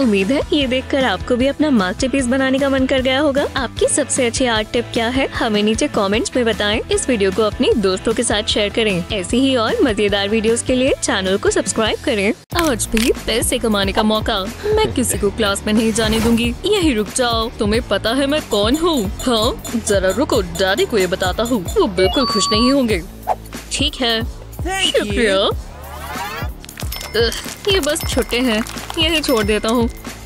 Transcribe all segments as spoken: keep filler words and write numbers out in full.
उम्मीद है ये देखकर आपको भी अपना मास्टरपीस बनाने का मन कर गया होगा। आपकी सबसे अच्छी आर्ट टिप क्या है, हमें नीचे कमेंट्स में बताएं। इस वीडियो को अपने दोस्तों के साथ शेयर करें। ऐसी ही और मजेदार वीडियोस के लिए चैनल को सब्सक्राइब करें। आज भी पैसे कमाने का मौका, मैं किसी को क्लास में नहीं जाने दूंगी। यही रुक जाओ, तुम्हें पता है मैं कौन हूँ? हाँ जरा रुको, डैडी को ये बताता हूँ, वो बिल्कुल खुश नहीं होंगे। ठीक है, शुक्रिया। ये बस छोटे हैं, यही छोड़ देता हूँ।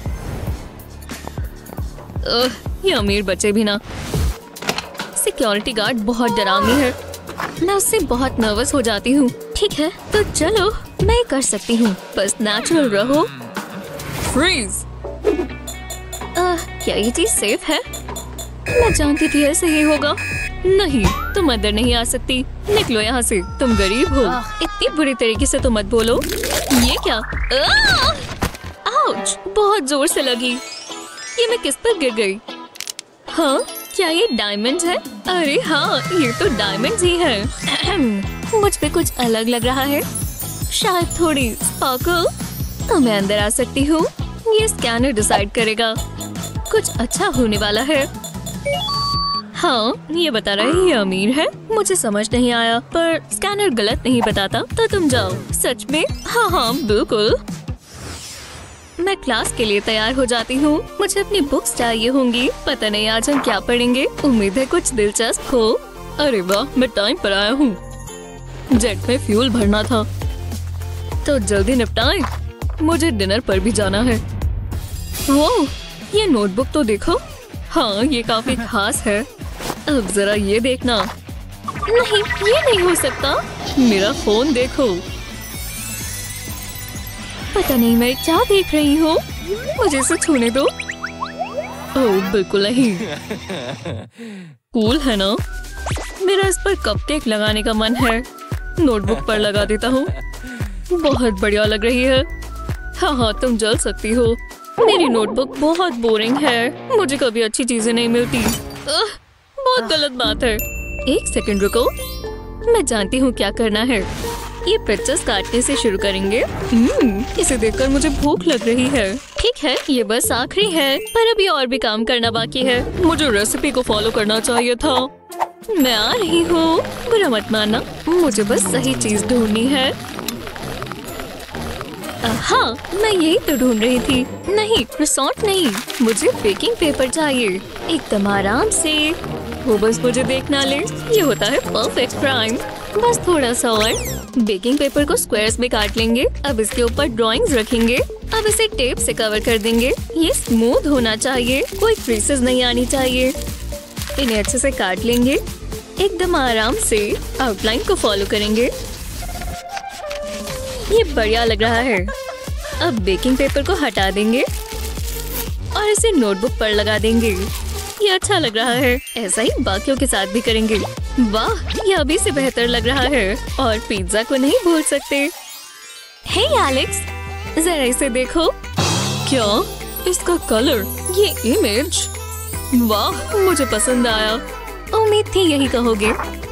ये अमीर बच्चे भी ना। सिक्योरिटी गार्ड बहुत डरावनी है, मैं उससे बहुत नर्वस हो जाती हूँ। ठीक है तो चलो, मैं कर सकती हूँ, बस नेचुरल रहो। फ्रीज। क्या ये चीज सेफ है? मैं जानती थी ऐसे ही होगा। नहीं, तुम अंदर नहीं आ सकती, निकलो यहाँ से, तुम गरीब हो। इतनी बुरी तरीके से तो मत बोलो। ये क्या? आउच, बहुत जोर से लगी। ये मैं किस पर गिर गई? हाँ, क्या ये डायमंड है? अरे हाँ, ये तो डायमंड ही है। मुझ पे कुछ अलग लग रहा है, शायद थोड़ी स्पार्कल। तो मैं अंदर आ सकती हूँ। ये स्कैनर डिसाइड करेगा, कुछ अच्छा होने वाला है। हाँ, ये बता रहा है ये अमीर है। मुझे समझ नहीं आया, पर स्कैनर गलत नहीं बताता। तो तुम जाओ। सच में? हाँ हाँ बिल्कुल। मैं क्लास के लिए तैयार हो जाती हूँ। मुझे अपनी बुक्स चाहिए होंगी। पता नहीं आज हम क्या पढ़ेंगे, उम्मीद है कुछ दिलचस्प हो। अरे वाह, मैं टाइम पर आया हूँ। जेट में फ्यूल भरना था, तो जल्दी निपटाएं, मुझे डिनर पर भी जाना है। वो ये नोटबुक तो देखो। हाँ, ये काफी खास है। अब जरा ये देखना। नहीं, ये नहीं हो सकता। मेरा फोन देखो। पता नहीं मैं क्या देख रही हूँ, मुझे इसे छूने दो। ओह बिल्कुल नहीं। कूल है ना? मेरा इस पर कपकेक लगाने का मन है। नोटबुक पर लगा देता हूँ, बहुत बढ़िया लग रही है। हाँ हाँ, तुम जल सकती हो। मेरी नोटबुक बहुत बोरिंग है, मुझे कभी अच्छी चीजें नहीं मिलती। आह, बहुत गलत बात है। एक सेकंड रुको, मैं जानती हूँ क्या करना है। ये पिक्चर्स काटने से शुरू करेंगे। हम्म, इसे देखकर मुझे भूख लग रही है। ठीक है, ये बस आखिरी है, पर अभी और भी काम करना बाकी है। मुझे रेसिपी को फॉलो करना चाहिए था। मैं आ रही हूँ, बुरा मत मानना, मुझे बस सही चीज ढूंढनी है। हाँ, मैं यही तो ढूंढ रही थी। नहीं, रिसोर्ट नहीं, मुझे बेकिंग पेपर चाहिए, एकदम आराम से। वो बस मुझे देखना ले, ये होता है परफेक्ट क्राइम। बस थोड़ा सा और। बेकिंग पेपर को स्क्वायर्स में काट लेंगे। अब इसके ऊपर ड्राइंग्स रखेंगे। अब इसे टेप से कवर कर देंगे। ये स्मूथ होना चाहिए, कोई क्रीसेस नहीं आनी चाहिए। इन्हें अच्छे से काट लेंगे, एकदम आराम से। आउटलाइन को फॉलो करेंगे। ये बढ़िया लग रहा है। अब बेकिंग पेपर को हटा देंगे और इसे नोटबुक पर लगा देंगे। ये अच्छा लग रहा है, ऐसा ही बाकियों के साथ भी करेंगे। वाह, ये अभी से बेहतर लग रहा है। और पिज्जा को नहीं भूल सकते। हे एलेक्स, जरा इसे देखो। क्या? इसका कलर, ये इमेज, वाह मुझे पसंद आया। उम्मीद थी यही कहोगे।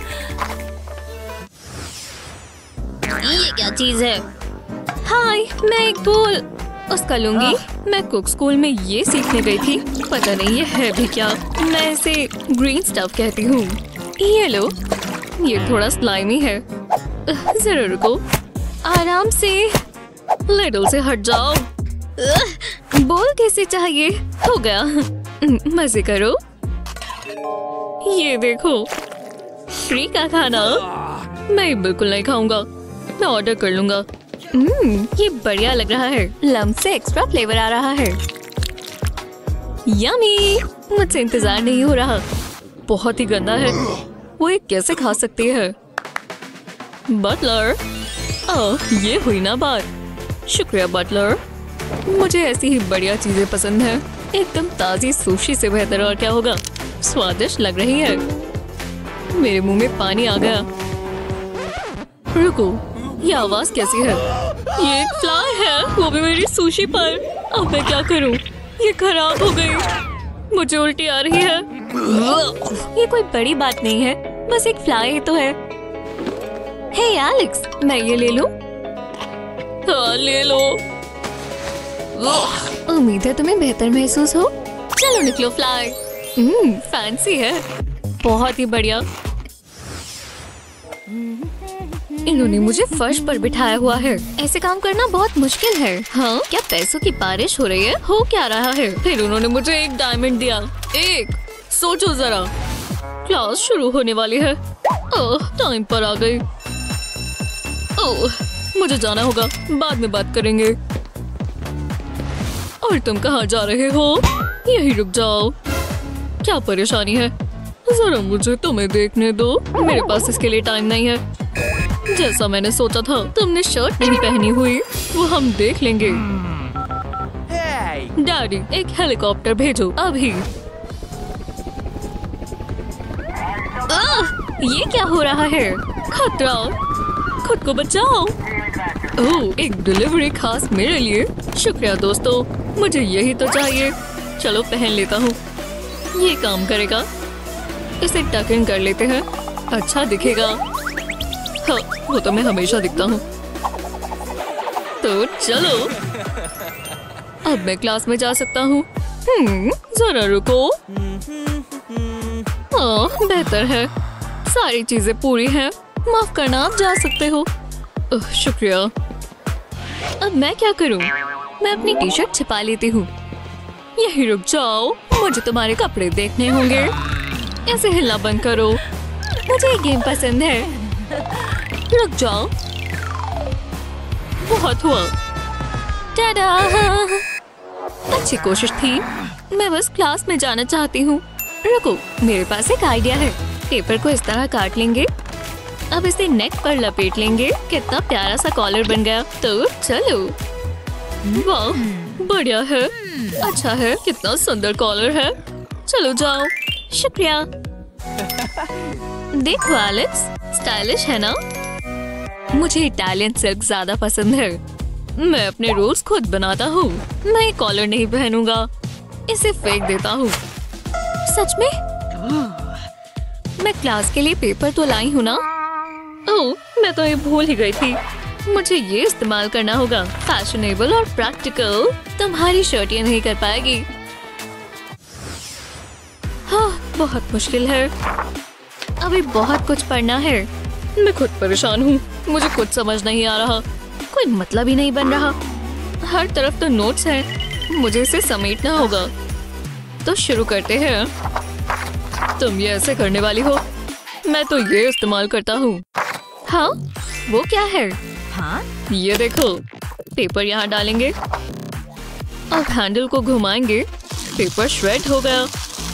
ये क्या चीज है? हाय, मैं एक फूल उसका लूंगी। मैं कुक स्कूल में ये सीखने गई थी, पता नहीं ये है भी क्या। मैं इसे ग्रीन स्टफ कहती हूँ। ये लो, ये थोड़ा स्लाइमी है। जरा रुको, आराम से, लिडल से हट जाओ। बोल कैसे चाहिए? हो गया, मजे करो। ये देखो, फ्री का खाना। मैं बिल्कुल नहीं खाऊंगा, मैं ऑर्डर कर लूंगा। हम्म, ये बढ़िया लग रहा है। लम्ब से एक्स्ट्रा फ्लेवर आ रहा है। यमी, मुझसे इंतजार नहीं हो रहा। बहुत ही गंदा है, वो ये कैसे खा सकती है? बटलर, ओह ये हुई ना बात। शुक्रिया बटलर, मुझे ऐसी ही बढ़िया चीजें पसंद है। एकदम ताजी सुशी से बेहतर और क्या होगा। स्वादिष्ट लग रही है, मेरे मुंह में पानी आ गया। रुको, ये आवाज कैसी है? ये एक फ्लाई है, वो भी मेरी सुशी पर। अब मैं क्या करूं? ये खराब हो गई, मुझे उल्टी आ रही है। ये कोई बड़ी बात नहीं है, बस एक फ्लाई ही तो है। हे एलेक्स, मैं ये ले लूं? हाँ ले लो। उम्मीद है तुम्हें बेहतर महसूस हो। चलो निकलो फ्लाई। हम्म, फैंसी है, बहुत ही बढ़िया। इन्होंने मुझे फर्श पर बिठाया हुआ है। ऐसे काम करना बहुत मुश्किल है। हाँ, क्या पैसों की बारिश हो रही है? हो क्या रहा है? फिर उन्होंने मुझे एक डायमंड दिया। एक, सोचो जरा, क्लास शुरू होने वाली है। ओह, टाइम पर आ गई। ओह, मुझे जाना होगा, बाद में बात करेंगे। और तुम कहाँ जा रहे हो? यहीं रुक जाओ। क्या परेशानी है? जरा मुझे तुम्हें देखने दो, मेरे पास इसके लिए टाइम नहीं है। जैसा मैंने सोचा था, तुमने शर्ट नहीं पहनी हुई, वो हम देख लेंगे। डैडी, एक हेलीकॉप्टर भेजो अभी। आह, ये क्या हो रहा है? खतरा, खुद को बचाओ। ओह, एक डिलीवरी खास मेरे लिए। शुक्रिया दोस्तों, मुझे यही तो चाहिए। चलो पहन लेता हूँ, ये काम करेगा। इसे टक इन कर लेते हैं, अच्छा दिखेगा। हाँ, वो तो मैं हमेशा दिखता हूँ। तो चलो, अब मैं क्लास में जा सकता हूँ। हम्म, जरा रुको। हाँ, बेहतर है, सारी चीजें पूरी हैं। माफ करना, आप जा सकते हो। ओह, शुक्रिया। अब मैं क्या करूँ? मैं अपनी टी शर्ट छिपा लेती हूँ। यही रुक जाओ, मुझे तुम्हारे कपड़े देखने होंगे। ऐसे हिलना बंद करो, मुझे ये गेम पसंद है। रुक जाओ, बहुत हुआ। टाडा! अच्छी कोशिश थी, मैं बस क्लास में जाना चाहती हूँ। रुको, मेरे पास एक आइडिया है। पेपर को इस तरह काट लेंगे, अब इसे नेक पर लपेट लेंगे। कितना प्यारा सा कॉलर बन गया। तो चलो, वाह, बढ़िया है, अच्छा है, कितना सुंदर कॉलर है। चलो जाओ। शुक्रिया। देखो एलेक्स, स्टाइलिश है ना? मुझे इटालियन सिल्क ज्यादा पसंद है। मैं अपने रूल्स खुद बनाता हूँ। मैं कॉलर नहीं पहनूंगा, इसे फेंक देता हूँ। सच में? मैं क्लास के लिए पेपर तो लाई हूँ ना? ओह, मैं तो ये भूल ही गई थी। मुझे ये इस्तेमाल करना होगा, फैशनेबल और प्रैक्टिकल। तुम्हारी शर्ट ये नहीं कर पाएगी। हाँ, बहुत मुश्किल है, अभी बहुत कुछ पढ़ना है। मैं खुद परेशान हूँ, मुझे कुछ समझ नहीं आ रहा, कोई मतलब ही नहीं बन रहा। हर तरफ तो नोट्स हैं, मुझे इसे समेटना होगा। तो शुरू करते हैं। तुम ये ऐसे करने वाली हो? मैं तो ये इस्तेमाल करता हूँ। हाँ, वो क्या है? हाँ, ये देखो, पेपर यहाँ डालेंगे, अब हैंडल को घुमाएंगे, पेपर श्रेड हो गया।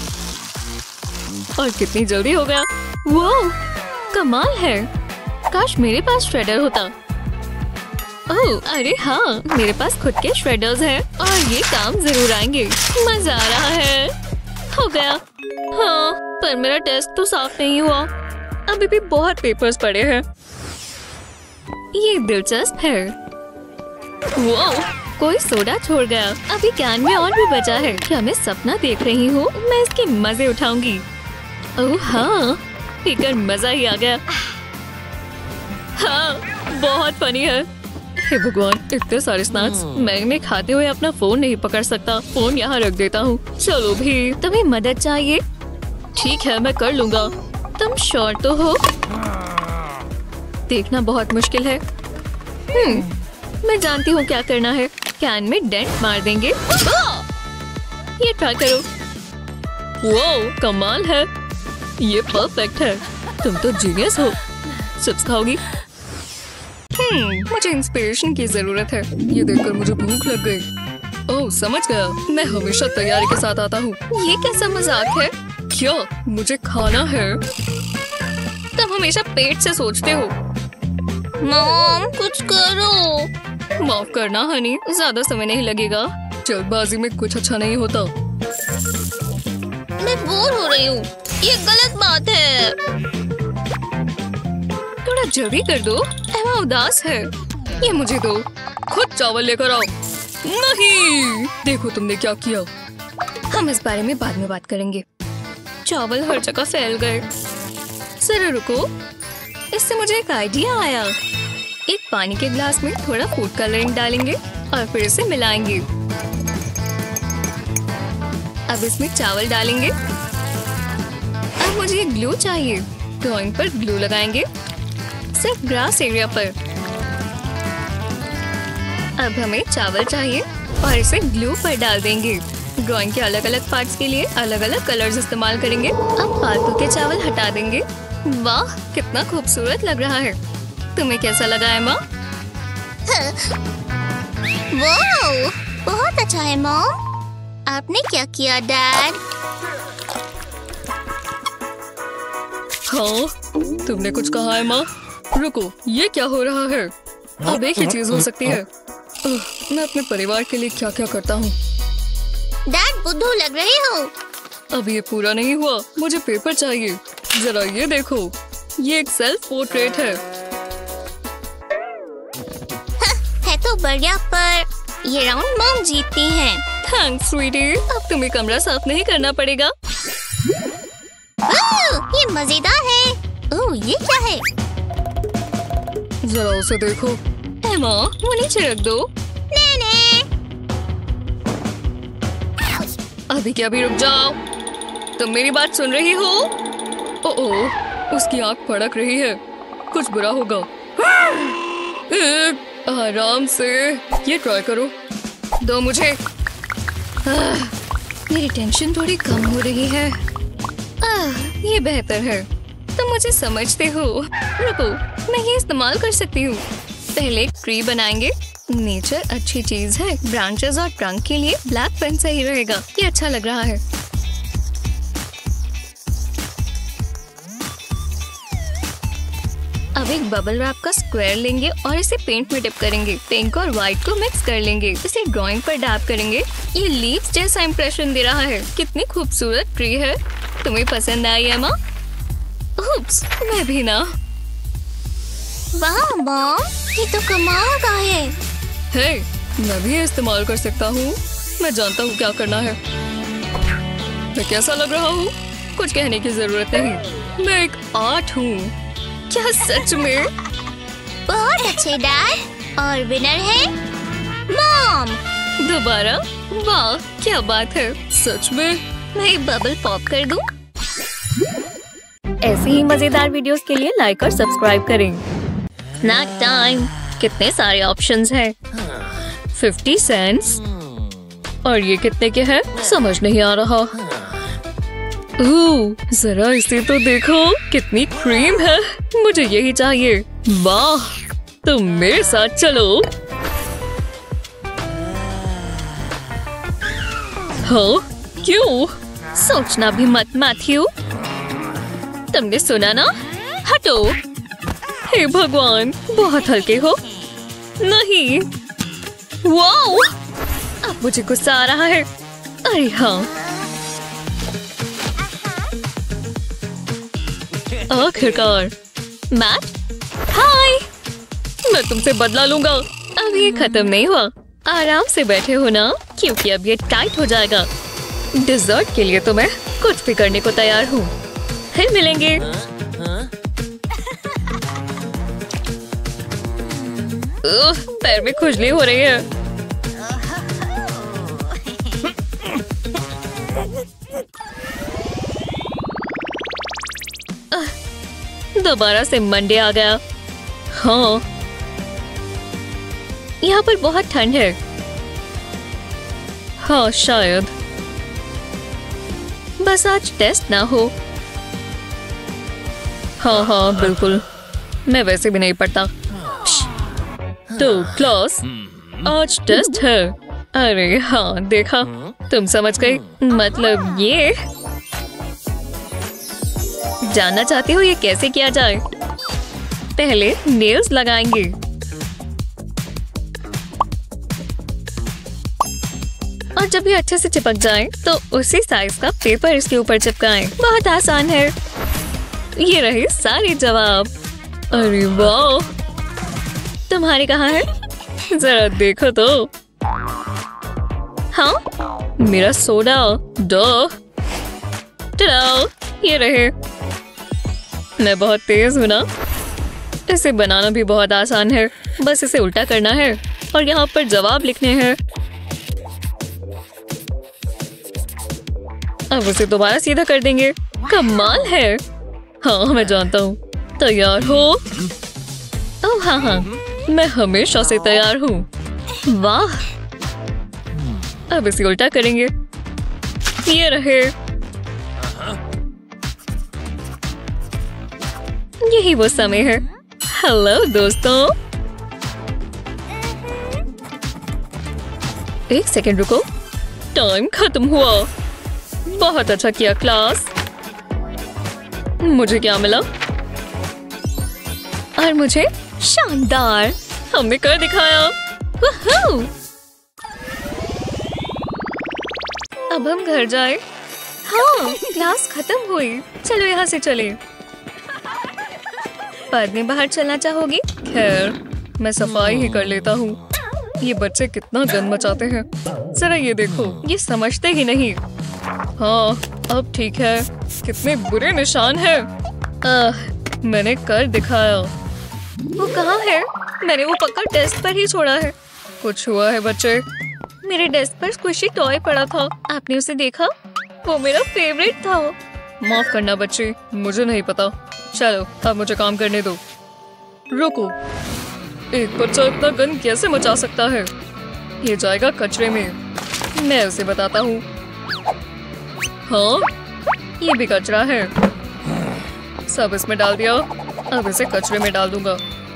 और कितनी जल्दी हो गया। वाह, कमाल है, काश मेरे पास श्रेडर होता। ओह, अरे हाँ, मेरे पास खुद के श्रेडर्स हैं और ये काम जरूर आएंगे। मजा आ रहा है। हो गया। हाँ, पर मेरा टेस्ट तो साफ नहीं हुआ, अभी भी बहुत पेपर्स पड़े हैं। ये दिलचस्प है। वाह, कोई सोडा छोड़ गया। अभी कैन में और भी बचा है। क्या मैं सपना देख रही हूँ? मैं इसके मजे उठाऊंगी। ओह हाँ, पीकर मजा ही आ गया। हाँ, बहुत फनी है। हे भगवान, इतने सारे स्नैक्स, मैं इन्हें खाते हुए अपना फोन नहीं पकड़ सकता। फोन यहाँ रख देता हूँ। चलो भी, तुम्हें मदद चाहिए? ठीक है, मैं कर लूंगा। तुम श्योर तो हो? देखना बहुत मुश्किल है। हम्म, मैं जानती हूँ क्या करना है। कैन में डेंट मार देंगे। ये ट्राई करो। वाह, कमाल है, ये परफेक्ट है। तुम तो जीनियस हो। चिप्स खाओगी? हम्म, मुझे इंस्पिरेशन की जरूरत है। ये देखकर मुझे भूख लग गई। ओह, समझ गया, मैं हमेशा तैयारी के साथ आता हूँ। ये कैसा मजाक है? क्या मुझे खाना है? तुम हमेशा पेट से सोचते हो। मॉम, कुछ करो। माफ करना हनी, ज्यादा समय नहीं लगेगा। जल्दबाजी में कुछ अच्छा नहीं होता। मैं बोर हो रही हूँ, ये गलत बात है। थोड़ा जल्दी कर दो, एमा उदास है। ये मुझे दो, खुद चावल लेकर आओ। नहीं, देखो तुमने क्या किया। हम इस बारे में बाद में बात करेंगे। चावल हर जगह फैल गए। जरा रुको, इससे मुझे एक आइडिया आया। एक पानी के ग्लास में थोड़ा फूड कलरिंग डालेंगे और फिर इसे मिलाएंगे। अब इसमें चावल डालेंगे। अब मुझे ये ग्लू चाहिए। ड्राइंग पर ग्लू लगाएंगे, सिर्फ ग्रास एरिया पर। अब हमें चावल चाहिए और इसे ग्लू पर डाल देंगे। ड्राइंग के अलग अलग पार्ट्स के लिए अलग अलग कलर्स इस्तेमाल करेंगे। अब फालतू के चावल हटा देंगे। वाह, कितना खूबसूरत लग रहा है। तुम्हें कैसा लगा एमा? वाह, बहुत अच्छा है मॉम। आपने क्या किया डैड? हाँ, तुमने कुछ कहा है माँ? रुको, ये क्या हो रहा है? अब एक ही चीज हो सकती है। उह, मैं अपने परिवार के लिए क्या क्या करता हूँ। डैड बुद्धू लग रहे हो। अब ये पूरा नहीं हुआ, मुझे पेपर चाहिए। जरा ये देखो, ये एक सेल्फ पोर्ट्रेट है। है तो बढ़िया, पर ये राउंड मॉम जीतती हैं। थैंक्स स्वीटी, अब तुम्हें कमरा साफ नहीं करना पड़ेगा। ओह, ये मजेदार है। ओह, ये क्या है? जरा उसे देखो। एमा, वो नीचे रख दो। नहीं नहीं। अभी क्या भी रुक जाओ। तुम मेरी बात सुन रही हो? ओह, उसकी आंख फड़क रही है। कुछ बुरा होगा। एक, आराम से। ये ट्राई करो। दो मुझे। आह, मेरी टेंशन थोड़ी कम हो रही है। आह, ये बेहतर है। तुम मुझे समझते हो। रुको, मैं ये इस्तेमाल कर सकती हूँ। पहले एक ट्री बनाएंगे। नेचर अच्छी चीज है। ब्रांचेस और ट्रंक के लिए ब्लैक पेन सही रहेगा। ये अच्छा लग रहा है। अब एक बबल रैप का स्क्वायर लेंगे और इसे पेंट में डिप करेंगे। पिंक और व्हाइट को मिक्स कर लेंगे। इसे ड्राइंग पर डैप करेंगे। ये लीव्स जैसा इंप्रेशन दे रहा है। कितनी खूबसूरत ट्री है। तुम्हें पसंद आई है माँ? उप्स, मैं भी ना। वाह मॉम, ये तो कमाल का है। हे, मैं भी ये इस्तेमाल कर सकता हूँ। मैं जानता हूँ क्या करना है। मैं कैसा लग रहा हूँ? कुछ कहने की जरूरत नहीं। मैं एक आर्ट हूँ। क्या सच में? बहुत अच्छे डैड। और विनर है मॉम। दोबारा? वाह, क्या बात है। सच में? मैं ये बबल पॉप कर दूं? ऐसी ही मजेदार वीडियोस के लिए लाइक और सब्सक्राइब करें। Snack time. कितने सारे ऑप्शंस हैं। Fifty cents. और ये कितने के हैं? समझ नहीं आ रहा। ओह, जरा इसे तो देखो, कितनी क्रीम है। मुझे यही चाहिए। वाह, तुम मेरे साथ चलो। हाँ, क्यों? सोचना भी मत मैथ्यू। तुमने सुना ना? हटो। हे भगवान, बहुत हल्के हो। नहीं। वाओ, अब मुझे गुस्सा आ रहा है। अरे हाँ, आखिरकार। Matt, hi. मैं तुमसे बदला लूंगा। अब ये खत्म नहीं हुआ। आराम से बैठे हो ना, क्योंकि अब ये टाइट हो जाएगा। डिजर्ट के लिए तो मैं कुछ भी करने को तैयार हूँ। फिर मिलेंगे। उह, पैर में खुजली हो रही है। दोबारा से मंडे आ गया। हाँ, यहाँ पर बहुत ठंड है। हाँ, शायद। बस आज टेस्ट ना हो। हाँ हाँ बिल्कुल, मैं वैसे भी नहीं पढ़ता। तो क्लास, आज टेस्ट है। अरे हाँ, देखा, तुम समझ गई। मतलब ये जानना चाहती हो ये कैसे किया जाए? पहले नेल्स लगाएंगे। और जब ये अच्छे से चिपक जाए तो उसी साइज का पेपर इसके ऊपर चिपकाएं। बहुत आसान है। ये रहे सारे जवाब। अरे वाह, तुम्हारे कहाँ है? जरा देखो तो। हाँ, मेरा सोडा। डो, ये रहे। मैं बहुत तेज हूँ ना। इसे बनाना भी बहुत आसान है। बस इसे उल्टा करना है और यहाँ पर जवाब लिखने हैं। अब उसे दोबारा सीधा कर देंगे। कमाल है। हाँ मैं जानता हूँ। तैयार हो? ओह हाँ हाँ, मैं हमेशा से तैयार हूँ। वाह, अब इसे उल्टा करेंगे। ये रहे। यही वो समय है। हेलो दोस्तों, एक सेकंड रुको। टाइम खत्म हुआ। बहुत अच्छा किया क्लास। मुझे क्या मिला? और मुझे शानदार। हमने कर दिखाया। वूहू! अब हम घर जाए। हाँ, क्लास खत्म हुई। चलो यहाँ से चले। बाद में बाहर चलना चाहोगी? खैर, मैं सफाई ही कर लेता हूँ। ये बच्चे कितना गंद मचाते हैं। जरा ये देखो, ये समझते ही नहीं। हाँ, अब ठीक है। कितने बुरे निशान हैं। आह, मैंने कर दिखाया। वो कहाँ है? मैंने वो पक्का डेस्क पर ही छोड़ा है। कुछ हुआ है बच्चे? मेरे डेस्क पर स्क्विशी टॉय पड़ा था। आपने उसे देखा? वो मेरा फेवरेट था। माफ करना बच्चे, मुझे नहीं पता। चलो, अब मुझे काम करने दो। रुको, एक बच्चा इतना गंद कैसे मचा सकता है? ये जाएगा कचरे में। मैं उसे बताता हूँ। हाँ, ये भी कचरा है। सब इसमें डाल दिया। अब इसे कचरे में डाल दूंगा।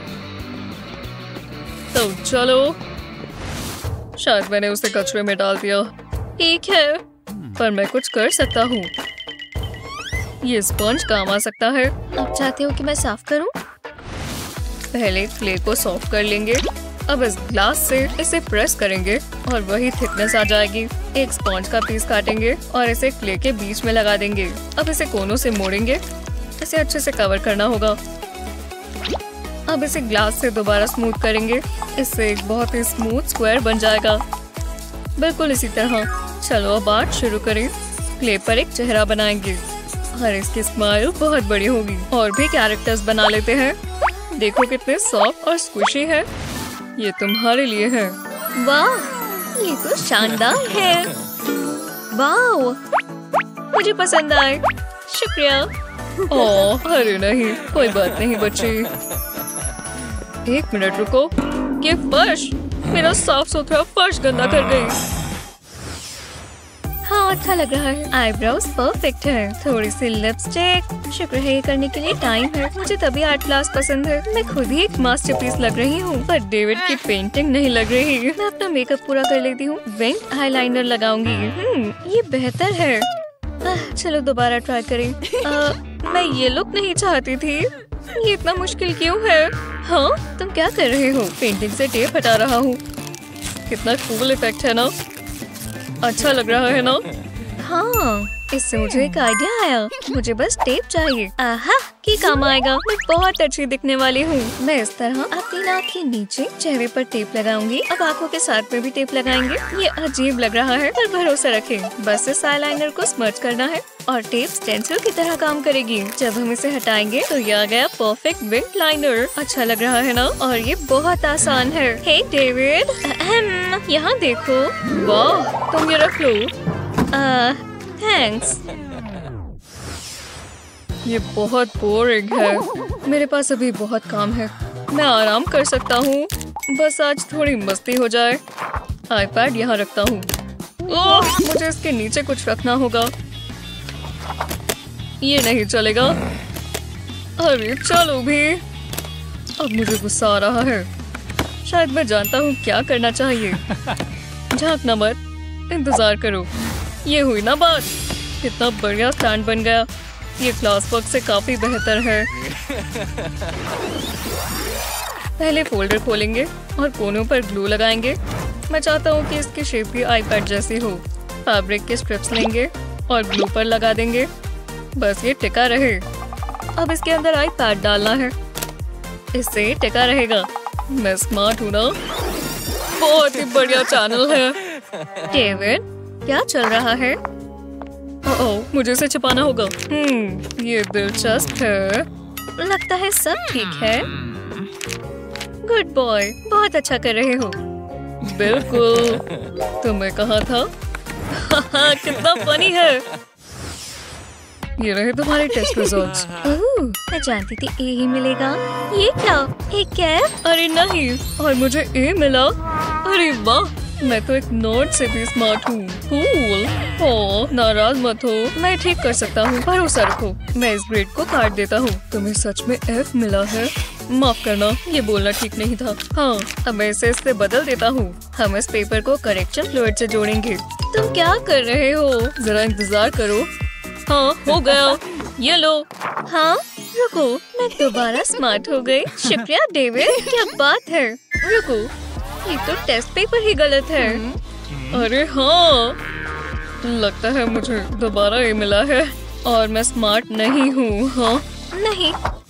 तो चलो, शायद मैंने उसे कचरे में डाल दिया। ठीक है, पर मैं कुछ कर सकता हूँ। ये स्पंज काम आ सकता है। आप चाहते हो कि मैं साफ करूँ? पहले क्ले को सॉफ्ट कर लेंगे। अब इस ग्लास से इसे प्रेस करेंगे और वही थिकनेस आ जाएगी। एक स्पॉन्ज का पीस काटेंगे और इसे क्ले के बीच में लगा देंगे। अब इसे कोनों से मोड़ेंगे। इसे अच्छे से कवर करना होगा। अब इसे ग्लास से दोबारा स्मूथ करेंगे। इससे एक बहुत ही स्मूथ स्क्वायर बन जाएगा, बिल्कुल इसी तरह। चलो अब आर्ट शुरू करें। क्ले पर एक चेहरा बनाएंगे और इसकी स्माइल बहुत बड़ी होगी। और भी कैरेक्टर्स बना लेते हैं। देखो कितने सॉफ्ट और स्क्विशी है। ये तुम्हारे लिए है। वाह, ये तो शानदार है। वाह, मुझे पसंद आए। शुक्रिया। ओह, अरे नहीं, कोई बात नहीं बच्चे। एक मिनट रुको। ये फर्श, मेरा साफ सुथरा फर्श गंदा कर गई। हाँ, अच्छा लग रहा है। आईब्रोज परफेक्ट है। थोड़ी सी लिपस्टिक। शुक्र है, ये करने के लिए टाइम है। मुझे तभी आर्ट क्लास पसंद है। मैं खुद ही एक मास्टरपीस लग रही हूँ, पर डेविड की पेंटिंग नहीं लग रही। मैं अपना मेकअप पूरा कर लेती हूँ। विंग आईलाइनर लगाऊंगी। हम्म, ये बेहतर है। आह, चलो दोबारा ट्राई करें। आ, मैं ये लुक नहीं चाहती थी। ये इतना मुश्किल क्यों है? हाँ, तुम क्या कर रहे हो? पेंटिंग से टेप हटा रहा हूँ। कितना कूल इफेक्ट है ना? अच्छा लग रहा है ना? हाँ, इससे मुझे एक आइडिया आया। मुझे बस टेप चाहिए। आहा, की काम आएगा। मैं बहुत अच्छी दिखने वाली हूँ। मैं इस तरह अपनी नाक के नीचे चेहरे पर टेप लगाऊंगी। अब आंखों के साथ में भी टेप लगाएंगे। ये अजीब लग रहा है, पर भरोसा रखें। बस इस आईलाइनर को स्मर्च करना है और टेप स्टेंसिल की तरह काम करेगी। जब हम इसे हटाएंगे तो ये आ गया परफेक्ट विंग लाइनर। अच्छा लग रहा है ना? और ये बहुत आसान है। हे डेविड, अहम, यहाँ देखो। वाह, तुम ये रख लो। थैंक्स। ये बहुत बोरिंग है। मेरे पास अभी बहुत काम है। मैं आराम कर सकता हूँ। बस आज थोड़ी मस्ती हो जाए। आईपैड यहाँ रखता हूँ। ओह, मुझे इसके नीचे कुछ रखना होगा। ये नहीं चलेगा। अरे चलो भी। अब मुझे गुस्सा आ रहा है। शायद मैं जानता हूँ क्या करना चाहिए। झांकना मत, इंतजार करो। ये हुई ना बात। कितना बढ़िया स्टैंड बन गया। ये क्लास वर्क से काफी बेहतर है। पहले फोल्डर खोलेंगे और कोनों पर ग्लू लगाएंगे। मैं चाहता हूँ कि इसकी शेप भी आईपैड जैसी हो। फैब्रिक के स्ट्रिप्स लेंगे और ग्लू पर लगा देंगे। बस ये टिका रहे। अब इसके अंदर आईपैड डालना है। इससे टिका रहेगा। मैं स्मार्ट हूँ ना? बहुत ही बढ़िया चैनल है। डेविड, क्या चल रहा है? ओह, मुझे इसे छिपाना होगा। हम्म, ये दिलचस्प है। लगता है सब ठीक है। गुड बॉय, बहुत अच्छा कर रहे हो। बिल्कुल, तुम्हें कहा था। कितना फनी है। ये रहे तुम्हारे टेस्ट रिजल्ट्स। ओह, मैं जानती थी ए ही मिलेगा। ये क्या, एक कैप? अरे नहीं, और मुझे ए मिला। अरे वाह, मैं तो एक नॉट से भी स्मार्ट हूँ। कूल। ओह, नाराज मत हो, मैं ठीक कर सकता हूँ, भरोसा रखो। मैं इस ग्रेड को काट देता हूँ। तुम्हें सच में एफ मिला है? माफ करना, ये बोलना ठीक नहीं था। हाँ, अब मैं इसे इससे बदल देता हूँ। हम इस पेपर को करेक्शन फ्लूइड से जोड़ेंगे। तुम क्या कर रहे हो? जरा इंतजार करो। हाँ, हो गया। ये लो। हाँ, रुको, मैं दोबारा स्मार्ट हो गई। शुक्रिया डेविड, क्या बात है। रुको, ये तो टेस्ट पेपर ही गलत है। अरे हाँ, लगता है मुझे दोबारा ये मिला है और मैं स्मार्ट नहीं हूँ। हाँ नहीं।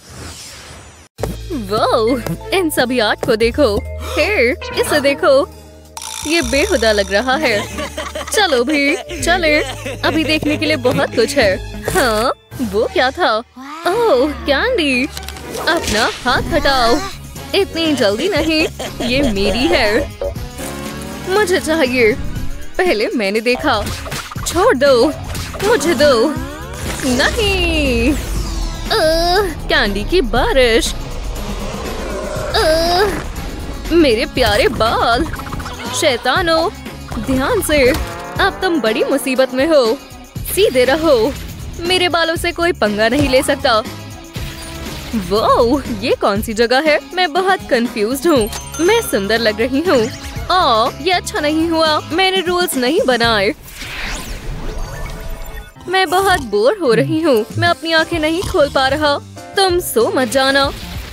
वाह, इन सभी आर्ट को देखो। हे, इसे देखो, ये बेहुदा लग रहा है। चलो भी चले, अभी देखने के लिए बहुत कुछ है। हाँ, वो क्या था? Oh, candy. अपना हाथ हटाओ, इतनी जल्दी नहीं, ये मेरी है। मुझे चाहिए। पहले मैंने देखा। छोड़ दो, मुझे दो। नहीं। आह, कैंडी की बारिश। आह, मेरे प्यारे बाल। शैतानो, ध्यान से, अब तुम बड़ी मुसीबत में हो। सीधे रहो, मेरे बालों से कोई पंगा नहीं ले सकता। वाओ, ये कौन सी जगह है? मैं बहुत कंफ्यूज्ड हूँ। मैं सुंदर लग रही हूँ। आ, ये अच्छा नहीं हुआ, मैंने रूल्स नहीं बनाए। मैं बहुत बोर हो रही हूँ, मैं अपनी आंखें नहीं खोल पा रहा। तुम सो मत जाना।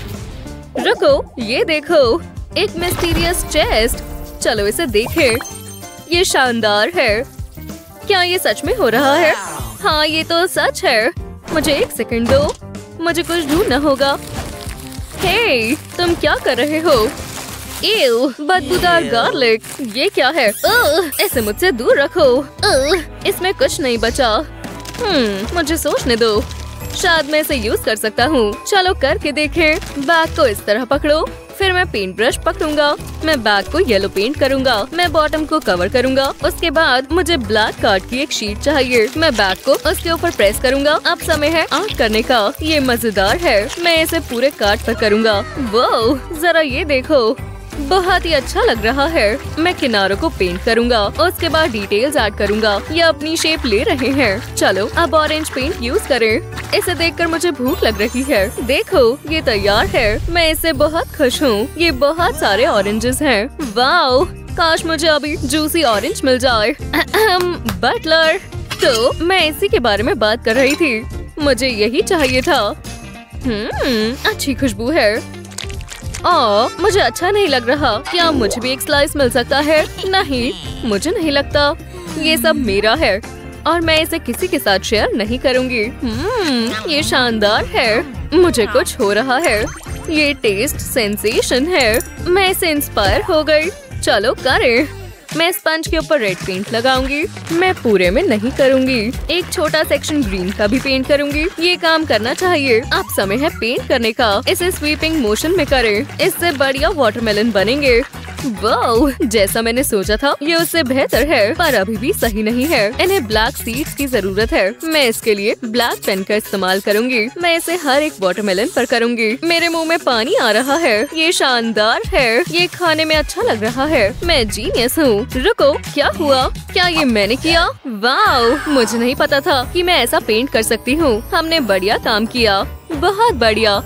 रुको, ये देखो, एक मिस्टीरियस चेस्ट। चलो इसे देखें। ये शानदार है। क्या ये सच में हो रहा है? हाँ, ये तो सच है। मुझे एक सेकंड दो, मुझे कुछ ढूंढना होगा। हे, तुम क्या कर रहे हो? एव, बदबूदार गार्लिक। ये क्या है? अह, इसे मुझसे दूर रखो। अह, इसमें कुछ नहीं बचा। हम्म, मुझे सोचने दो। शायद मैं इसे यूज कर सकता हूँ। चलो करके देखें। बैग को इस तरह पकड़ो, फिर मैं पेंट ब्रश पकड़ूंगा। मैं बैग को येलो पेंट करूंगा। मैं बॉटम को कवर करूंगा। उसके बाद मुझे ब्लैक कार्ड की एक शीट चाहिए। मैं बैग को उसके ऊपर प्रेस करूंगा। अब समय है आर्ट करने का। ये मजेदार है। मैं इसे पूरे कार्ड पर करूंगा। वो, जरा ये देखो, बहुत ही अच्छा लग रहा है। मैं किनारों को पेंट करूंगा, उसके बाद डिटेल्स ऐड करूंगा। ये अपनी शेप ले रहे हैं। चलो अब ऑरेंज पेंट यूज करें। इसे देखकर मुझे भूख लग रही है। देखो, ये तैयार है। मैं इससे बहुत खुश हूँ। ये बहुत सारे ऑरेंजेस हैं। वाओ, काश मुझे अभी जूसी ऑरेंज मिल जाए। बटलर, तो मैं इसी के बारे में बात कर रही थी। मुझे यही चाहिए था। हम्म, अच्छी खुशबू है। ओ, मुझे अच्छा नहीं लग रहा। क्या मुझे भी एक स्लाइस मिल सकता है? नहीं, मुझे नहीं लगता। ये सब मेरा है और मैं इसे किसी के साथ शेयर नहीं करूंगी। हम्म, ये शानदार है। मुझे कुछ हो रहा है। ये टेस्ट सेंसेशन है। मैं इसे इंस्पायर हो गई। चलो करें। मैं स्पंज के ऊपर रेड पेंट लगाऊंगी। मैं पूरे में नहीं करूंगी। एक छोटा सेक्शन ग्रीन का भी पेंट करूंगी। ये काम करना चाहिए। अब समय है पेंट करने का। इसे स्वीपिंग मोशन में करें। इससे बढ़िया वाटरमेलन बनेंगे। वाओ, जैसा मैंने सोचा था ये उससे बेहतर है, पर अभी भी सही नहीं है। इन्हें ब्लैक सीड्स की जरूरत है। मैं इसके लिए ब्लैक पेन का इस्तेमाल करूंगी। मैं इसे हर एक वाटरमेलन पर करूंगी। मेरे मुंह में पानी आ रहा है। ये शानदार है। ये खाने में अच्छा लग रहा है। मैं जीनियस हूँ। रुको, क्या हुआ? क्या ये मैंने किया? वाओ, मुझे नहीं पता था कि मैं ऐसा पेंट कर सकती हूँ। हमने बढ़िया काम किया, बहुत बढ़िया।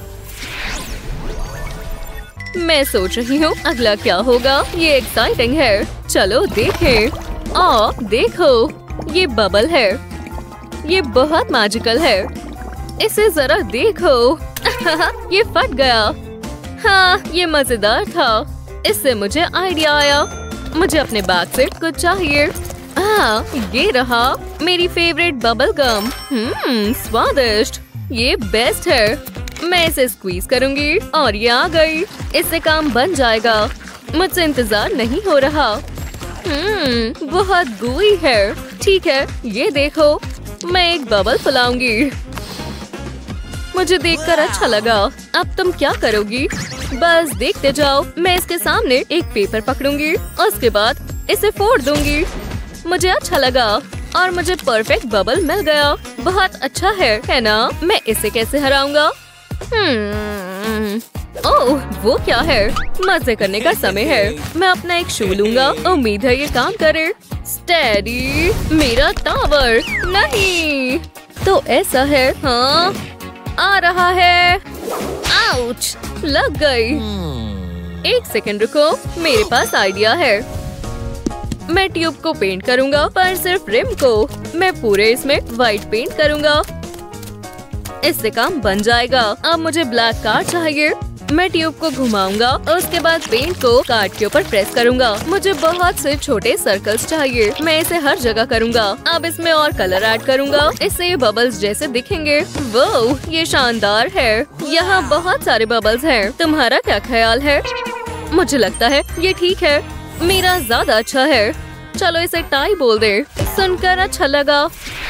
मैं सोच रही हूँ अगला क्या होगा। ये एक्साइटिंग है। चलो देखें। आ, देखो, ये बबल है। ये बहुत मैजिकल है। इसे जरा देखो। ये फट गया। हाँ, ये मजेदार था। इससे मुझे आइडिया आया। मुझे अपने बैग से कुछ चाहिए। आ, ये रहा मेरी फेवरेट बबल गम। हम्म, स्वादिष्ट। ये बेस्ट है। मैं इसे स्क्वीज करूंगी और ये आ गई। इससे काम बन जाएगा। मुझसे इंतजार नहीं हो रहा। हम्म, बहुत gooey है। ठीक है, ये देखो, मैं एक बबल फुलाऊंगी। मुझे देखकर अच्छा लगा। अब तुम क्या करोगी? बस देखते जाओ। मैं इसके सामने एक पेपर पकड़ूंगी, उसके बाद इसे फोड़ दूंगी। मुझे अच्छा लगा। और मुझे परफेक्ट बबल मिल गया। बहुत अच्छा है है ना? मैं इसे कैसे हराऊंगा? hmm. ओह, वो क्या है? मजे करने का समय है। मैं अपना एक शू लूंगा। उम्मीद है ये काम करे। स्टेडी, मेरा टावर। नहीं, तो ऐसा है। हाँ, आ रहा है। आउच, लग गई। एक सेकंड रुको, मेरे पास आइडिया है। मैं ट्यूब को पेंट करूंगा, पर सिर्फ रिम को। मैं पूरे इसमें व्हाइट पेंट करूंगा। इससे काम बन जाएगा। अब मुझे ब्लैक कार्ड चाहिए। मैं ट्यूब को घुमाऊंगा और उसके बाद पेंट को कार्ड के ऊपर प्रेस करूंगा। मुझे बहुत से छोटे सर्कल्स चाहिए। मैं इसे हर जगह करूंगा। अब इसमें और कलर ऐड करूंगा। इससे ये बबल्स जैसे दिखेंगे। वो, ये शानदार है। यहाँ बहुत सारे बबल्स हैं। तुम्हारा क्या ख्याल है? मुझे लगता है ये ठीक है। मेरा ज्यादा अच्छा है। चलो इसे टाई बोल दे। सुनकर अच्छा लगा।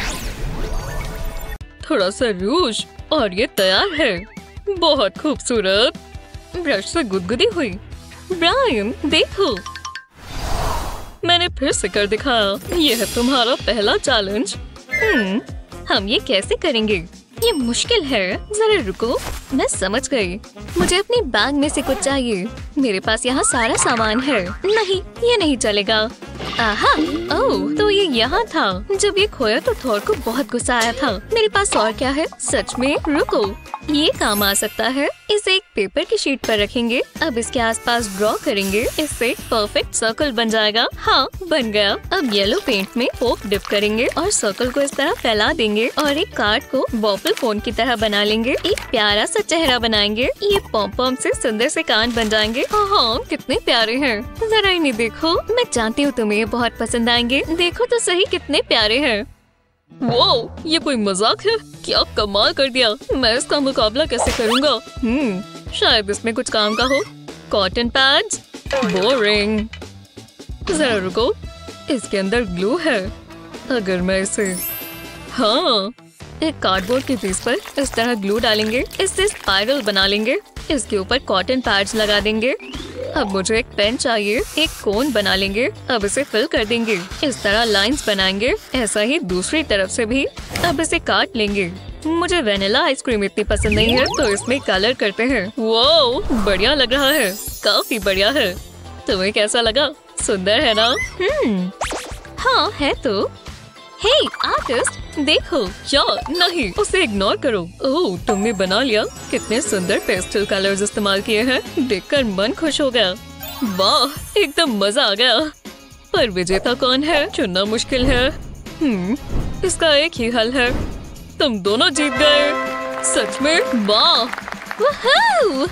थोड़ा सा रूज और ये तैयार है। बहुत खूबसूरत। ब्रश से गुदगुदी हुई। ब्रायन, देखो, मैंने फिर से कर दिखाया। ये है तुम्हारा पहला चैलेंज। हम्म, हम ये कैसे करेंगे? ये मुश्किल है। जरा रुको, मैं समझ गई। मुझे अपनी बैग में से कुछ चाहिए। मेरे पास यहाँ सारा सामान है। नहीं, ये नहीं चलेगा। आहा, ओह, तो ये यहाँ था। जब ये खोया तो थॉर को बहुत गुस्सा आया था। मेरे पास और क्या है? सच में? रुको, ये काम आ सकता है। इसे एक पेपर की शीट पर रखेंगे। अब इसके आसपास ड्रॉ करेंगे। इससे परफेक्ट सर्कल बन जाएगा। हाँ, बन गया। अब येलो पेंट में फोक डिप करेंगे और सर्कल को इस तरह फैला देंगे और एक कार्ड को वॉफल फोन की तरह बना लेंगे। एक प्यारा सा चेहरा बनाएंगे। ये पॉम पॉम से सुंदर से कान बन जाएंगे। हाँ, कितने प्यारे हैं। जरा इन्हें देखो। मैं जानती हूँ तुम्हें ये बहुत पसंद आएंगे। देखो तो सही, कितने प्यारे हैं। वो, ये कोई मजाक है? क्या कमाल कर दिया। मैं इसका मुकाबला कैसे करूँगा? हम्म, शायद इसमें कुछ काम का हो। Cotton pads, boring. जरा रुको, इसके अंदर ग्लू है। अगर मैं इसे, हाँ, एक कार्डबोर्ड के पीस पर इस तरह ग्लू डालेंगे। इससे स्पाइरल बना लेंगे। इसके ऊपर कॉटन पैड्स लगा देंगे। अब मुझे एक पेन चाहिए। एक कोन बना लेंगे। अब इसे फिल कर देंगे। इस तरह लाइंस बनाएंगे। ऐसा ही दूसरी तरफ से भी। अब इसे काट लेंगे। मुझे वेनिला आइसक्रीम इतनी पसंद नहीं है, तो इसमें कलर करते हैं। वो बढ़िया लग रहा है। काफी बढ़िया है। तुम्हें कैसा लगा? सुंदर है ना? हम्म, हाँ है तो। हे आर्टिस्ट, देखो। क्या? नहीं, उसे इग्नोर करो। ओह, तुमने बना लिया। कितने सुंदर पेस्टल कलर्स इस्तेमाल किए हैं। देखकर मन खुश हो गया। वाह, एकदम मजा आ गया। पर विजेता कौन है? चुनना मुश्किल है। हम्म, इसका एक ही हल है। तुम दोनों जीत गए। सच में? वाह, वूहू!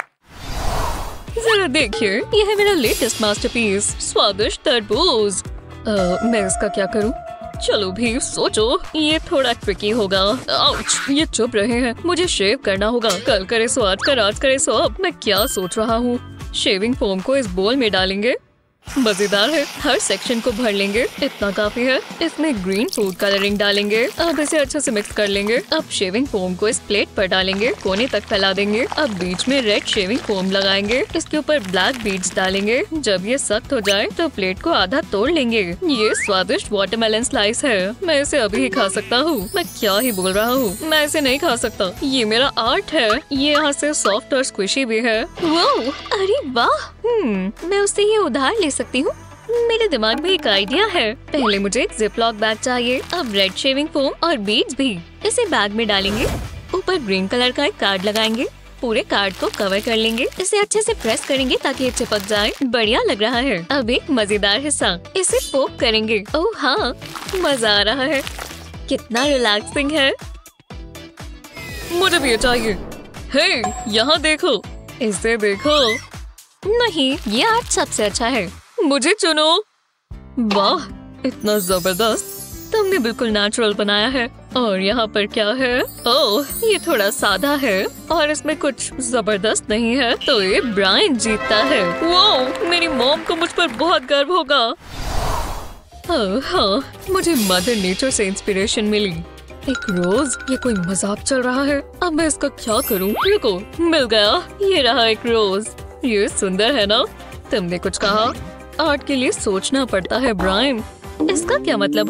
जरा देखिए, यह है मेरा लेटेस्ट मास्टरपीस, स्वादिष्ट तरबूज। मैं इसका क्या करूं? चलो भी सोचो। ये थोड़ा ट्रिकी होगा। आउच, ये चुप रहे हैं। मुझे शेव करना होगा। कल करे सो आज कर, आज करे सो अब। मैं क्या सोच रहा हूँ? शेविंग फोम को इस बोल में डालेंगे। मजेदार है। हर सेक्शन को भर लेंगे। इतना काफी है। इसमें ग्रीन फूड कलरिंग डालेंगे। अब इसे अच्छे से मिक्स कर लेंगे। अब शेविंग फोम को इस प्लेट पर डालेंगे। कोने तक फैला देंगे। अब बीच में रेड शेविंग फोम लगाएंगे। इसके ऊपर ब्लैक बीड्स डालेंगे। जब ये सख्त हो जाए तो प्लेट को आधा तोड़ लेंगे। ये स्वादिष्ट वाटरमेलन स्लाइस है। मैं इसे अभी ही खा सकता हूँ। मैं क्या ही बोल रहा हूँ। मैं इसे नहीं खा सकता। ये मेरा आर्ट है। ये यहाँ से सॉफ्ट और स्क्विशी भी है। वो, अरे वाह। हम्म, मैं उससे ये उधार ले सकती हूँ। मेरे दिमाग में एक आइडिया है। पहले मुझे एक जिपलॉक बैग चाहिए। अब रेड शेविंग फोम और बीड्स भी। इसे बैग में डालेंगे। ऊपर ग्रीन कलर का एक कार्ड लगाएंगे। पूरे कार्ड को कवर कर लेंगे। इसे अच्छे से प्रेस करेंगे ताकि ये चिपक जाए। बढ़िया लग रहा है। अब एक मजेदार हिस्सा, इसे पोक करेंगे। ओह हाँ, मजा आ रहा है। कितना रिलैक्सिंग है। मुझे भी चाहिए। हे, यहाँ देखो। इसे देखो। नहीं, ये आर्ट सबसे अच्छा है। मुझे चुनो। वाह, इतना जबरदस्त। तुमने बिल्कुल नेचुरल बनाया है। और यहाँ पर क्या है? ओह, ये थोड़ा सादा है और इसमें कुछ जबरदस्त नहीं है। तो ये ब्रायन जीतता है। वो, मेरी मॉम को मुझ पर बहुत गर्व होगा। ओह हाँ, मुझे मदर नेचर से इंस्पिरेशन मिली। एक रोज, ये कोई मजाक चल रहा है। अब मैं इसका क्या करूँ? रुको, मिल गया। ये रहा एक रोज। ये सुंदर है ना? तुमने कुछ कहा? आर्ट के लिए सोचना पड़ता है ब्रायन। इसका क्या मतलब हुआ?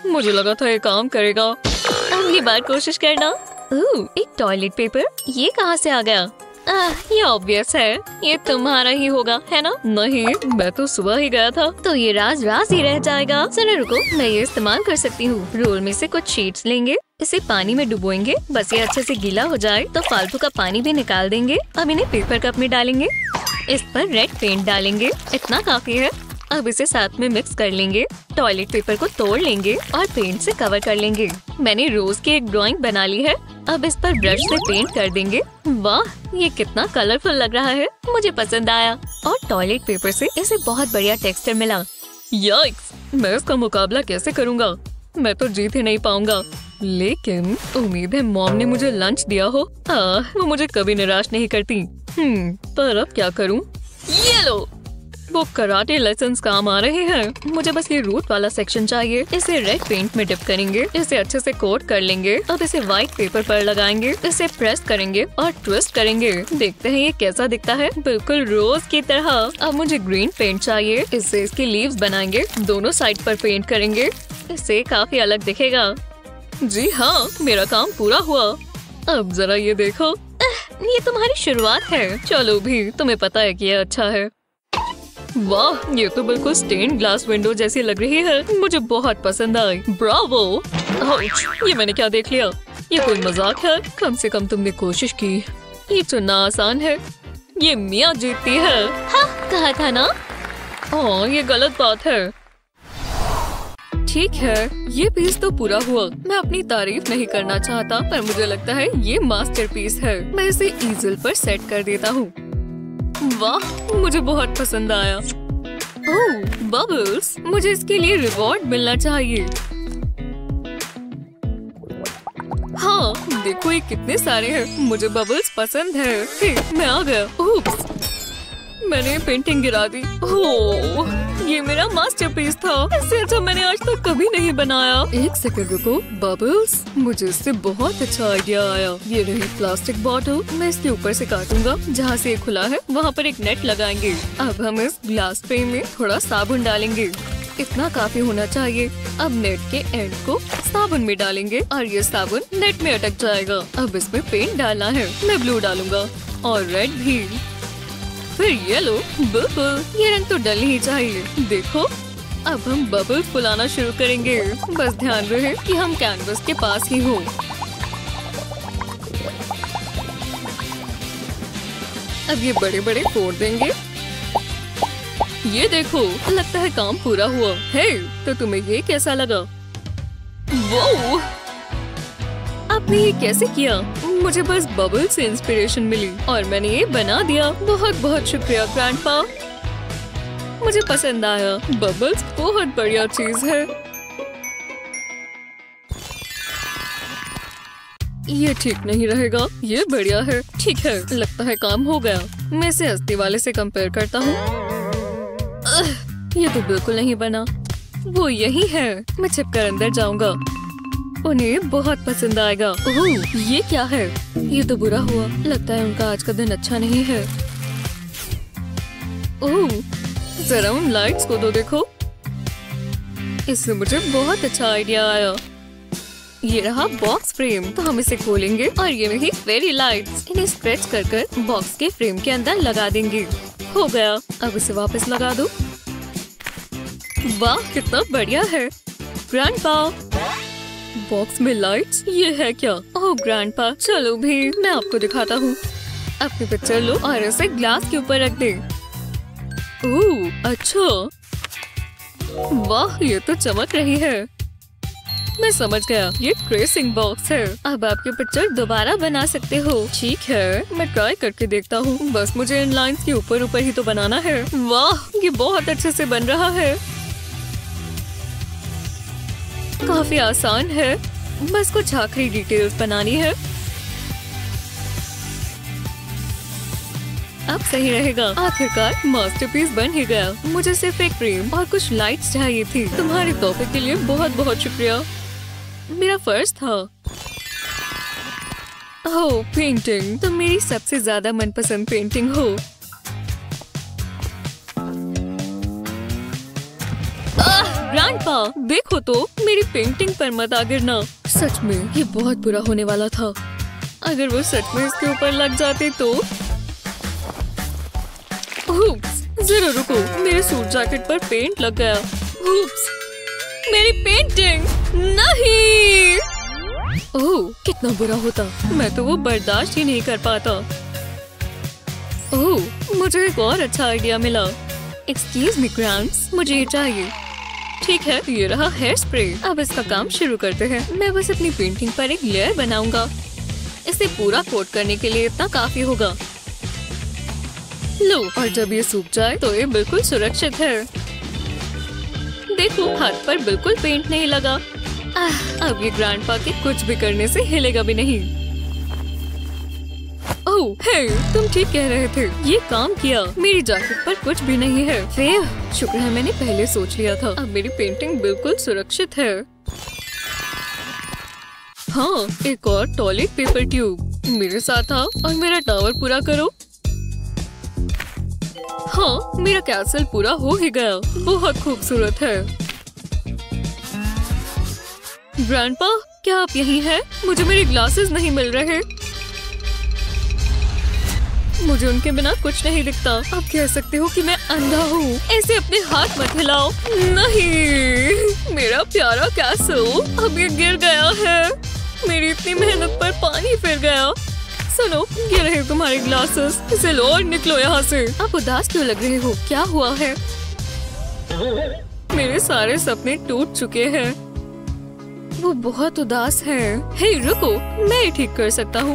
मुझे लगा था ये काम करेगा। अगली बार कोशिश करना। ओह, एक टॉयलेट पेपर, ये कहाँ से आ गया? आह, ये ऑब्वियस है, ये तुम्हारा ही होगा, है ना? नहीं, मैं तो सुबह ही गया था। तो ये राज राज ही रह जाएगा। चलो रुको, मैं ये इस्तेमाल कर सकती हूँ। रोल में से कुछ शीट्स लेंगे, इसे पानी में डुबोएंगे। बस ये अच्छे से गीला हो जाए तो फालतू का पानी भी निकाल देंगे। अब इन्हें पेपर कप में डालेंगे। इस पर रेड पेंट डालेंगे, इतना काफी है। अब इसे साथ में मिक्स कर लेंगे। टॉयलेट पेपर को तोड़ लेंगे और पेंट से कवर कर लेंगे। मैंने रोज की एक ड्राइंग बना ली है। अब इस पर ब्रश से पेंट कर देंगे। वाह, ये कितना कलरफुल लग रहा है, मुझे पसंद आया। और टॉयलेट पेपर से इसे बहुत बढ़िया टेक्सचर मिला। याइक्स, मैं इसका मुकाबला कैसे करूँगा? मैं तो जीत ही नहीं पाऊंगा। लेकिन उम्मीद है मॉम ने मुझे लंच दिया हो। आ, वो मुझे कभी निराश नहीं करती। हम्म, पर अब क्या करूं? ये लो, वो कराटे लेसन्स काम आ रहे हैं। मुझे बस ये रूट वाला सेक्शन चाहिए। इसे रेड पेंट में डिप करेंगे, इसे अच्छे से कोट कर लेंगे। अब इसे व्हाइट पेपर पर लगाएंगे, इसे प्रेस करेंगे और ट्विस्ट करेंगे। देखते हैं ये कैसा दिखता है, बिल्कुल रोज की तरह। अब मुझे ग्रीन पेंट चाहिए, इससे इसकी लीव्स बनाएंगे। दोनों साइड पर पेंट करेंगे, इससे काफी अलग दिखेगा। जी हाँ, मेरा काम पूरा हुआ। अब जरा ये देखो, ये तुम्हारी शुरुआत है। चलो भी, तुम्हें पता है कि ये अच्छा है। वाह, ये तो बिल्कुल स्टेन ग्लास विंडो जैसी लग रही है। मुझे बहुत पसंद आई। ब्रावो। आउच, ये मैंने क्या देख लिया? ये कोई मजाक है? कम से कम तुमने कोशिश की। ये चुनना आसान है। ये मिया जीतती है। हाँ, कहा था ना। हाँ, ये गलत बात है। ठीक है, ये पीस तो पूरा हुआ। मैं अपनी तारीफ नहीं करना चाहता, पर मुझे लगता है ये मास्टरपीस है। मैं इसे ईजल पर सेट कर देता हूँ। वाह, मुझे बहुत पसंद आया। ओह, बबल्स, मुझे इसके लिए रिवॉर्ड मिलना चाहिए। हाँ, देखो ये कितने सारे हैं। मुझे बबल्स पसंद है। हे, मैं आ गया। उप्स, मैंने पेंटिंग गिरा दी। ओह, ये मेरा मास्टरपीस था। इससे अच्छा मैंने आज तक कभी नहीं बनाया। एक सेकंड रुको, बबल्स, मुझे इससे बहुत अच्छा आइडिया आया। ये रही प्लास्टिक बॉटल, मैं इसके ऊपर से काटूंगा। जहाँ से ये खुला है वहाँ पर एक नेट लगाएंगे। अब हम इस ग्लास फ्रेम में थोड़ा साबुन डालेंगे, इतना काफी होना चाहिए। अब नेट के एंड को साबुन में डालेंगे और ये साबुन नेट में अटक जाएगा। अब इसमें पेंट डालना है, मैं ब्लू डालूंगा और रेड भी, फिर येलो। बिल्कुल, ये रंग तो डल ही चाहिए। देखो, अब हम बबल्स फुलाना शुरू करेंगे। बस ध्यान रहे कि हम कैनवस के पास ही हों। अब ये बड़े बड़े फोड़ देंगे। ये देखो, लगता है काम पूरा हुआ है। तो तुम्हें ये कैसा लगा? वो आपने ये कैसे किया? मुझे बस बबल से इंस्पिरेशन मिली और मैंने ये बना दिया। बहुत बहुत शुक्रिया ग्रैंडपा, मुझे पसंद आया। बबल्स बहुत बढ़िया चीज है। ये ठीक नहीं रहेगा, ये बढ़िया है। ठीक है, लगता है काम हो गया। मैं इसे हस्ती वाले से कंपेयर करता हूँ। ये तो बिल्कुल नहीं बना। वो यही है, मैं छिपकर अंदर जाऊंगा। उन्हें बहुत पसंद आएगा। ओह, ये क्या है? ये तो बुरा हुआ, लगता है उनका आज का दिन अच्छा नहीं है। ओह, जरा उन लाइट्स को तो देखो। इससे मुझे बहुत अच्छा आइडिया आया। ये रहा बॉक्स फ्रेम, तो हम इसे खोलेंगे और ये रही फेरी लाइट्स। इन्हें स्ट्रेच कर कर बॉक्स के फ्रेम के अंदर लगा देंगे। हो गया, अब इसे वापस लगा दो। वाह, कितना बढ़िया है। ग्रैंडपा, बॉक्स में लाइट्स, ये है क्या? ओह ग्रैंडपा, चलो भी मैं आपको दिखाता हूँ। अपनी पिक्चर लो और इसे ग्लास के ऊपर रख दे। ओह अच्छा, वाह ये तो चमक रही है। मैं समझ गया, ये ट्रेसिंग बॉक्स है। अब आपकी पिक्चर दोबारा बना सकते हो। ठीक है, मैं ट्राई करके देखता हूँ। बस मुझे इन लाइंस के ऊपर ऊपर ही तो बनाना है। वाह, ये बहुत अच्छे से बन रहा है। काफी आसान है, बस कुछ आखिरी डिटेल्स बनानी है। अब सही रहेगा। आखिरकार मास्टरपीस बन ही गया। मुझे सिर्फ एक फ्रेम और कुछ लाइट्स चाहिए थी। तुम्हारे तोहफे के लिए बहुत बहुत शुक्रिया, मेरा फर्ज था। ओह पेंटिंग, तुम मेरी सबसे ज्यादा मनपसंद पेंटिंग हो। ग्रैंडपा, देखो तो मेरी पेंटिंग पर मत आ गिरना। सच में ये बहुत बुरा होने वाला था। अगर वो सच में इसके ऊपर लग जाते तो। उप्स, जरा रुको, मेरे सूट जैकेट पर पेंट लग गया। उप्स, मेरी पेंटिंग नहीं। ओह, कितना बुरा होता, मैं तो वो बर्दाश्त ही नहीं कर पाता। ओह, मुझे एक और अच्छा आइडिया मिला। एक्सक्यूज मी ग्रैंड्स, मुझे ये चाहिए। ठीक है, ये रहा हेयर स्प्रे। अब इसका काम शुरू करते हैं। मैं बस अपनी पेंटिंग पर एक लेयर बनाऊंगा। इसे पूरा कोट करने के लिए इतना काफी होगा। लो, और जब ये सूख जाए तो ये बिल्कुल सुरक्षित है। देखो, हाथ पर बिल्कुल पेंट नहीं लगा। आह, अब ये ग्रैंडपा के कुछ भी करने से हिलेगा भी नहीं। ओह, हे, तुम ठीक कह रहे थे, ये काम किया। मेरी जैकेट पर कुछ भी नहीं है। फिर शुक्र है मैंने पहले सोच लिया था। अब मेरी पेंटिंग बिल्कुल सुरक्षित है। हाँ, एक और टॉयलेट पेपर ट्यूब मेरे साथ आओ और मेरा टावर पूरा करो। हाँ, मेरा कैसल पूरा हो ही गया। बहुत खूबसूरत है। ग्रैंडपा, क्या आप यहीं हैं? मुझे मेरे ग्लासेस नहीं मिल रहे। मुझे उनके बिना कुछ नहीं दिखता। आप कह सकते हो कि मैं अंधा हूँ। ऐसे अपने हाथ मत हिलाओ। नहीं, मेरा प्यारा कैसल अब ये गिर गया है। मेरी इतनी मेहनत पर पानी फिर गया। सुनो, ये रहे तुम्हारे ग्लासेस। इसे लो और निकलो यहाँ से। आप उदास क्यों लग रहे हो? क्या हुआ है? मेरे सारे सपने टूट चुके हैं। वो बहुत उदास है। हे रुको, मैं ये ठीक कर सकता हूँ।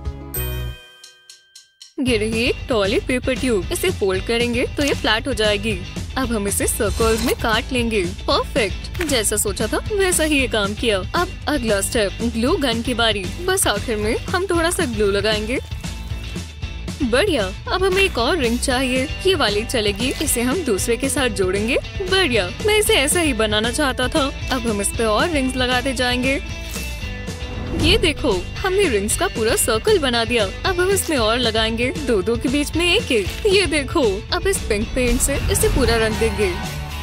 ये रही एक टॉयलेट पेपर ट्यूब। इसे फोल्ड करेंगे तो ये फ्लैट हो जाएगी। अब हम इसे सर्कल्स में काट लेंगे। परफेक्ट, जैसा सोचा था वैसा ही ये काम किया। अब अगला स्टेप, ग्लू गन की बारी। बस आखिर में हम थोड़ा सा ग्लू लगाएंगे। बढ़िया, अब हमें एक और रिंग चाहिए। ये वाली चलेगी। इसे हम दूसरे के साथ जोड़ेंगे। बढ़िया, मैं इसे ऐसा ही बनाना चाहता था। अब हम इस पे और रिंग्स लगाते जाएंगे। ये देखो, हमने रिंग्स का पूरा सर्कल बना दिया। अब हम इसमें और लगाएंगे, दो दो के बीच में एक एक। ये देखो, अब इस पिंक पेंट से इसे पूरा रंग देंगे।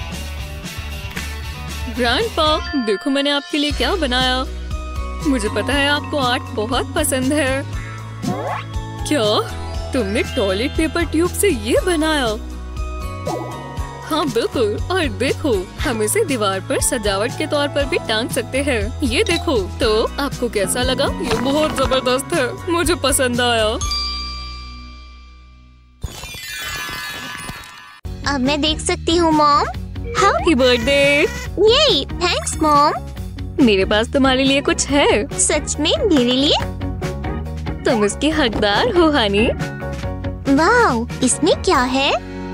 ग्रैंडपा, देखो मैंने आपके लिए क्या बनाया। मुझे पता है आपको आर्ट बहुत पसंद है। क्या तुमने टॉयलेट पेपर ट्यूब से ये बनाया? हाँ बिल्कुल, और देखो, हम इसे दीवार पर सजावट के तौर पर भी टांग सकते हैं। ये देखो, तो आपको कैसा लगा? ये बहुत जबरदस्त है, मुझे पसंद आया। अब मैं देख सकती हूँ मॉम। Happy birthday. ये थैंक्स मॉम। मेरे पास तुम्हारे लिए कुछ है। सच में मेरे लिए? तुम इसकी हकदार हो हनी। वाओ, इसमें क्या है?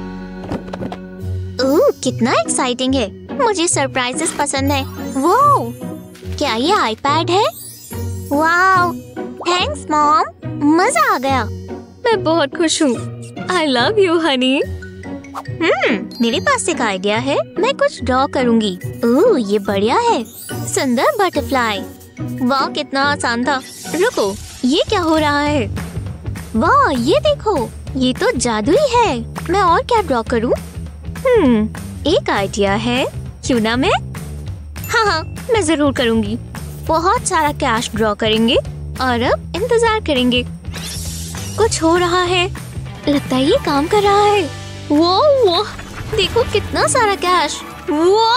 ओह, कितना एक्साइटिंग है। मुझे सरप्राइजेस पसंद है। वाओ, क्या ये आईपैड है? वाओ, थैंक्स मॉम, मजा आ गया। मैं बहुत खुश हूँ। I love you honey. Hmm, मेरे पास एक आइडिया है। मैं कुछ ड्रॉ करूँगी। ओह, ये बढ़िया है। सुंदर बटरफ्लाई। वाह, कितना आसान था। रुको, ये क्या हो रहा है? वाह, ये देखो, ये तो जादुई है। मैं और क्या ड्रॉ करूँ? हम्म, एक आइडिया है। क्यों ना मैं? हाँ हाँ, मैं जरूर करूँगी। बहुत सारा कैश ड्रॉ करेंगे और अब इंतजार करेंगे। कुछ हो रहा है। लगता है ये काम कर रहा है। वो वो देखो, कितना सारा कैश। वाह,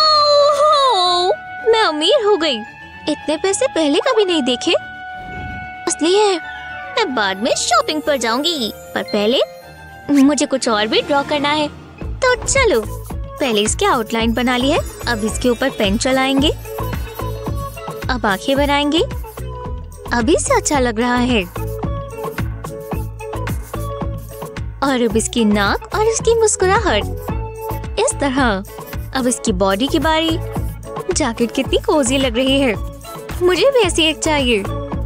मैं अमीर हो गई। इतने पैसे पहले कभी नहीं देखे। असली है। मैं बाद में शॉपिंग पर जाऊंगी, पर पहले मुझे कुछ और भी ड्रॉ करना है। तो चलो, पहले इसकी आउटलाइन बना ली है। अब इसके ऊपर पेन चलाएंगे। अब आंखें बनाएंगे। अभी से अच्छा लग रहा है। और अब इसकी नाक और इसकी मुस्कुराहट इस तरह। अब इसकी बॉडी की बारी। जैकेट कितनी कोजी लग रही है। मुझे भी ऐसी एक चाहिए।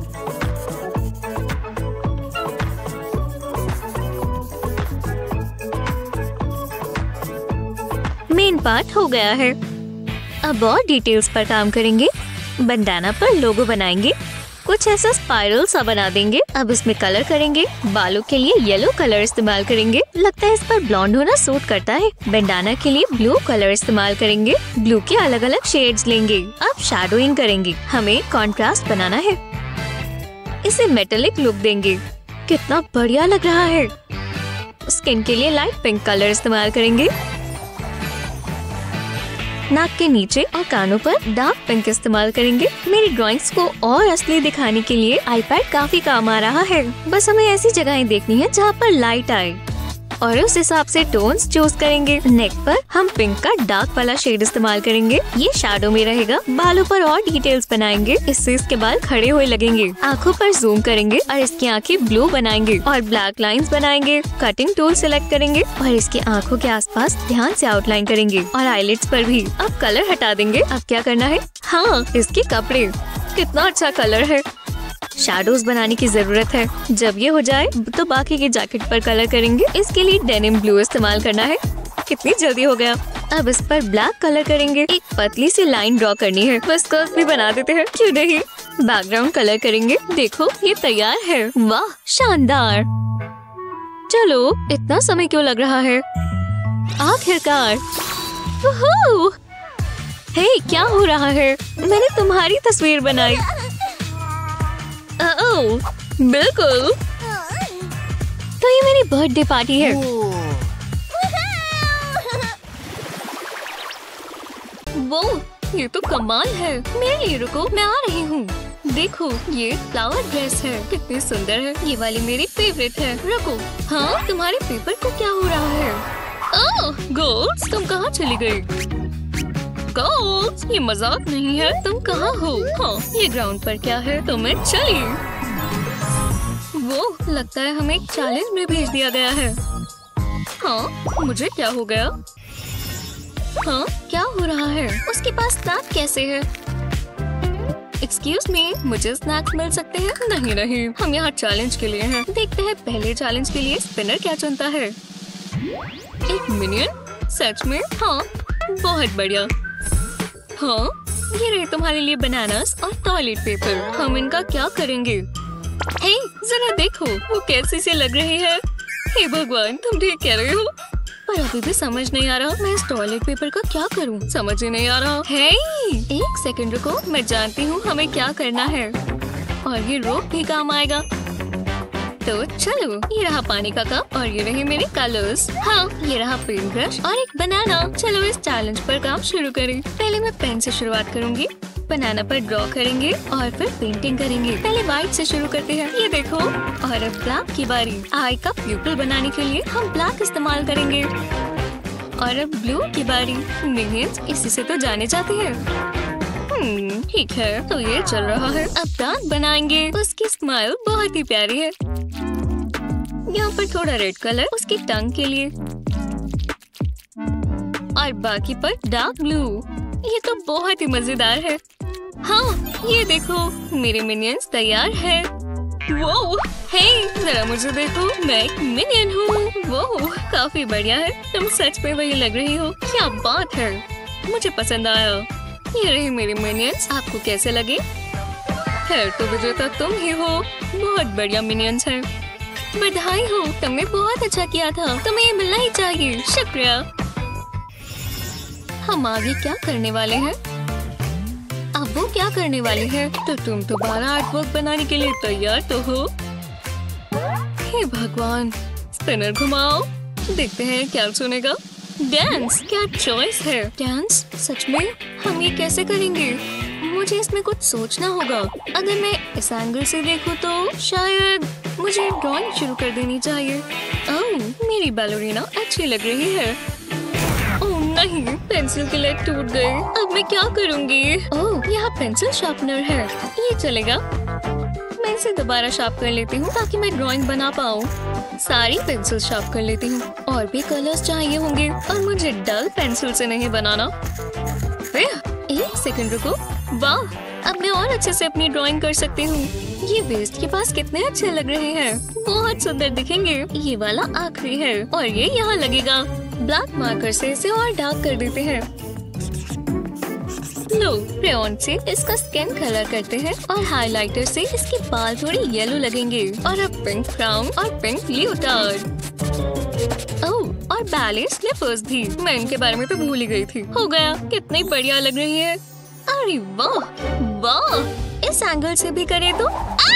मेन पार्ट हो गया है। अब और डिटेल्स पर काम करेंगे। बंदाना पर लोगो बनाएंगे। कुछ ऐसा स्पाइरल सा बना देंगे। अब इसमें कलर करेंगे। बालों के लिए येलो कलर इस्तेमाल करेंगे। लगता है इस पर ब्लॉन्ड होना सूट करता है। बैंडाना के लिए ब्लू कलर इस्तेमाल करेंगे। ब्लू के अलग अलग शेड्स लेंगे। अब शैडोइंग करेंगे। हमें कॉन्ट्रास्ट बनाना है। इसे मेटेलिक लुक देंगे। कितना बढ़िया लग रहा है। स्किन के लिए लाइट पिंक कलर इस्तेमाल करेंगे। नाक के नीचे और कानों पर डार्क पिंक इस्तेमाल करेंगे। मेरी ड्राइंग्स को और असली दिखाने के लिए आईपैड काफी काम आ रहा है। बस हमें ऐसी जगहें देखनी है जहाँ पर लाइट आए और उस हिसाब से टोन्स चूज करेंगे। नेक पर हम पिंक का डार्क वाला शेड इस्तेमाल करेंगे। ये शैडो में रहेगा। बालों पर और डिटेल्स बनाएंगे। इससे इसके बाल खड़े हुए लगेंगे। आँखों पर जूम करेंगे और इसकी आँखें ब्लू बनाएंगे और ब्लैक लाइंस बनाएंगे। कटिंग टूल सिलेक्ट करेंगे और इसकी आँखों के आसपास ध्यान से आउटलाइन करेंगे और आईलिड्स पर भी। अब कलर हटा देंगे। अब क्या करना है? हाँ, इसके कपड़े। कितना अच्छा कलर है। शैडोज बनाने की जरूरत है। जब ये हो जाए तो बाकी की जैकेट पर कलर करेंगे। इसके लिए डेनिम ब्लू इस्तेमाल करना है। कितनी जल्दी हो गया। अब इस पर ब्लैक कलर करेंगे। एक पतली सी लाइन ड्रॉ करनी है। बस कर्व भी बना देते हैं, क्यों नहीं। बैकग्राउंड कलर करेंगे। देखो ये तैयार है। वाह, शानदार। चलो, इतना समय क्यों लग रहा है? आखिरकार। ओहो! हे, क्या हो रहा है? मैंने तुम्हारी तस्वीर बनाई। ओह, बिल्कुल। तो ये मेरी बर्थडे पार्टी है। वो, ये तो कमाल है। मेरे लिए रुको, मैं आ रही हूँ। देखो, ये फ्लावर ड्रेस है। कितनी सुंदर है। ये वाली मेरी फेवरेट है। रुको। हाँ, तुम्हारे पेपर को क्या हो रहा है? ओह, गर्ल्स, तुम कहाँ चली गई? गर्ल्स, ये मजाक नहीं है। तुम कहाँ हो? हाँ, ये ग्राउंड पर क्या है? तो मैं चली। वो, लगता है हमें एक चैलेंज में भेज दिया गया है। हाँ, मुझे क्या हो गया? हाँ, क्या हो रहा है? उसके पास स्नैक कैसे है? एक्सक्यूज मी, मुझे स्नैक्स मिल सकते हैं? नहीं नहीं, हम यहाँ चैलेंज के लिए हैं। देखते हैं पहले चैलेंज के लिए स्पिनर क्या चुनता है। एक मिनियन? सच में? हाँ, बहुत बढ़िया। हाँ, ये रहे तुम्हारे लिए बनानास और टॉयलेट पेपर। हम इनका क्या करेंगे? हे, जरा देखो, वो कैसी सी लग रही है। हे भगवान, तुम ठीक कह रहे हो। पर अभी भी समझ नहीं आ रहा मैं इस टॉयलेट पेपर का क्या करूं। समझ ही नहीं आ रहा। हे, एक सेकंड रुको, मैं जानती हूँ हमें क्या करना है और ये रोप भी काम आएगा। तो चलो, ये रहा पानी का कप और ये रहे मेरे कलर्स। हाँ, ये रहा पेंट ब्रश और एक बनाना। चलो इस चैलेंज पर काम शुरू करें। पहले मैं पेन से शुरुआत करूंगी। बनाना पर ड्रॉ करेंगे और फिर पेंटिंग करेंगे। पहले व्हाइट से शुरू करते हैं। ये देखो। और अब ब्लैक की बारी। आई का प्यूपल बनाने के लिए हम ब्लैक इस्तेमाल करेंगे। और अब ब्लू की बारी। मिनियंस इसी से तो जाने जाते हैं। हम्म, ठीक है, तो ये चल रहा है। अब दांत बनाएंगे। उसकी स्माइल बहुत ही प्यारी है। यहाँ पर थोड़ा रेड कलर उसकी टंग के लिए और बाकी पर डार्क ब्लू। ये तो बहुत ही मजेदार है। हाँ, ये देखो, मेरे मिनियंस तैयार है। वो, हे, जरा मुझे देखो, मैं एक मिनियन हूँ। वो काफी बढ़िया है। तुम सच में वही लग रही हो। क्या बात है, मुझे पसंद आया। ये रही मेरे मिनियंस। आपको कैसे लगे? खैर, तो विजेता तुम ही हो। बहुत बढ़िया मिनियंस है। बधाई हो, तुमने बहुत अच्छा किया था। तुम्हें ये मिलना ही चाहिए। शुक्रिया। हम आगे क्या करने वाले हैं? अब वो क्या करने वाली है? तो तुम दोबारा आर्ट वर्क बनाने के लिए तैयार तो हो? हे भगवान, स्पिनर घुमाओ। देखते हैं क्या सुनेगा। डांस, क्या चॉइस है। डांस, सच में? हम ये कैसे करेंगे? मुझे इसमें कुछ सोचना होगा। अगर मैं इस एंगल से देखूं तो शायद मुझे ड्राइंग शुरू कर देनी चाहिए। ओह, मेरी बैलरीना अच्छी लग रही है। ओह नहीं, पेंसिल की लेग टूट गई। अब मैं क्या करूंगी? ओह, यहाँ पेंसिल शार्पनर है। ये चलेगा। मैं इसे दोबारा शार्प कर लेती हूँ ताकि मैं ड्राइंग बना पाऊँ। सारी पेंसिल शार्प कर लेती हूँ। और भी कलर्स चाहिए होंगे और मुझे डल पेंसिल से नहीं बनाना। एक सेकंड रुको। वाह, अब मैं और अच्छे से अपनी ड्राइंग कर सकती हूँ। ये वेस्ट के पास कितने अच्छे लग रहे हैं। बहुत सुंदर दिखेंगे। ये वाला आखिरी है और ये यहाँ लगेगा। ब्लैक मार्कर से इसे और डार्क कर देते हैं। लो क्रेयॉन से इसका स्किन कलर करते हैं और हाइलाइटर से इसके बाल थोड़े येलो लगेंगे और अब पिंक क्राउन और पिंक लियोटार्ड। ओह, और बैले स्लीपर्स भी। मैं इनके बारे में तो भूल ही गई थी। हो गया, कितनी बढ़िया लग रही है। अरे वाह वाह, इस एंगल से भी करे तो।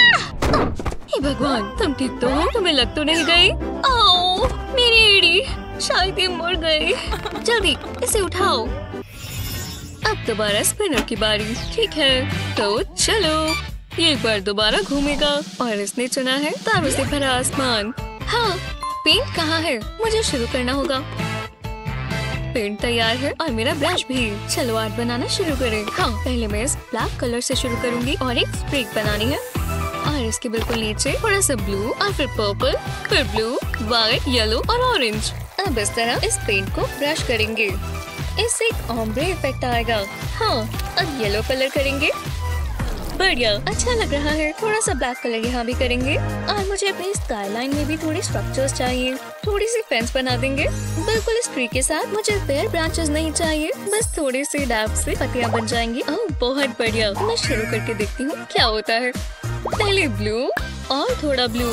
हे भगवान, तुम ठीक तो हो? तुम्हें लग तो नहीं गई? ओह, मेरी एड़ी, शायद ये मुड़ गई। जल्दी इसे उठाओ। अब दोबारा स्पिनर की बारी। ठीक है, तो चलो। ये एक बार दोबारा घूमेगा और इसने चुना है तारों से भरा आसमान। हाँ, पेंट कहाँ है? मुझे शुरू करना होगा। पेंट तैयार है और मेरा ब्रश भी। चलो आर्ट बनाना शुरू करें। हाँ, पहले मैं इस ब्लैक कलर से शुरू करूंगी और एक स्ट्रीक बनानी है और इसके बिल्कुल नीचे थोड़ा सा ब्लू और फिर पर्पल, फिर ब्लू, व्हाइट, येलो और ऑरेंज। अब इस तरह इस पेंट को ब्रश करेंगे। इससे एक ऑम्ब्रे इफेक्ट आएगा। हाँ, अब येलो कलर करेंगे। बढ़िया, अच्छा लग रहा है। थोड़ा सा ब्लैक कलर यहाँ भी करेंगे और मुझे अपनी स्काईलाइन में भी थोड़ी स्ट्रक्चर्स चाहिए। थोड़ी सी फेंस बना देंगे। बिल्कुल इस ट्री के साथ मुझे पेड़ ब्रांचेस नहीं चाहिए, बस थोड़े से डैप से पत्तियाँ बन जाएंगी। ओह, बहुत बढ़िया। मैं शुरू करके देखती हूँ क्या होता है। पहले ब्लू और थोड़ा ब्लू।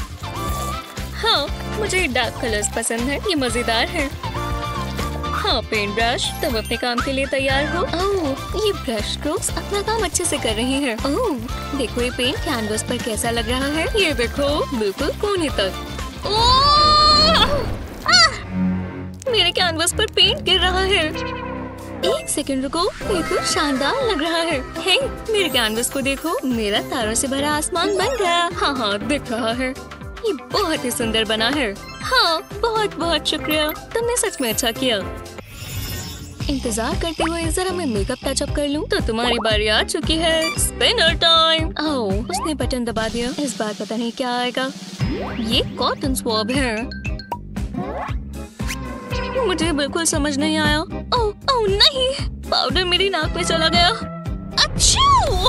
हाँ, मुझे डार्क कलर्स पसंद है, ये मजेदार है। हाँ, पेंट ब्रश, तुम अपने काम के लिए तैयार हो? ओह, ये ब्रश स्ट्रोक्स अपना काम अच्छे से कर रही हैं। ओह, देखो ये पेंट कैनवस पर कैसा लग रहा है। ये देखो, बिल्कुल कोने तक। ओह, आह! मेरे कैनवस पर पेंट गिर रहा है। एक सेकंड रुको, ये तो शानदार लग रहा है। हे, मेरे कैनवस को देखो, मेरा तारों से भरा आसमान बन गया। हाँ हाँ, दिख रहा है। ये बहुत ही सुंदर बना है। हाँ, बहुत बहुत शुक्रिया, तुमने सच में अच्छा किया। इंतजार करते हुए जरा मैं मेकअप टचअप कर लूं, तो तुम्हारी बारी आ चुकी है। Spinner time. ओह, उसने बटन दबा दिया। इस बार पता नहीं क्या आएगा। ये कॉटन स्वॉब है। मुझे बिल्कुल समझ नहीं आया। ओह ओह नहीं, पाउडर मेरी नाक में चला गया। अच्छू!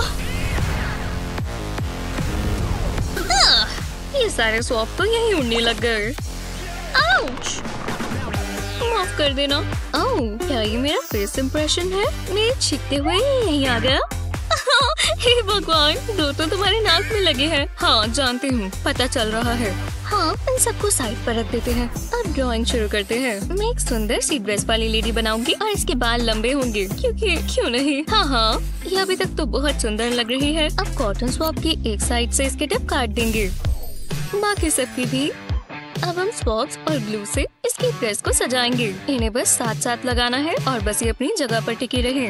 ये सारे स्वॉब तो यहीं उड़ने लग गए। आउच! माफ कर देना। ओह, क्या ये मेरा फेस इंप्रेशन है? मेरे छींकते हुए यहीं आ गया। हे भगवान, दो तो तुम्हारे नाक में लगे हैं। हाँ, जानती हूँ, पता चल रहा है। हाँ, इन सबको साइड पर रख देते हैं। अब ड्राइंग शुरू करते हैं। मैं एक सुंदर सी ड्रेस वाली लेडी बनाऊंगी और इसके बाल लंबे होंगे, क्योंकि क्यों नहीं। हाँ हाँ, ये अभी तक तो बहुत सुंदर लग रही है। अब कॉटन स्वॉब की एक साइड से इसके टिप काट देंगे, बाकी सबकी भी। अब हम स्वॉब्स और ग्लू से इसकी ड्रेस को सजाएंगे। इन्हें बस साथ साथ लगाना है और बस ये अपनी जगह पर टिकी रहे।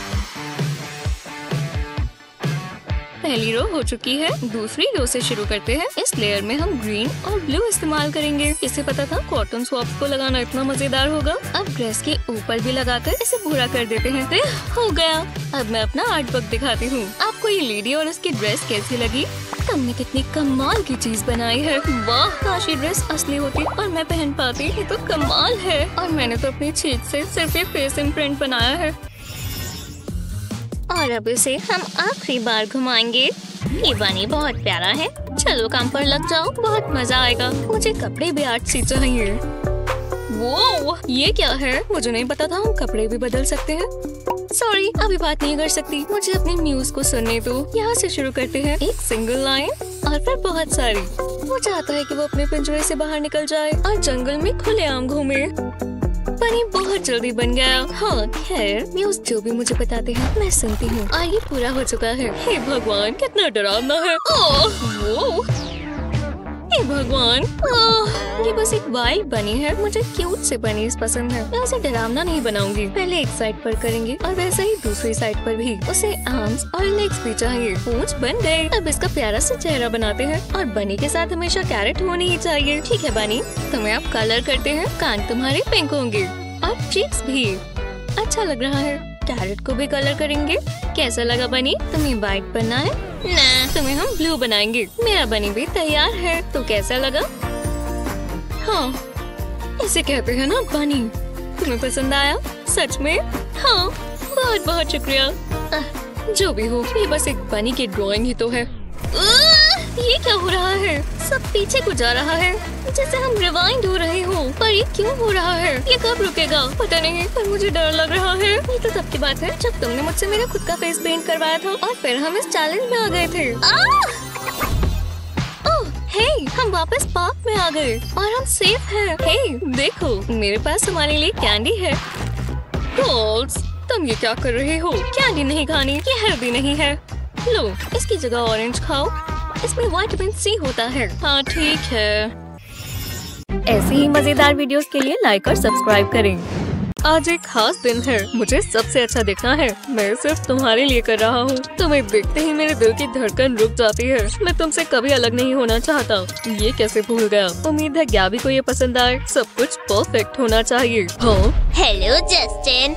पहली रो हो चुकी है, दूसरी रो से शुरू करते हैं। इस लेयर में हम ग्रीन और ब्लू इस्तेमाल करेंगे। इसे पता था कॉटन स्वॉब्स को लगाना इतना मजेदार होगा। अब ड्रेस के ऊपर भी लगाकर इसे भूरा कर देते हैं। हो गया। अब मैं अपना आर्ट वर्क दिखाती हूँ। आपको ये लेडी और इसकी ड्रेस कैसी लगी? तुमने कितनी कमाल की चीज बनाई है। वाह, काश ये ड्रेस असली होती और मैं पहन पाती। ये तो कमाल है। और मैंने तो अपनी छींक से सिर्फ ये फेस इम्प्रिंट बनाया है। और अब इसे हम आखिरी बार घुमाएंगे। ये बनी बहुत प्यारा है। चलो काम पर लग जाओ, बहुत मजा आएगा। मुझे कपड़े भी आर्टसी चाहिए। वो ये क्या है? मुझे नहीं पता था हम कपड़े भी बदल सकते हैं। सॉरी, अभी बात नहीं कर सकती। मुझे अपनी म्यूज को सुनने दो। यहाँ से शुरू करते हैं। एक सिंगल लाइन और फिर बहुत सारी। वो चाहता है कि वो अपने पिंजरे से बाहर निकल जाए और जंगल में खुलेआम घूमे। बनी बहुत जल्दी बन गया। हाँ, खैर म्यूज जो भी मुझे बताते हैं मैं सुनती हूँ। और ये पूरा हो चुका है। हे भगवान, कितना डरावना है। ओह, वो हे भगवान, ओह, ये बस एक वाइल्ड बनी है। मुझे क्यूट से बनीज पसंद है। मैं उसे डरावना नहीं बनाऊंगी। पहले एक साइड पर करेंगे और वैसे ही दूसरी साइड पर भी। उसे आर्म्स और लेग्स भी चाहिए। पूंछ बन गए। अब इसका प्यारा सा चेहरा बनाते हैं। और बनी के साथ हमेशा कैरेट होनी ही चाहिए। ठीक है बनी, तुम्हें आप कलर करते हैं। कान तुम्हारे पिंक होंगे और चीक्स भी। अच्छा लग रहा है। कैरेट को भी कलर करेंगे। कैसा लगा बनी? तुम्हें व्हाइट बनना है ना? तुम्हें हम ब्लू बनाएंगे। मेरा बनी भी तैयार है, तो कैसा लगा? हाँ, इसे कहते हैं ना बनी। तुम्हें पसंद आया? सच में? हाँ, बहुत बहुत शुक्रिया। जो भी हो, ये बस एक बनी की ड्राइंग ही तो है। ये क्या हो रहा है? सब पीछे को जा रहा है, जैसे हम रिवाइंड हो रहे हो। पर ये क्यों हो रहा है? ये कब रुकेगा? पता नहीं, पर मुझे डर लग रहा है। ये तो तब की बात है जब तुमने मुझसे मेरा खुद का फेस पेंट करवाया था और फिर हम इस चैलेंज में आ गए थे। ओह, हे, हम वापस पार्क में आ गए और हम सेफ हैं। हे, देखो, मेरे पास तुम्हारे लिए कैंडी है। गर्ल्स, तुम ये क्या कर रहे हो? कैंडी नहीं खानी, ये हेल्दी नहीं है। लो, इसकी जगह ऑरेंज खाओ, इसमें विटामिन सी होता है। हाँ ठीक है। ऐसे ही मजेदार वीडियोस के लिए लाइक और सब्सक्राइब करें। आज एक खास दिन है, मुझे सबसे अच्छा दिखना है। मैं सिर्फ तुम्हारे लिए कर रहा हूँ। तुम्हें देखते ही मेरे दिल की धड़कन रुक जाती है। मैं तुमसे कभी अलग नहीं होना चाहता। ये कैसे भूल गया? उम्मीद है गैबी को ये पसंद आए। सब कुछ परफेक्ट होना चाहिए। हाँ, हेलो जस्टिन।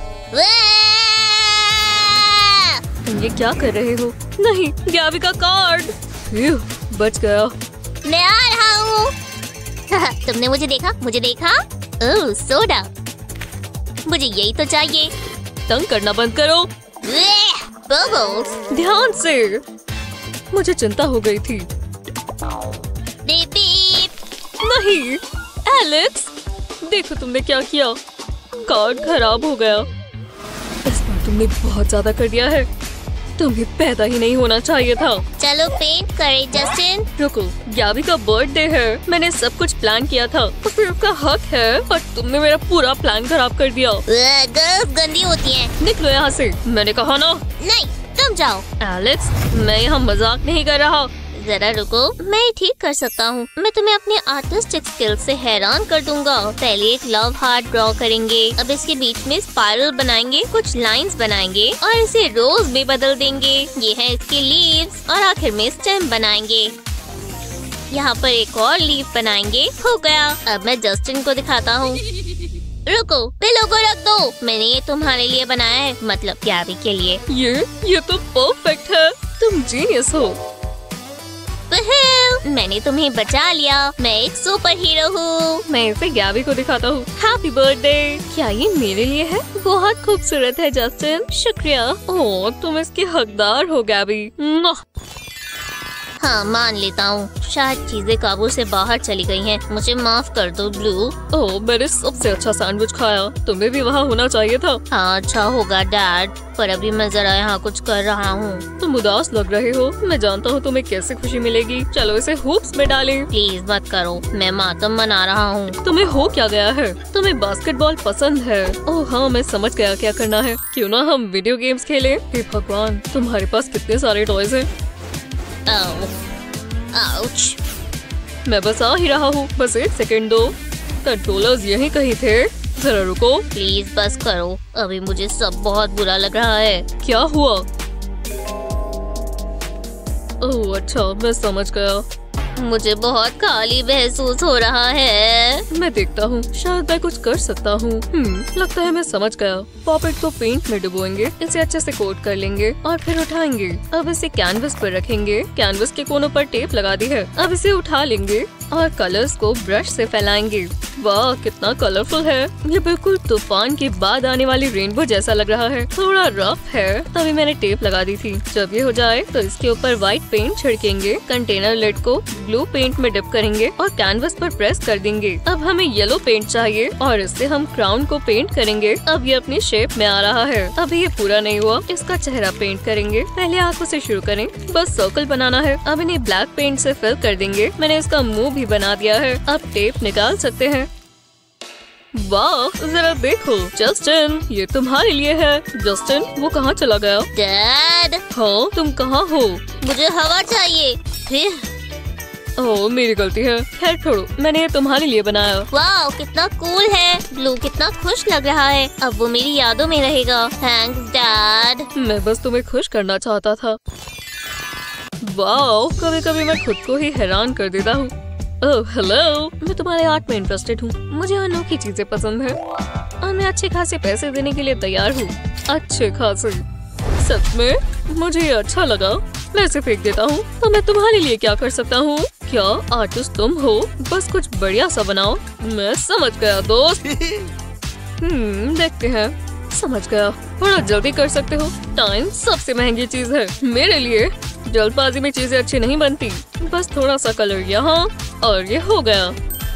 ये क्या कर रहे हो? नहीं, गैबी का कार्ड। बच गया। मैं आ रहा हूँ। तुमने मुझे देखा? मुझे देखा? Oh, soda. मुझे यही तो चाहिए। तंग करना बंद करो। बबल्स। ध्यान से। मुझे चिंता हो गई थी। Beep beep. नहीं, एलेक्स, देखो तुमने क्या किया। कार्ड खराब हो गया। इस बार तुमने बहुत ज्यादा कर दिया है। तुम्हें पैदा ही नहीं होना चाहिए था। चलो पेंट करें जस्टिन। रुको, गैबी का बर्थडे है। मैंने सब कुछ प्लान किया था, उसमें उसका हक है। और तुमने मेरा पूरा प्लान खराब कर दिया। गर्ल्स गंदी होती हैं। निकलो यहाँ से, मैंने कहा ना। नहीं, तुम जाओ। एलेक्स, मैं यहाँ मजाक नहीं कर रहा। जरा रुको, मैं ठीक कर सकता हूँ। मैं तुम्हें अपने आर्टिस्टिक स्किल से हैरान कर दूंगा। पहले एक लव हार्ट ड्रॉ करेंगे, अब इसके बीच में स्पाइरल बनाएंगे, कुछ लाइंस बनाएंगे और इसे रोज में बदल देंगे। ये है इसके लीव्स और आखिर में स्टेम बनाएंगे। यहाँ पर एक और लीफ बनाएंगे। हो गया। अब मैं जस्टिन को दिखाता हूँ। रुको, पिलो को रख दो। मैंने ये तुम्हारे लिए बनाया है, मतलब गैबी के लिए। ये ये तो परफेक्ट है। तुम जीनियस हो। मैंने तुम्हें बचा लिया। मैं एक सुपर हीरो हूँ। मैं इसे गैबी को दिखाता हूँ। Happy birthday. क्या ये मेरे लिए है? बहुत खूबसूरत है जस्टिन। शुक्रिया। ओह, तुम इसकी हकदार हो गैबी। हाँ, मान लेता हूँ। शायद चीजें काबू से बाहर चली गई हैं। मुझे माफ कर दो ब्लू। ओह, मैंने सबसे अच्छा सैंडविच खाया। तुम्हें भी वहाँ होना चाहिए था। हाँ, अच्छा होगा डैड, पर अभी मैं जरा यहाँ कुछ कर रहा हूँ। तुम उदास लग रहे हो। मैं जानता हूँ तुम्हें कैसे खुशी मिलेगी। चलो इसे हुप्स में डालें। प्लीज मत करो, मैं मातम मना रहा हूँ। तुम्हें हो क्या गया है? तुम्हें बास्केटबॉल पसंद है? ओह हाँ, मैं समझ गया क्या करना है। क्यों ना हम वीडियो गेम्स खेलें? हे भगवान, तुम्हारे पास कितने सारे टॉयज हैं। आउच। मैं बस आ ही रहा हूँ, बस एक सेकंड दो। कंट्रोलर्स यहीं कहीं थे। जरा रुको। प्लीज बस करो, अभी मुझे सब बहुत बुरा लग रहा है। क्या हुआ? ओह अच्छा, मैं समझ गया। मुझे बहुत खाली महसूस हो रहा है। मैं देखता हूँ, शायद मैं कुछ कर सकता हूँ। हम्म, लगता है मैं समझ गया। पॉपेट को पेंट में डुबोएंगे, इसे अच्छे से कोट कर लेंगे और फिर उठाएंगे। अब इसे कैनवस पर रखेंगे। कैनवस के कोनों पर टेप लगा दी है। अब इसे उठा लेंगे और कलर्स को ब्रश से फैलाएंगे। वाह, कितना कलरफुल है। ये बिल्कुल तूफान के बाद आने वाली रेनबो जैसा लग रहा है। थोड़ा रफ है, तभी मैंने टेप लगा दी थी। जब ये हो जाए तो इसके ऊपर व्हाइट पेंट छिड़केंगे। कंटेनर लिड को ब्लू पेंट में डिप करेंगे और कैनवस पर प्रेस कर देंगे। अब हमें येलो पेंट चाहिए और इससे हम क्राउन को पेंट करेंगे। अब ये अपनी शेप में आ रहा है। अभी ये पूरा नहीं हुआ, इसका चेहरा पेंट करेंगे। पहले आंखों से शुरू करें, बस सर्कल बनाना है। अब इन्हें ब्लैक पेंट से फिल कर देंगे। मैंने इसका मुंह भी बना दिया है। अब टेप निकाल सकते हैं। वाह, जरा देखो जस्टिन, ये तुम्हारे लिए है। जस्टिन, वो कहाँ चला गया? डैड। हाँ, तुम कहाँ हो? मुझे हवा चाहिए। फिर ओह, मेरी गलती है। खैर छोड़ो, मैंने ये तुम्हारे लिए बनाया। वाह, कितना कूल है। ब्लू कितना खुश लग रहा है। अब वो मेरी यादों में रहेगा। Thanks dad. मैं बस तुम्हें खुश करना चाहता था। वाह, कभी कभी मैं खुद को ही हैरान कर देता हूँ। ओह हेलो, मैं तुम्हारे आर्ट में इंटरेस्टेड हूँ। मुझे अनोखी चीजें पसंद है और मैं अच्छे खासे पैसे देने के लिए तैयार हूँ। अच्छे खासे? सच में? मुझे ये अच्छा लगा। मैं इसे फेंक देता हूँ। तो मैं तुम्हारे लिए क्या कर सकता हूँ? क्या आर्टिस्ट तुम हो? बस कुछ बढ़िया सा बनाओ। मैं समझ गया दोस्त। हम्म, देखते हैं। समझ गया। थोड़ा जल्दी कर सकते हो? टाइम सबसे महंगी चीज है मेरे लिए। जल्दबाजी में चीजें अच्छी नहीं बनती। बस थोड़ा सा कलर यहाँ और ये हो गया।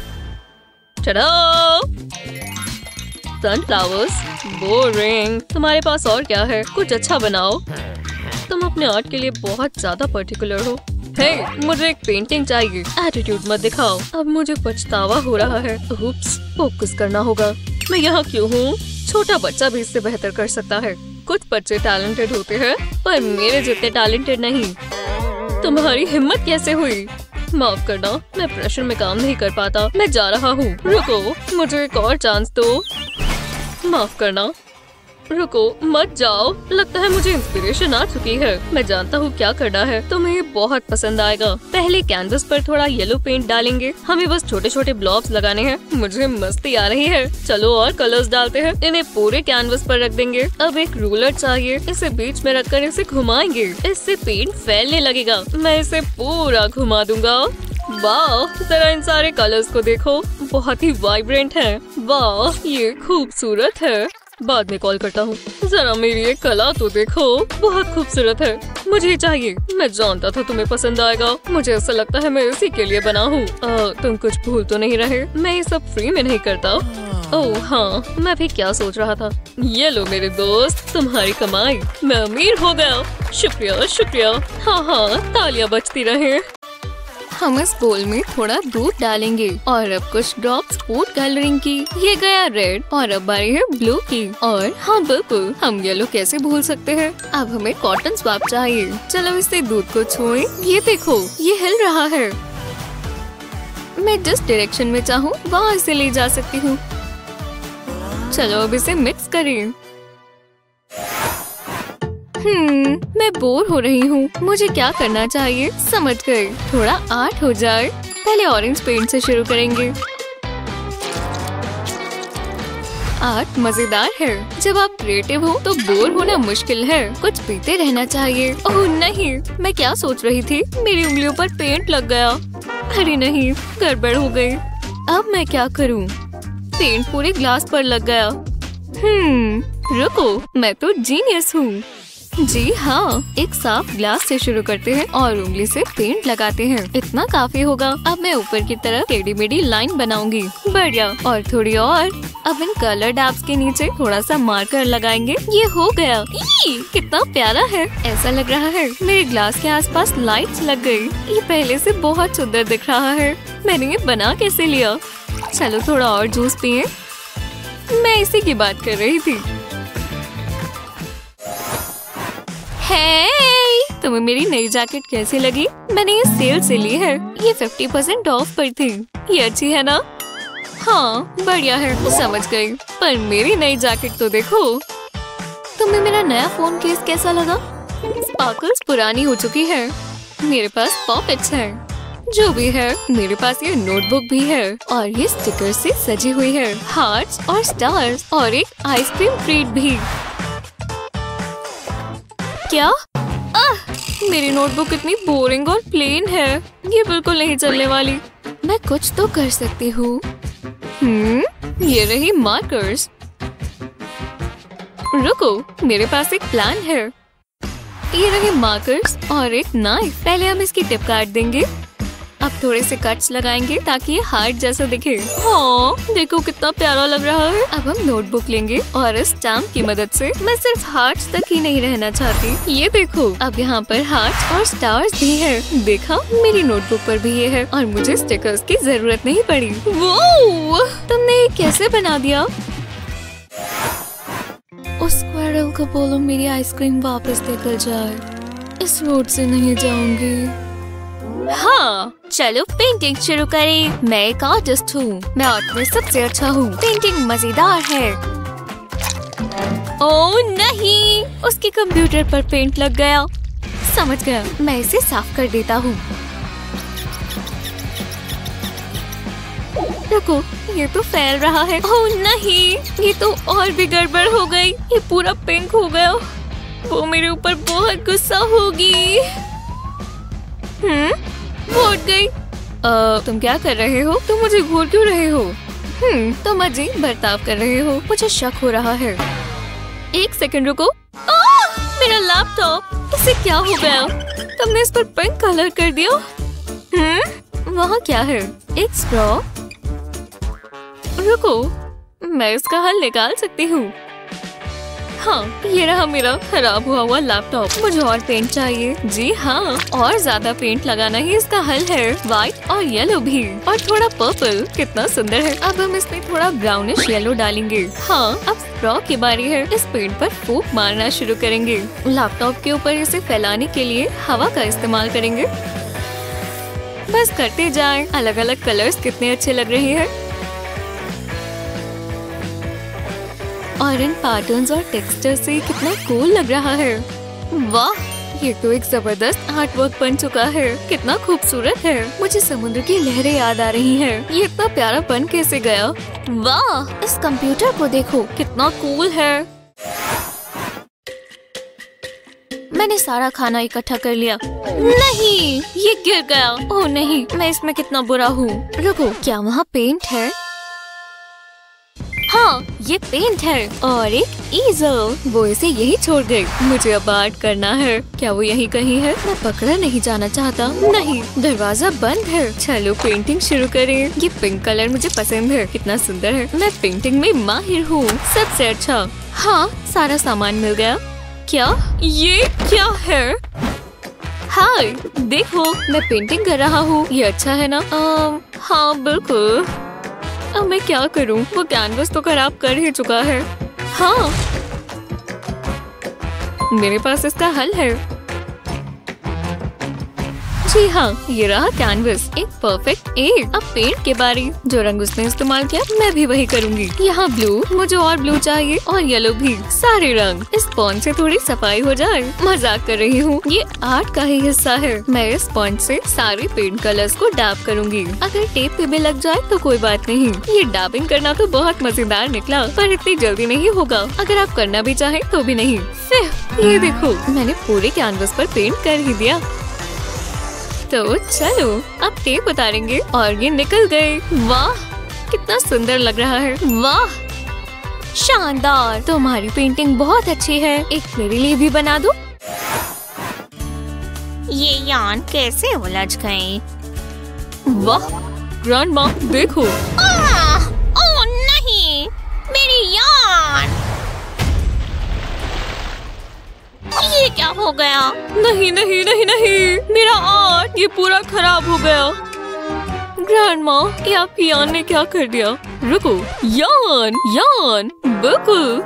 Sunflowers, boring. तुम्हारे पास और क्या है? कुछ अच्छा बनाओ। तुम अपने आर्ट के लिए बहुत ज्यादा पर्टिकुलर हो। हे, मुझे एक पेंटिंग चाहिए। एटीट्यूड मत दिखाओ। अब मुझे पछतावा हो रहा है। उप्स, फोकस करना होगा। मैं यहाँ क्यों हूँ? छोटा बच्चा भी इससे बेहतर कर सकता है। कुछ बच्चे टैलेंटेड होते हैं पर मेरे जितने टैलेंटेड नहीं। तुम्हारी हिम्मत कैसे हुई? माफ करना, मैं प्रेशर में काम नहीं कर पाता। मैं जा रहा हूँ। रुको, मुझे एक और चांस दो। माफ करना, रुको, मत जाओ। लगता है मुझे इंस्पिरेशन आ चुकी है। मैं जानता हूँ क्या करना है। तुम्हें ये बहुत पसंद आएगा। पहले कैनवस पर थोड़ा येलो पेंट डालेंगे। हमें बस छोटे छोटे ब्लॉब्स लगाने हैं। मुझे मस्ती आ रही है। चलो और कलर्स डालते हैं। इन्हें पूरे कैनवस पर रख देंगे। अब एक रूलर चाहिए। इसे बीच में रखकर इसे घुमाएंगे। इससे पेंट फैलने लगेगा। मैं इसे पूरा घुमा दूंगा। वाह, जरा इन सारे कलर्स को देखो, बहुत ही वाइब्रेंट है। वाह, ये खूबसूरत है। बाद में कॉल करता हूँ। जरा मेरी ये कला तो देखो, बहुत खूबसूरत है। मुझे चाहिए। मैं जानता था तुम्हें पसंद आएगा। मुझे ऐसा लगता है मैं इसी के लिए बना हूँ। तुम कुछ भूल तो नहीं रहे? मैं ये सब फ्री में नहीं करता। ओह हाँ, मैं भी क्या सोच रहा था। ये लो मेरे दोस्त, तुम्हारी कमाई। मैं अमीर हो गया। शुक्रिया शुक्रिया। हाँ हाँ, तालियां बजती रहे। हम इस बोल में थोड़ा दूध डालेंगे और अब कुछ ड्रॉप्स फूड कलरिंग की। ये गया रेड और अब बारी है ब्लू की। और हाँ बिल्कुल, हम येलो कैसे भूल सकते हैं। अब हमें कॉटन स्वैप चाहिए। चलो इससे दूध को छुएं। ये देखो, ये हिल रहा है। मैं जिस डायरेक्शन में चाहूँ वहाँ इसे ले जा सकती हूँ। चलो अब इसे मिक्स करें। हम्म, मैं बोर हो रही हूँ। मुझे क्या करना चाहिए? समझ गए, थोड़ा आर्ट हो जाए। पहले ऑरेंज पेंट से शुरू करेंगे। आर्ट मजेदार है। जब आप क्रिएटिव हो तो बोर होना मुश्किल है। कुछ पीते रहना चाहिए। ओह नहीं, मैं क्या सोच रही थी? मेरी उंगलियों पर पेंट लग गया। अरे नहीं, गड़बड़ हो गई। अब मैं क्या करूँ? पेंट पूरे ग्लास पर लग गया। हम्म, रुको, मैं तो जीनियस हूँ। जी हाँ, एक साफ ग्लास से शुरू करते हैं और उंगली से पेंट लगाते हैं। इतना काफी होगा। अब मैं ऊपर की तरफ टेढ़ी मेढ़ी लाइन बनाऊंगी। बढ़िया, और थोड़ी और। अब इन कलर डैब्स के नीचे थोड़ा सा मार्कर लगाएंगे। ये हो गया। ई, कितना प्यारा है। ऐसा लग रहा है मेरे ग्लास के आसपास लाइट्स लग गई। ये पहले से बहुत सुंदर दिख रहा है। मैंने ये बना कैसे लिया? चलो थोड़ा और जूस पिए। मैं इसी की बात कर रही थी। हे, तुम्हें मेरी नई जैकेट कैसी लगी? मैंने ये सेल से ली है। ये पचास परसेंट ऑफ पर थी। ये अच्छी है ना? हाँ, बढ़िया है। समझ गई। पर मेरी नई जैकेट तो देखो। तुम्हें मेरा नया फोन केस कैसा लगा? स्पार्कल्स पुरानी हो चुकी है। मेरे पास पॉकेट्स है। जो भी है, मेरे पास ये नोटबुक भी है और ये स्टिकर से सजी हुई है। हार्ट्स और स्टार्स और एक आइसक्रीम ट्रीट भी। क्या? आह, मेरी नोटबुक इतनी बोरिंग और प्लेन है। ये बिल्कुल नहीं चलने वाली। मैं कुछ तो कर सकती हूँ। हम्म, ये रही मार्कर्स। रुको, मेरे पास एक प्लान है। ये रहे मार्कर्स और एक नाइफ। पहले हम इसकी टिप काट देंगे। अब थोड़े से कट्स लगाएंगे ताकि ये हार्ट जैसा दिखे। हाँ, देखो कितना प्यारा लग रहा है। अब हम नोटबुक लेंगे और इस स्टैम्प की मदद से मैं सिर्फ हार्ट्स तक ही नहीं रहना चाहती। ये देखो, अब यहाँ पर हार्ट्स और स्टार्स भी है। देखा, मेरी नोटबुक पर भी ये है और मुझे स्टिकर्स की जरूरत नहीं पड़ी। वो तुमने ये कैसे बना दिया? उस स्क्वायरल को बोलो मेरी आइसक्रीम वापस लेकर जाए। इस रोड से नहीं जाऊंगी। हाँ, चलो पेंटिंग शुरू करें। मैं एक आर्टिस्ट हूँ। मैं आर्ट में सबसे अच्छा हूँ। पेंटिंग मजेदार है। ओह नहीं, उसके कंप्यूटर पर पेंट लग गया। समझ गया, मैं इसे साफ कर देता हूँ। रुको, ये तो फैल रहा है। ओह नहीं, ये तो और भी गड़बड़ हो गई। ये पूरा पिंक हो गया। वो मेरे ऊपर बहुत गुस्सा होगी। हम्म, वो उठ गई। आ, तुम क्या कर रहे हो? तुम मुझे घूर क्यों रहे हो? हम्म, तुम अजीब बर्ताव कर रहे हो। मुझे शक हो रहा है। एक सेकंड रुको। आह! मेरा लैपटॉप, इसे क्या हो गया? तुमने इस पर पिंक कलर कर दिया। हम्म, वहाँ क्या है? एक स्ट्रॉ। रुको, मैं इसका हल निकाल सकती हूँ। हाँ, ये रहा मेरा खराब हुआ हुआ लैपटॉप। मुझे और पेंट चाहिए। जी हाँ, और ज्यादा पेंट लगाना ही इसका हल है। व्हाइट और येलो भी, और थोड़ा पर्पल। कितना सुंदर है। अब हम इसमें थोड़ा ब्राउनिश येलो डालेंगे। हाँ, अब स्ट्रॉ की बारी है। इस पेंट पर फूंक मारना शुरू करेंगे। लैपटॉप के ऊपर इसे फैलाने के लिए हवा का इस्तेमाल करेंगे। बस करते जाएं। अलग अलग कलर्स कितने अच्छे लग रहे हैं। और इन पैटर्न्स और टेक्सचर से कितना कूल लग रहा है। वाह, ये तो एक जबरदस्त आर्ट वर्क बन चुका है। कितना खूबसूरत है। मुझे समुद्र की लहरें याद आ रही हैं। ये इतना प्यारा बन कैसे गया? वाह, इस कंप्यूटर को देखो, कितना कूल है। मैंने सारा खाना इकट्ठा कर लिया। नहीं, ये गिर गया। ओह नहीं, मैं इसमें कितना बुरा हूँ। रुको, क्या वहाँ पेंट है? हाँ, ये पेंट है और एक ईजल। वो इसे यही छोड़ गई। मुझे अब आर्ट करना है। क्या वो यहीं कहीं है? मैं पकड़ा नहीं जाना चाहता। नहीं, दरवाजा बंद है। चलो पेंटिंग शुरू करें। ये पिंक कलर मुझे पसंद है। कितना सुंदर है। मैं पेंटिंग में माहिर हूँ, सबसे अच्छा। हाँ, सारा सामान मिल गया। क्या ये क्या है? हाय, देखो, मैं पेंटिंग कर रहा हूँ। ये अच्छा है ना? आ, हाँ बिल्कुल। अब मैं क्या करूं? वो कैनवस तो खराब कर ही चुका है। हाँ, मेरे पास इसका हल है। जी हाँ, ये रहा कैनवस, एक परफेक्ट एट। अब पेंट के बारी। जो रंग उसने इस्तेमाल किया मैं भी वही करूँगी। यहाँ ब्लू, मुझे और ब्लू चाहिए, और येलो भी। सारे रंग। इस स्पॉन्ज से थोड़ी सफाई हो जाए। मजाक कर रही हूँ, ये आर्ट का ही हिस्सा है। मैं इस स्पॉन्ज से सारे पेंट कलर्स को डैब करूँगी। अगर टेप पे भी लग जाए तो कोई बात नहीं। ये डैबिंग करना तो बहुत मजेदार निकला, पर इतनी जल्दी नहीं होगा। अगर आप करना भी चाहें तो भी नहीं। ये देखो, मैंने पूरे कैनवस पर पेंट कर ही दिया। तो चलो अब टेप उतारेंगे और ये निकल गए। वाह, कितना सुंदर लग रहा है। वाह, शानदार। तुम्हारी पेंटिंग बहुत अच्छी है। एक मेरे लिए भी बना दो। ये यान कैसे उलझ गए? वाह, ग्रैंडमा देखो। आह! ओह नहीं, मेरी यान! ये क्या हो गया? नहीं नहीं नहीं नहीं, मेरा आर्ट, ये पूरा खराब हो गया। ग्रैंडमा, ये आपकी यान ने क्या कर दिया? रुको, यान यान बिल्कुल।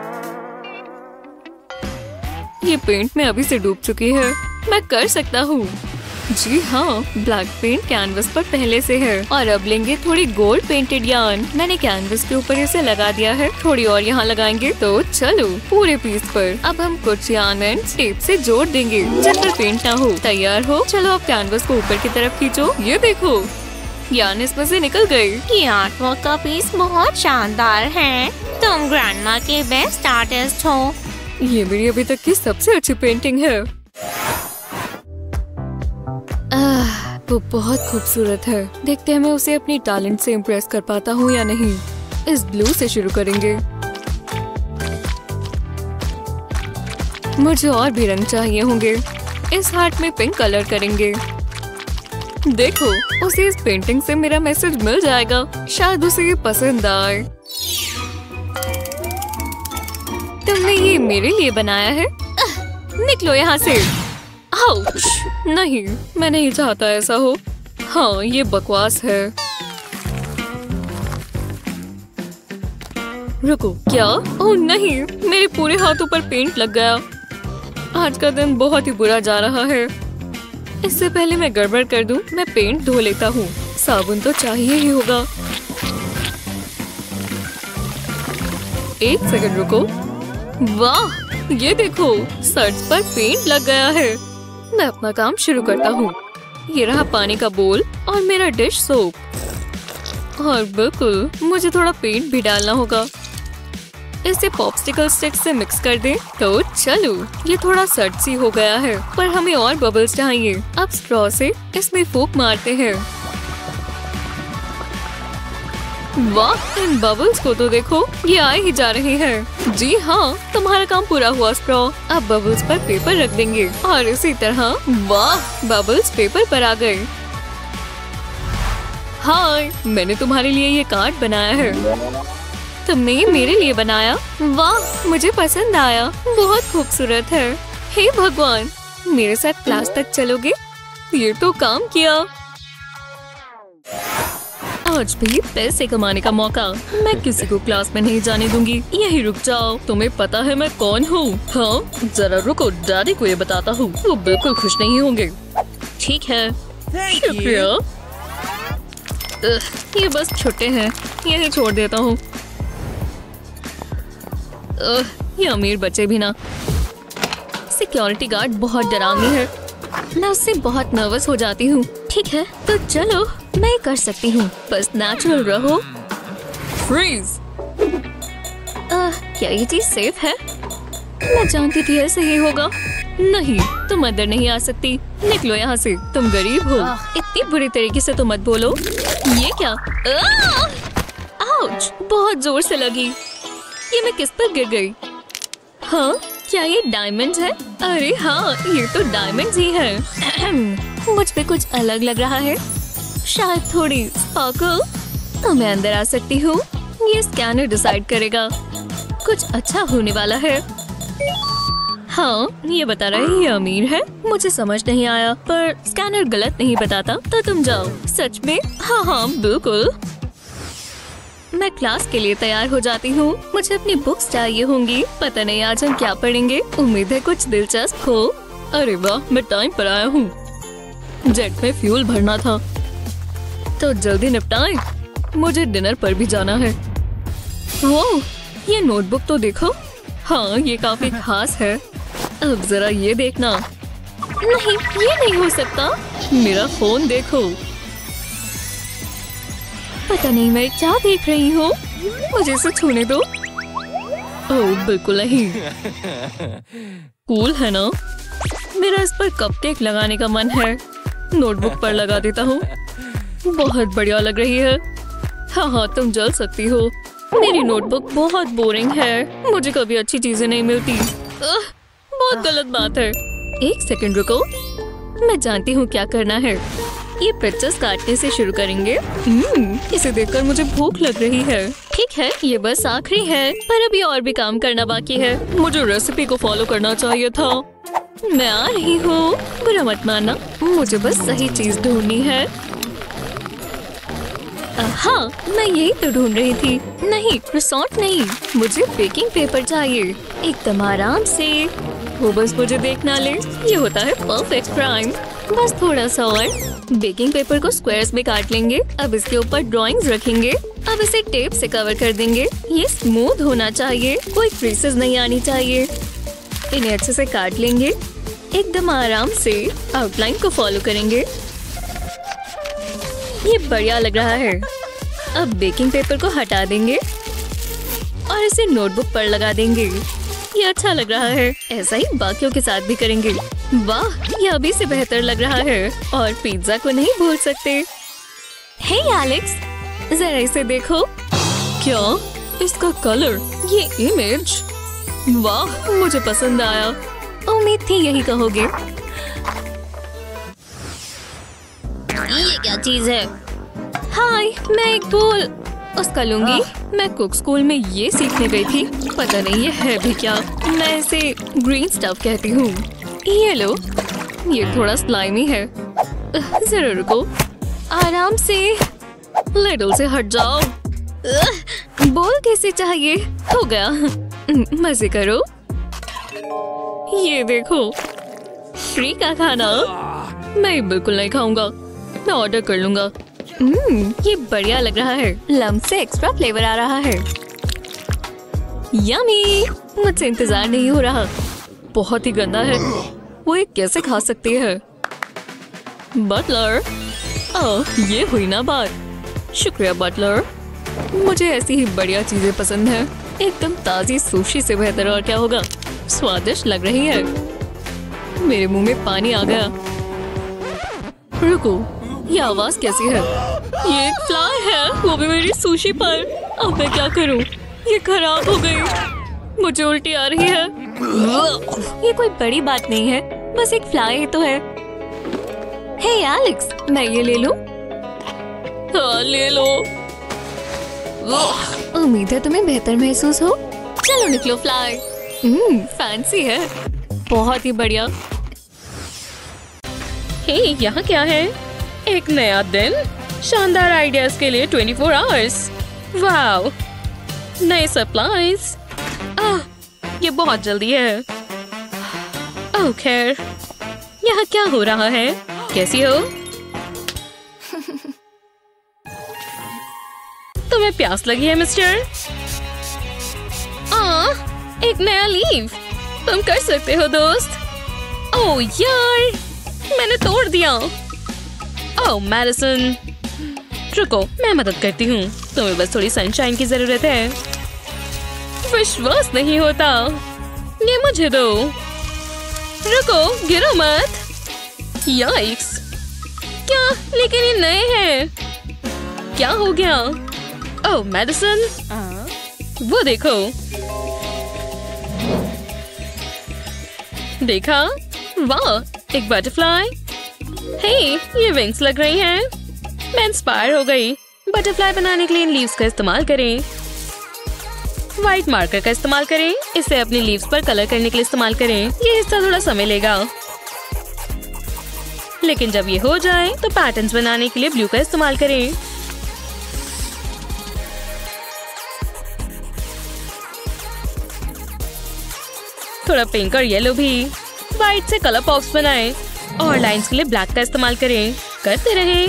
ये पेंट में अभी से डूब चुकी है। मैं कर सकता हूँ। जी हाँ, ब्लैक पेंट कैनवस पर पहले से है। और अब लेंगे थोड़ी गोल्ड पेंटेड यार्न। मैंने कैनवस के ऊपर इसे लगा दिया है। थोड़ी और यहाँ लगाएंगे। तो चलो पूरे पीस पर अब हम कुछ यार्न टेप से जोड़ देंगे, जिस पर पेंट ना हो। तैयार हो? चलो अब कैनवस को ऊपर की तरफ खींचो। ये देखो, यार्न इसमें से निकल गई। ये आर्टवर्क का पीस बहुत शानदार है। तुम ग्रैंडमा के बेस्ट आर्टिस्ट हो। ये मेरी अभी तक की सबसे अच्छी पेंटिंग है। आह, वो बहुत खूबसूरत है। देखते हैं मैं उसे अपनी टैलेंट से इम्प्रेस कर पाता हूँ या नहीं। इस ब्लू से शुरू करेंगे। मुझे और भी रंग चाहिए होंगे। इस हार्ट में पिंक कलर करेंगे। देखो, उसे इस पेंटिंग से मेरा मैसेज मिल जाएगा। शायद उसे ये पसंद आए। तुमने ये मेरे लिए बनाया है? आह, निकलो यहाँ से। आउच! नहीं, मैं नहीं चाहता ऐसा हो। हाँ, ये बकवास है। रुको, क्या? ओह नहीं, मेरे पूरे हाथों पर पेंट लग गया। आज का दिन बहुत ही बुरा जा रहा है। इससे पहले मैं गड़बड़ कर दूं, मैं पेंट धो लेता हूँ। साबुन तो चाहिए ही होगा। एक सेकंड रुको। वाह, ये देखो, शर्ट्स पर पेंट लग गया है। मैं अपना काम शुरू करता हूँ। ये रहा पानी का बोल और मेरा डिश सोप। और बिल्कुल मुझे थोड़ा पेंट भी डालना होगा। इसे पॉप्सिकल स्टिक से मिक्स कर दें। तो चलो, ये थोड़ा सट सी हो गया है, पर हमें और बबल्स चाहिए। अब स्ट्रॉ से इसमें फूंक मारते हैं। वाह, इन बबल्स को तो देखो, ये आए ही जा रहे हैं। जी हाँ, तुम्हारा काम पूरा हुआ स्ट्रॉ। अब बबल्स पर पेपर रख देंगे और इसी तरह। वाह, बबल्स पेपर पर आ गए। हाय, मैंने तुम्हारे लिए ये कार्ड बनाया है। तुमने ये मेरे लिए बनाया? वाह, मुझे पसंद आया, बहुत खूबसूरत है। हे भगवान, मेरे साथ क्लास तक चलोगे? ये तो काम किया। आज भी पैसे कमाने का मौका। मैं किसी को क्लास में नहीं जाने दूंगी। यही रुक जाओ, तुम्हें पता है मैं कौन हूँ? हाँ, जरा रुको, डैडी को ये बताता हूँ। वो बिल्कुल खुश नहीं होंगे। ठीक है, शुक्रिया। ये बस छोटे हैं, यही छोड़ देता हूँ। ये अमीर बच्चे भी ना। सिक्योरिटी गार्ड बहुत डरावनी है, मैं उससे बहुत नर्वस हो जाती हूँ। ठीक है, तो चलो, मैं कर सकती हूँ, बस नेचुरल रहो। फ्रीज। क्या ये चीज सेफ है? मैं जानती थी ऐसे ही होगा। नहीं, तुम अंदर नहीं आ सकती। निकलो यहाँ से, तुम गरीब हो। इतनी बुरी तरीके से तो मत बोलो। ये क्या? आउच, बहुत जोर से लगी। ये मैं किस पर गिर गई? हाँ, क्या ये डायमंड है? अरे हाँ, ये तो डायमंड ही है। मुझ पे कुछ अलग लग रहा है, शायद थोड़ी स्पार्कल। तो मैं अंदर आ सकती हूँ। ये स्कैनर डिसाइड करेगा, कुछ अच्छा होने वाला है। हाँ, ये बता रहा है ये अमीर है। मुझे समझ नहीं आया, पर स्कैनर गलत नहीं बताता। तो तुम जाओ। सच में? हाँ हाँ, बिल्कुल। मैं क्लास के लिए तैयार हो जाती हूँ। मुझे अपनी बुक्स चाहिए होंगी। पता नहीं आज हम क्या पढ़ेंगे। उम्मीद है कुछ दिलचस्प हो। अरे वाह, मैं टाइम पर आया हूँ। जेट में फ्यूल भरना था, तो जल्दी निपटाएं। मुझे डिनर पर भी जाना है। वो, ये नोटबुक तो देखो। हाँ, ये काफी खास है। अब जरा ये देखना। नहीं, ये नहीं हो सकता। मेरा फोन देखो। पता नहीं मैं क्या देख रही हूँ। मुझे इसे छूने दो। ओह, बिल्कुल नहीं। कूल है ना? मेरा इस पर कपकेक लगाने का मन है। नोटबुक पर लगा देता हूँ। बहुत बढ़िया लग रही है। हाँ हाँ, तुम जल सकती हो। मेरी नोटबुक बहुत बोरिंग है। मुझे कभी अच्छी चीजें नहीं मिलती। आह, बहुत गलत बात है। एक सेकंड रुको, मैं जानती हूँ क्या करना है। ये पिक्चर्स काटने से शुरू करेंगे। हम्म, इसे देखकर मुझे भूख लग रही है। ठीक है, ये बस आखिरी है, पर अभी और भी काम करना बाकी है। मुझे रेसिपी को फॉलो करना चाहिए था। मैं आ रही हूँ, बुरा मत मानना। मुझे बस सही चीज ढूंढनी है। हाँ, मैं यही तो ढूंढ रही थी। नहीं, रिसोर्ट नहीं, मुझे बेकिंग पेपर चाहिए, एकदम आराम से। वो बस मुझे देखना ले। ये होता है परफेक्ट क्राइम। बस थोड़ा सा और। बेकिंग पेपर को स्क्वायर्स में काट लेंगे। अब इसके ऊपर ड्राइंग्स रखेंगे। अब इसे टेप से कवर कर देंगे। ये स्मूथ होना चाहिए, कोई क्रीसेस नहीं आनी चाहिए। इन्हें अच्छे से काट लेंगे, एकदम आराम से। आउटलाइन को फॉलो करेंगे। ये बढ़िया लग रहा है। अब बेकिंग पेपर को हटा देंगे और इसे नोटबुक पर लगा देंगे। ये अच्छा लग रहा है। ऐसा ही बाकियों के साथ भी करेंगे। वाह, ये अभी से बेहतर लग रहा है। और पिज्जा को नहीं भूल सकते। हे एलेक्स, जरा इसे देखो। क्या? इसका कलर, ये इमेज, वाह, मुझे पसंद आया। उम्मीद थी यही कहोगे। ये क्या चीज है? हाय, मैं एक बोल उसका लूंगी। मैं कुक स्कूल में ये सीखने गई थी। पता नहीं ये है भी क्या। मैं इसे ग्रीन स्टफ कहती हूँ। ये लो, ये थोड़ा स्लाइमी है। जरा रुको, आराम से। लिटिल से हट जाओ। बोल कैसे चाहिए? हो गया। मजे करो। ये देखो, फ्री का खाना। मैं बिल्कुल नहीं खाऊंगा, मैं ऑर्डर कर लूंगा। हम्म, ये बढ़िया लग रहा है। लम्ब से एक्स्ट्रा फ्लेवर आ रहा है। यम्मी, मुझसे इंतजार नहीं हो रहा। बहुत ही गंदा है। वो ये कैसे खा सकती है? बटलर, ओह, ये हुई ना बात। शुक्रिया बटलर। मुझे ऐसी ही बढ़िया चीजें पसंद है। एकदम ताजी सुशी से बेहतर और क्या होगा। स्वादिष्ट लग रही है। मेरे मुंह में पानी आ गया। रुको, ये आवाज कैसी है? ये एक फ्लाई है, वो भी मेरी सुशी पर। अब मैं क्या करूं? ये खराब हो गई। मुझे उल्टी आ रही है। ये कोई बड़ी बात नहीं है, बस एक फ्लाई ही तो है। हे एलेक्स, मैं ये ले लूं? हाँ ले लो। उम्मीद है तुम्हें बेहतर महसूस हो। चलो निकलो फ्लाई। हम्म फैंसी है, बहुत ही बढ़िया। हे यहाँ क्या है? एक नया दिन, शानदार आइडियाज के लिए ट्वेंटी फोर आवर्स। वाओ, नए सप्लाईज। आह, ये बहुत जल्दी है। ओह खैर, यहाँ क्या हो रहा है? कैसी हो? तुम्हें प्यास लगी है मिस्टर? आ, एक नया लीव। तुम कर सकते हो दोस्त। ओह यार, मैंने तोड़ दिया। ओह मैडिसन, रुको मैं मदद करती हूँ। तुम्हें बस थोड़ी सनशाइन की जरूरत है। विश्वास नहीं होता। ये मुझे दो। रुको, गिरो मत। याइक्स, क्या? लेकिन ये नए हैं। क्या हो गया? ओह मैडिसन, वो देखो। देखा? वाह, एक बटरफ्लाई। हे, ये विंग्स लग रही हैं। मैं इंस्पायर हो गई। बटरफ्लाई बनाने के लिए इन लीव्स का इस्तेमाल करें। व्हाइट मार्कर का इस्तेमाल करें। इसे अपनी लीव्स पर कलर करने के लिए इस्तेमाल करें। ये हिस्सा थोड़ा समय लेगा, लेकिन जब ये हो जाए तो पैटर्न्स बनाने के लिए ब्लू का इस्तेमाल करें। थोड़ा पिंक और येलो भी। व्हाइट से कलर पॉप्स बनाएं और लाइंस के लिए ब्लैक का इस्तेमाल करें। करते रहें।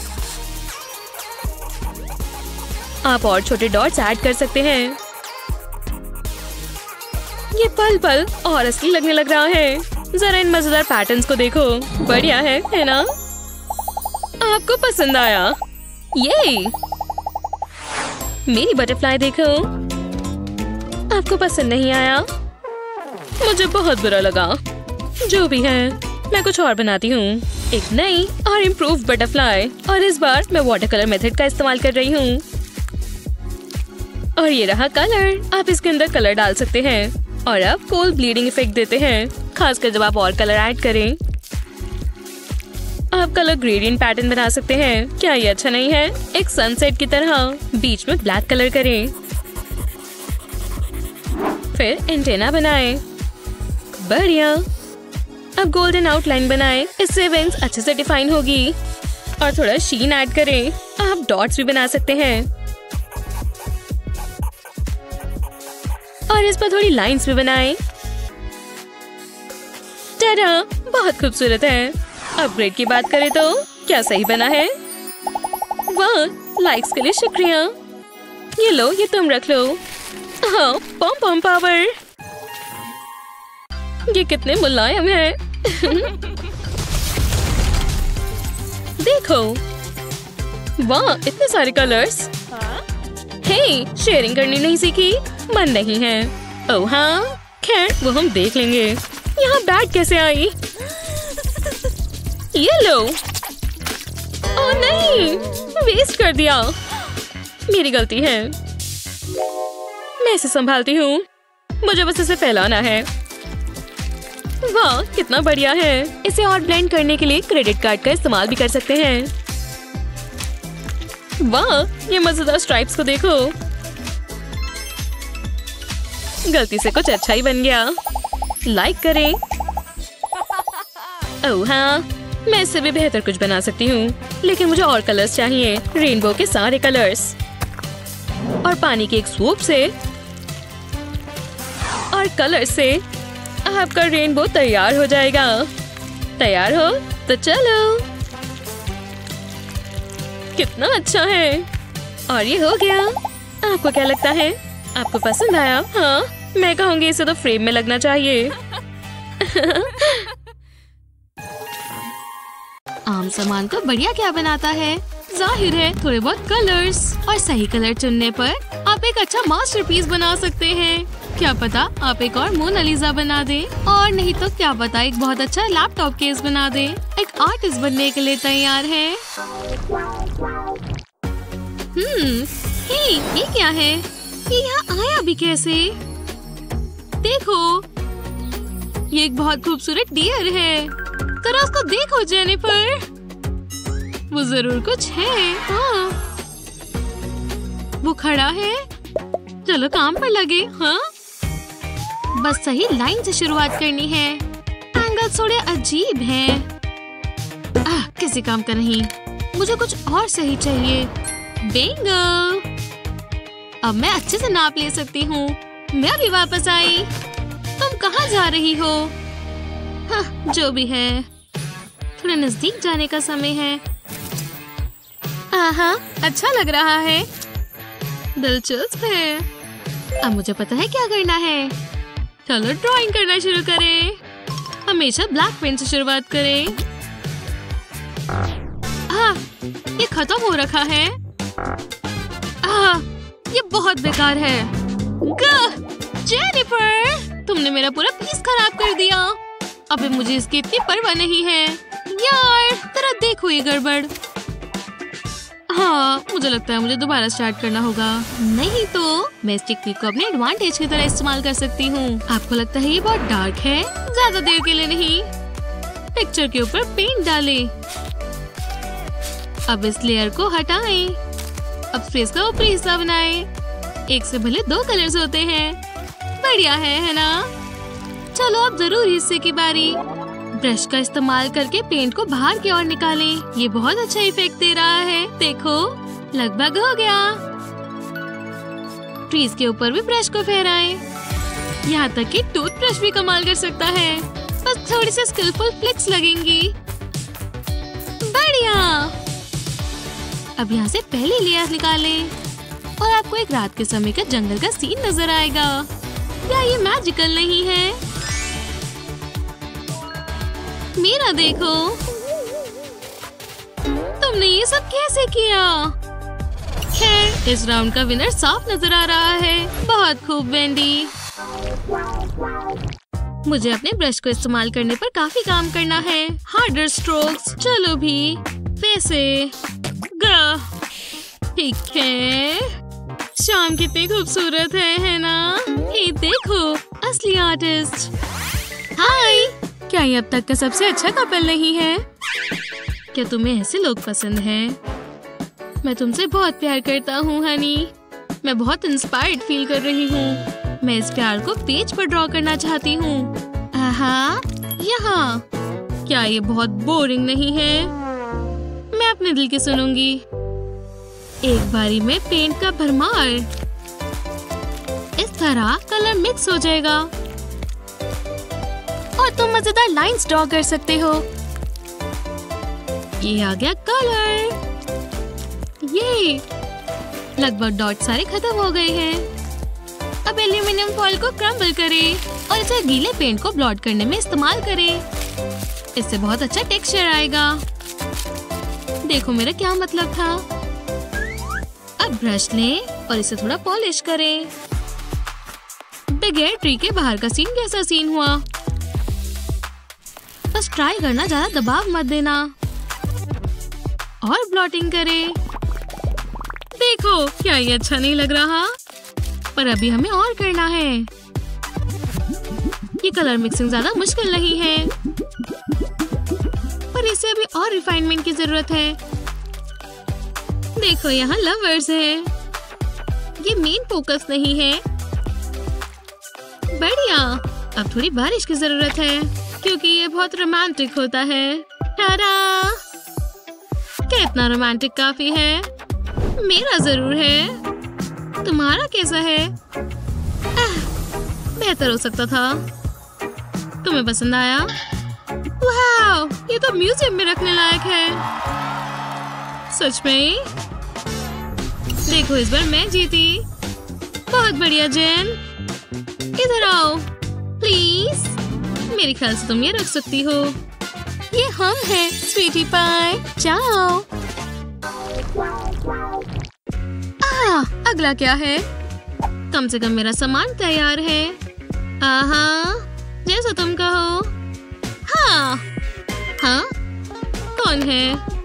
आप और छोटे डॉट्स ऐड कर सकते हैं। ये पल पल और असली लगने लग रहा है। जरा इन मजेदार पैटर्न्स को देखो। बढ़िया है, है ना? आपको पसंद आया? ये मेरी बटरफ्लाई देखो। आपको पसंद नहीं आया? मुझे बहुत बुरा लगा। जो भी है, मैं कुछ और बनाती हूँ। एक नई और इम्प्रूव बटरफ्लाई, और इस बार मैं वाटर कलर मेथड का इस्तेमाल कर रही हूँ। और ये रहा कलर। आप इसके अंदर कलर डाल सकते हैं और अब कोल्ड ब्लीडिंग इफेक्ट देते हैं, खासकर जब आप और कलर ऐड करें। आप कलर ग्रेडियंट पैटर्न बना सकते हैं। क्या ये अच्छा नहीं है? एक सनसेट की तरह बीच में ब्लैक कलर करें। फिर एंटेना बनाएं। बढ़िया। अब गोल्डन आउटलाइन बनाएं। इससे विंग्स अच्छे से डिफाइन होगी। और थोड़ा शीन ऐड करें। आप डॉट्स भी बना सकते हैं और इस पर थोड़ी लाइंस भी बनाएं। टाडा, बहुत खूबसूरत है। अपग्रेड की बात करें तो क्या सही बना है? वाह, लाइक्स के लिए शुक्रिया। ये लो, ये तुम रख लो। हाँ, पम पम पावर। ये कितने मुलायम है। देखो, वाह, इतने सारे कलर्स। हे, शेयरिंग करनी नहीं सीखी? मन नहीं है। ओह हाँ, खैर वो हम देख लेंगे। यहाँ बैग कैसे आई? ये लो। ओह नहीं, वेस्ट कर दिया। मेरी गलती है। मैं इसे संभालती हूँ। मुझे बस इसे फैलाना है। वाह, कितना बढ़िया है। इसे और ब्लेंड करने के लिए क्रेडिट कार्ड का इस्तेमाल भी कर सकते हैं। वाह, ये मजेदार स्ट्राइप्स को देखो। गलती से कुछ अच्छा ही बन गया। लाइक करें। ओह हाँ, मैं इससे भी बेहतर कुछ बना सकती हूँ, लेकिन मुझे और कलर्स चाहिए। रेनबो के सारे कलर्स और पानी की एक स्वूप से और कलर से आपका रेनबो तैयार हो जाएगा। तैयार हो तो चलो। कितना अच्छा है। और ये हो गया। आपको क्या लगता है? आपको पसंद आया? हाँ, मैं कहूँगी इसे तो फ्रेम में लगना चाहिए। आम सामान तो बढ़िया क्या बनाता है। जाहिर है थोड़े बहुत कलर्स और सही कलर चुनने पर आप एक अच्छा मास्टरपीस बना सकते हैं। क्या पता आप एक और मोनालिसा बना दे, और नहीं तो क्या पता एक बहुत अच्छा लैपटॉप केस बना दे। एक आर्टिस्ट बनने के लिए तैयार है। हम्म, हे, ये क्या है? ये यहाँ आया भी कैसे? देखो, ये एक बहुत खूबसूरत डियर है। जरा उसको देखो जेनिफर, वो जरूर कुछ है। हाँ, वो खड़ा है। चलो काम पर लगे। हाँ, बस सही लाइन से शुरुआत करनी है। एंगल थोड़े अजीब हैं। आह, किसी काम का नहीं, मुझे कुछ और सही चाहिए। बिंगो! अब मैं अच्छे से नाप ले सकती हूँ। मैं भी वापस आई। तुम कहाँ जा रही हो? हाँ, जो भी है, थोड़ा नजदीक जाने का समय है। आहा, अच्छा लग रहा है। दिलचस्प है। अब मुझे पता है क्या करना है। चलो ड्राइंग करना शुरू करें। हमेशा ब्लैक पेन से शुरुआत करें। हाँ, ये खत्म हो रखा है। आह, ये बहुत बेकार है। जेनिफर, तुमने मेरा पूरा पीस खराब कर दिया। अबे मुझे इसकी इतनी परवाह नहीं है। यार, जरा देखो ये गड़बड़। हाँ, मुझे लगता है मुझे दोबारा स्टार्ट करना होगा। नहीं तो मैं इस टेक्निक को अपने एडवांटेज की तरह इस्तेमाल कर सकती हूँ। आपको लगता है ये बहुत डार्क है? ज्यादा देर के लिए नहीं। पिक्चर के ऊपर पेंट डालें। अब इस लेयर को हटाएं। अब फेस का ऊपरी हिस्सा बनाएं। एक से भले दो कलर्स होते हैं। बढ़िया है, है ना? चलो अब जरूर हिस्से की बारी। ब्रश का इस्तेमाल करके पेंट को बाहर की ओर निकालें। ये बहुत अच्छा इफेक्ट दे रहा है। देखो, लगभग हो गया। ट्रीज के ऊपर भी ब्रश को फहराएं। यहाँ तक कि टूथब्रश भी कमाल कर सकता है। बस थोड़ी सी स्किलफुल फ्लिक्स लगेंगी। बढ़िया। अब यहाँ से पहली लेयर निकालें और आपको एक रात के समय का जंगल का सीन नजर आएगा। क्या ये मैजिकल नहीं है? मेरा देखो। तुमने ये सब कैसे किया? खैर, इस राउंड का विनर साफ नजर आ रहा है। बहुत खूब वेंडी। मुझे अपने ब्रश को इस्तेमाल करने पर काफी काम करना है। Harder strokes. चलो भी वैसे। ठीक है। शाम कितनी खूबसूरत है, है ना? ये देखो, असली आर्टिस्ट। हाय, क्या ये अब तक का सबसे अच्छा कपल नहीं है? क्या तुम्हें ऐसे लोग पसंद हैं? मैं तुमसे बहुत प्यार करता हूँ हनी। मैं बहुत इंस्पायर्ड फील कर रही हूँ। मैं इस प्यार को पेज पर ड्रॉ करना चाहती हूँ। आहा, यहाँ। क्या ये बहुत बोरिंग नहीं है? मैं अपने दिल की सुनूंगी। एक बारी में पेंट का भरमार। इस तरह कलर मिक्स हो जाएगा और तुम मजेदार लाइंस ड्रॉ कर सकते हो। ये आ गया कलर। ये लगभग डॉट सारे खत्म हो गए हैं। अब एल्यूमिनियम फॉइल को क्रम्बल करें और इसे गीले पेंट को ब्लॉट करने में इस्तेमाल करें। इससे बहुत अच्छा टेक्सचर आएगा। देखो मेरा क्या मतलब था। अब ब्रश लें और इसे थोड़ा पॉलिश करें। बगैर ट्री के बाहर का सीन कैसा सीन हुआ? बस ट्राई करना, ज्यादा दबाव मत देना। और ब्लॉटिंग करें। देखो, क्या ये अच्छा नहीं लग रहा? पर अभी हमें और करना है। ये कलर मिक्सिंग ज्यादा मुश्किल नहीं है, पर इसे अभी और रिफाइनमेंट की जरूरत है। देखो, यहाँ लवर्स है। ये मेन फोकस नहीं है। बढ़िया। अब थोड़ी बारिश की जरूरत है क्योंकि ये बहुत रोमांटिक होता है। टारा! कितना रोमांटिक काफी है। मेरा जरूर है। तुम्हारा कैसा है? आह, बेहतर हो सकता था। तुम्हें पसंद आया? वाह, ये तो म्यूजियम में रखने लायक है। सच में? देखो, इस बार मैं जीती। बहुत बढ़िया जेन। इधर आओ प्लीज। मेरे ख्याल से तुम ये रख सकती हो। ये हम हैं स्वीटी पाई। जाओ। आ, अगला क्या है? कम से कम मेरा सामान तैयार है। आहा, जैसा तुम कहो। हाँ हाँ, कौन है?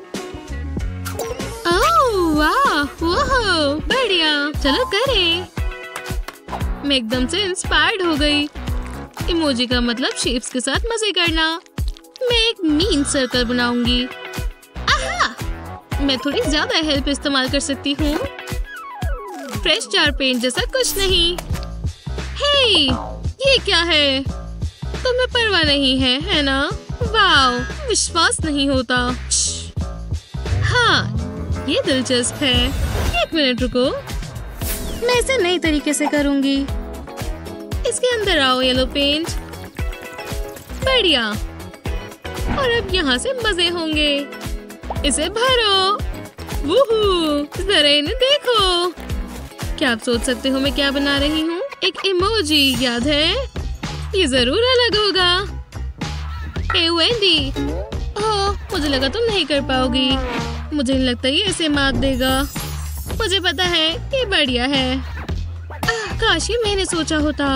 ओह वाह, वो बढ़िया, चलो करें। मैं एकदम से इंस्पायर्ड हो गई। इमोजी का मतलब शेप्स के साथ मजे करना। मैं एक मीन सर्कल बनाऊंगी। आहा, मैं थोड़ी ज्यादा हेल्प इस्तेमाल कर सकती हूँ। फ्रेश जार पेंट जैसा कुछ नहीं। हे, ये क्या है? तुम्हें परवाह नहीं है, है ना? वाओ, विश्वास नहीं होता। हाँ, ये दिलचस्प है। एक मिनट रुको, मैं इसे नए तरीके से करूंगी। इसके अंदर आओ येलो पेंट। बढ़िया। और अब यहाँ से मजे होंगे। इसे भरो। वूहू, जरा इन्हें देखो। क्या आप सोच सकते हो मैं क्या बना रही हूँ? एक इमोजी, याद है? ये जरूर अलग होगा। ए वेंडी, ओह, मुझे लगा तुम नहीं कर पाओगी। मुझे नहीं लगता ये इसे मात देगा। मुझे पता है ये बढ़िया है। आह, काश ये मैंने सोचा होता।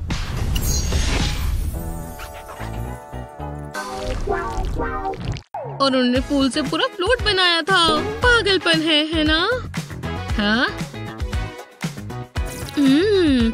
और उन्होंने फूल से पूरा फ्लोट बनाया था। पागलपन है, है ना? हाँ? हम्म,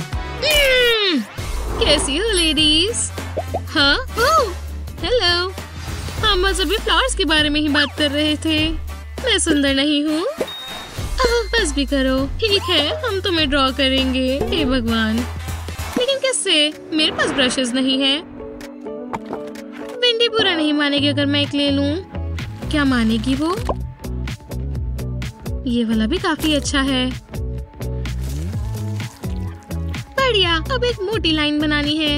कैसी हो लेडीज? हाँ? Oh, hello. हम बस अभी फ्लावर्स के बारे में ही बात कर रहे थे। मैं सुंदर नहीं हूँ? बस भी करो। ठीक है, हम तुम्हें ड्रॉ करेंगे। हे भगवान, लेकिन कैसे? मेरे पास ब्रशेस नहीं है। विंडी बुरा नहीं मानेगी अगर मैं एक ले लूं। क्या मानेगी वो? ये वाला भी काफी अच्छा है। बढ़िया, अब एक मोटी लाइन बनानी है।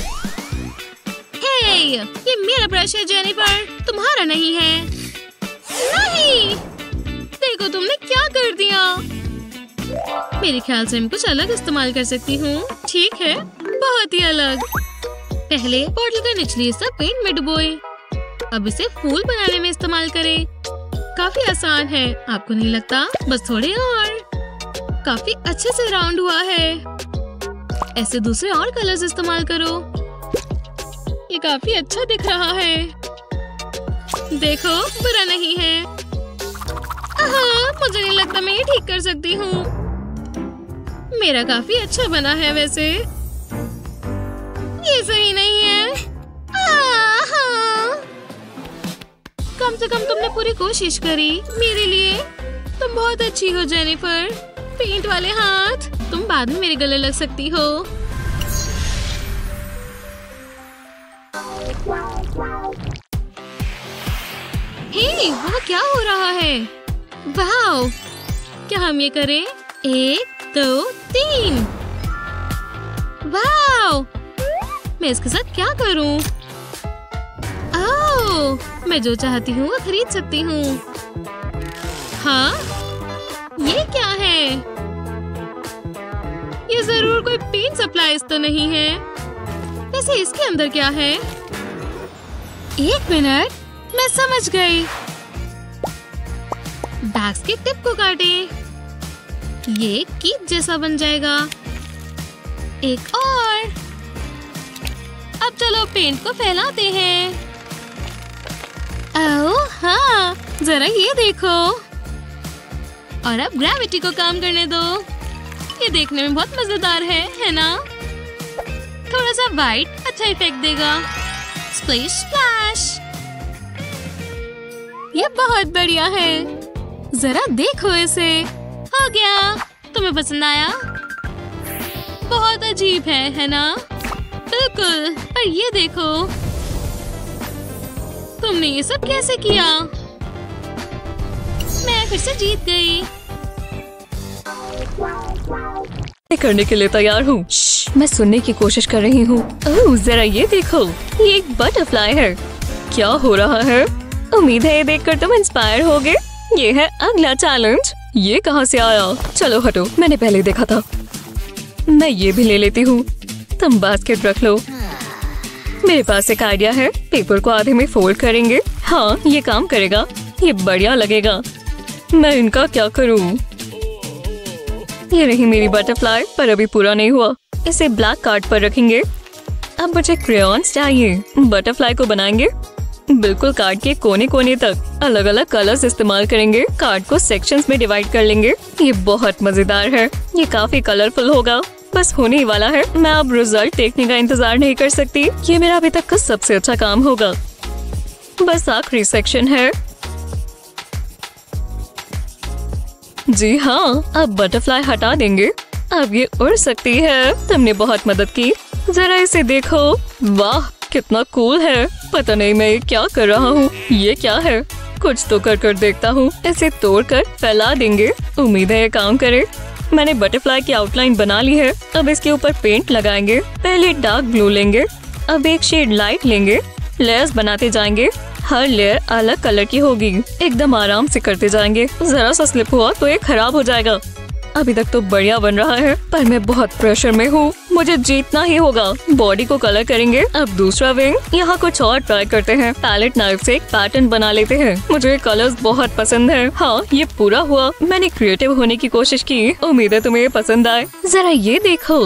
हे, ये मेरा ब्रश है जेनिफर, तुम्हारा नहीं है। नहीं, देखो तुमने क्या कर दिया। मेरे ख्याल से मैं कुछ अलग इस्तेमाल कर सकती हूँ। ठीक है, बहुत ही अलग। पहले बॉटल का निचली हिस्सा पेंट में डुबोए। अब इसे फूल बनाने में इस्तेमाल करें। काफी आसान है, आपको नहीं लगता? बस थोड़े और। काफी अच्छे से राउंड हुआ है। ऐसे दूसरे और कलर्स इस्तेमाल करो। ये काफी अच्छा दिख रहा है। देखो, बुरा नहीं है। हाँ, मुझे नहीं लगता मैं ये ठीक कर सकती हूँ। मेरा काफी अच्छा बना है वैसे। ये सही नहीं है। हाँ। कम से कम तुमने पूरी कोशिश करी मेरे लिए। तुम बहुत अच्छी हो जेनिफर। पेंट वाले हाथ, तुम बाद में मेरे गले लग सकती हो। हे, वहाँ क्या हो रहा है? वाओ, क्या हम ये करें? एक, दो, तीन। वाओ, मैं इसके साथ क्या करूं? ओह, मैं जो चाहती हूँ वो खरीद सकती हूँ। हाँ, ये क्या है? ये जरूर कोई पेंट सप्लाईज तो नहीं है। वैसे इसके अंदर क्या है? एक मिनट, मैं समझ गई। बैग्स के टिप को काटे। ये कीप जैसा बन जाएगा। एक और। अब चलो पेंट को फैलाते हैं। ओह हाँ, जरा ये देखो। और अब ग्रेविटी को काम करने दो। ये देखने में बहुत मजेदार है, है ना? थोड़ा सा वाइट अच्छा इफेक्ट देगा। Splash splash. ये बहुत बढ़िया है। जरा देखो इसे। हो गया। तुम्हें पसंद आया? बहुत अजीब है, है ना? बिल्कुल। पर ये देखो, तुमने ये सब कैसे किया? मैं फिर से जीत गई। करने के लिए तैयार हूँ। मैं सुनने की कोशिश कर रही हूँ। ओह, जरा ये देखो, ये एक बटरफ्लाई है। क्या हो रहा है? उम्मीद है ये देखकर तुम इंस्पायर होगे। ये है अगला चैलेंज। ये कहाँ से आया? चलो हटो, मैंने पहले देखा था। मैं ये भी ले लेती हूँ। तुम बास्केट रख लो। मेरे पास एक आइडिया है। पेपर को आधे में फोल्ड करेंगे। हाँ, ये काम करेगा। ये बढ़िया लगेगा। मैं इनका क्या करूँ? ये रही मेरी बटरफ्लाई, पर अभी पूरा नहीं हुआ। इसे ब्लैक कार्ड पर रखेंगे। अब मुझे क्रेयॉन्स चाहिए। बटरफ्लाई को बनाएंगे बिल्कुल कार्ड के कोने कोने तक। अलग अलग कलर्स इस्तेमाल करेंगे। कार्ड को सेक्शंस में डिवाइड कर लेंगे। ये बहुत मजेदार है। ये काफी कलरफुल होगा। बस होने ही वाला है। मैं अब रिजल्ट देखने का इंतजार नहीं कर सकती। ये मेरा अभी तक का सबसे अच्छा काम होगा। बस आखिरी सेक्शन है। जी हाँ, अब बटरफ्लाई हटा देंगे। अब ये उड़ सकती है। तुमने बहुत मदद की। जरा इसे देखो। वाह, कितना कूल है। पता नहीं मैं ये क्या कर रहा हूँ। ये क्या है? कुछ तो कर कर देखता हूँ। इसे तोड़कर फैला देंगे। उम्मीद है ये काम करे। मैंने बटरफ्लाई की आउटलाइन बना ली है। अब इसके ऊपर पेंट लगाएंगे। पहले डार्क ब्लू लेंगे। अब एक शेड लाइट लेंगे। लेयर्स बनाते जाएंगे। हर लेयर अलग कलर की होगी। एकदम आराम से करते जाएंगे। जरा सा स्लिप हुआ तो ये खराब हो जाएगा। अभी तक तो बढ़िया बन रहा है, पर मैं बहुत प्रेशर में हूँ। मुझे जीतना ही होगा। बॉडी को कलर करेंगे। अब दूसरा विंग। यहाँ कुछ और ट्राई करते हैं। पैलेट नाइफ से एक पैटर्न बना लेते हैं। मुझे ये कलर्स बहुत पसंद है। हाँ, ये पूरा हुआ। मैंने क्रिएटिव होने की कोशिश की। उम्मीद है तुम्हें ये पसंद आए। जरा ये देखो।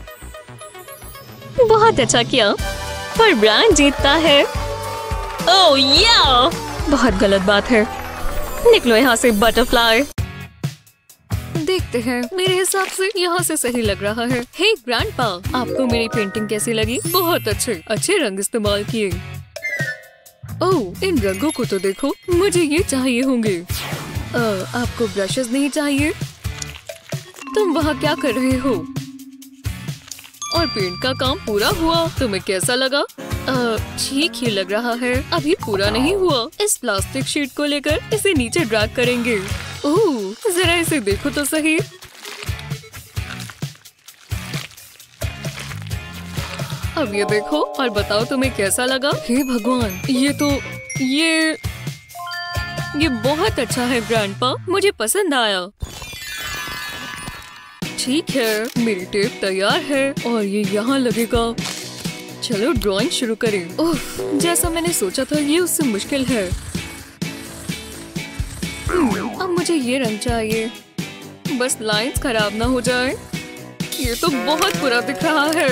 बहुत अच्छा किया, पर ब्रांड जीतता है। ओह या! बहुत गलत बात है। निकलो यहाँ से बटरफ्लाई। देखते हैं। मेरे हिसाब से यहाँ से सही लग रहा है। हे ग्रैंडपा, आपको मेरी पेंटिंग कैसी लगी? बहुत अच्छे अच्छे रंग इस्तेमाल किए। ओह, इन रंगों को तो देखो। मुझे ये चाहिए होंगे। आ, आपको ब्रशेस नहीं चाहिए? तुम वहाँ क्या कर रहे हो? और पेंट का काम पूरा हुआ। तुम्हें कैसा लगा? ठीक ही लग रहा है। अभी पूरा नहीं हुआ। इस प्लास्टिक शीट को लेकर इसे नीचे ड्रैग करेंगे। ओह, जरा इसे देखो तो सही। अब ये देखो और बताओ तुम्हें कैसा लगा? हे भगवान, ये तो ये ये बहुत अच्छा है ग्रैंडपा। मुझे पसंद आया। ठीक है, मेरी टेप तैयार है और ये यहाँ लगेगा। चलो ड्राइंग शुरू करें। ओह, जैसा मैंने सोचा था ये उससे मुश्किल है। अब मुझे ये रंग चाहिए। बस लाइंस खराब ना हो जाए। ये तो बहुत बुरा दिख रहा है।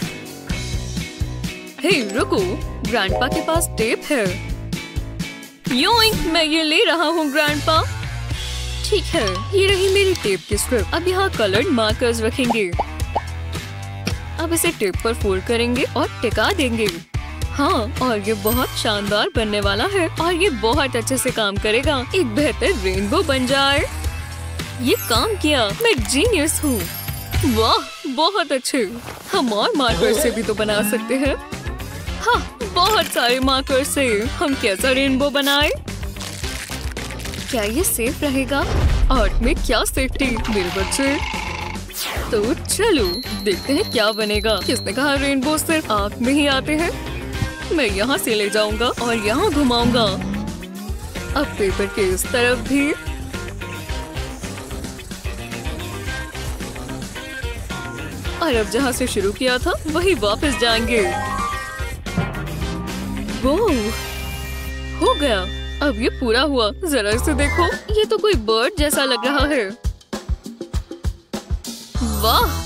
हे रुको, ग्रैंडपा के पास टेप है। योइंक, मैं ये ले रहा हूँ ग्रैंडपा। ठीक है, ये रही मेरी टेप की स्ट्रिप। अब यहाँ कलर्ड मार्कर्स रखेंगे। अब इसे टेप पर फोल्ड करेंगे और टिका देंगे। हाँ, और ये बहुत शानदार बनने वाला है और ये बहुत अच्छे से काम करेगा। एक बेहतर रेनबो बन जाए। ये काम किया। मैं जीनियस हूँ। वाह, बहुत अच्छे। हम और मार्कर से भी तो बना सकते हैं। हाँ, बहुत सारे मार्कर से हम कैसा रेनबो बनाए? क्या ये सेफ रहेगा? आर्ट में क्या सेफ्टी मेरे बच्चे। तो चलो देखते हैं क्या बनेगा। किसने कहा रेनबो सिर्फ आँख में ही आते हैं? मैं यहाँ से ले जाऊंगा और यहाँ घुमाऊंगा। अब पेपर के इस तरफ भी। और अब जहाँ से शुरू किया था वही वापस जाएंगे। वो हो गया। अब ये पूरा हुआ। जरा इसे देखो। ये तो कोई बर्ड जैसा लग रहा है। वाह,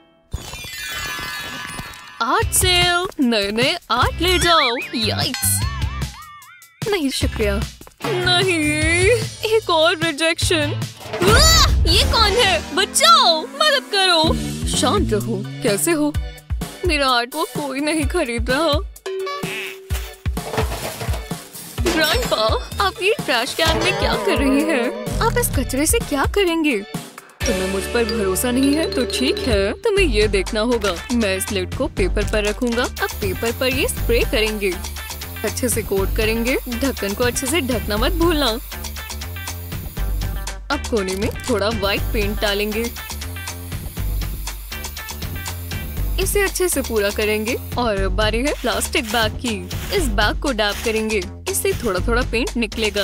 आर्ट सेल। नए नए आर्ट ले जाओ। याइक्स। नहीं शुक्रिया। नहीं, एक और रिजेक्शन। ये कौन है? बचाओ, मदद करो। शांत रहो। कैसे हो? मेरा आर्ट वो कोई नहीं खरीद रहा। ग्रैंडपा, आप ये ट्रैश कैन में क्या कर रही हैं? आप इस कचरे से क्या करेंगे? तुम्हें मुझ पर भरोसा नहीं है तो ठीक है, तुम्हें ये देखना होगा। मैं इस लिड को पेपर पर रखूंगा। अब पेपर पर ये स्प्रे करेंगे। अच्छे से कोट करेंगे। ढक्कन को अच्छे से ढकना मत भूलना। अब कोने में थोड़ा व्हाइट पेंट डालेंगे। इसे अच्छे से पूरा करेंगे। और अब बारी है प्लास्टिक बैग की। इस बैग को डैप करेंगे। इससे थोड़ा थोड़ा पेंट निकलेगा।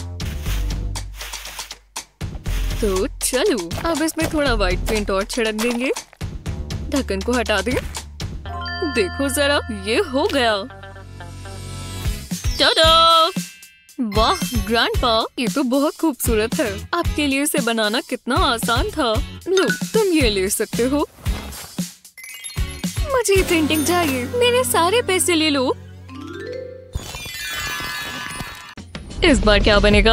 तो चलो अब इसमें थोड़ा व्हाइट पेंट और छिड़क देंगे। ढक्कन को हटा दें। देखो जरा, ये हो गया। टाडा! वाह ग्रैंडपा, ये तो बहुत खूबसूरत है। आपके लिए इसे बनाना कितना आसान था। लो तुम ये ले सकते हो। मुझे ये पेंटिंग चाहिए। मेरे सारे पैसे ले लो। इस बार क्या बनेगा?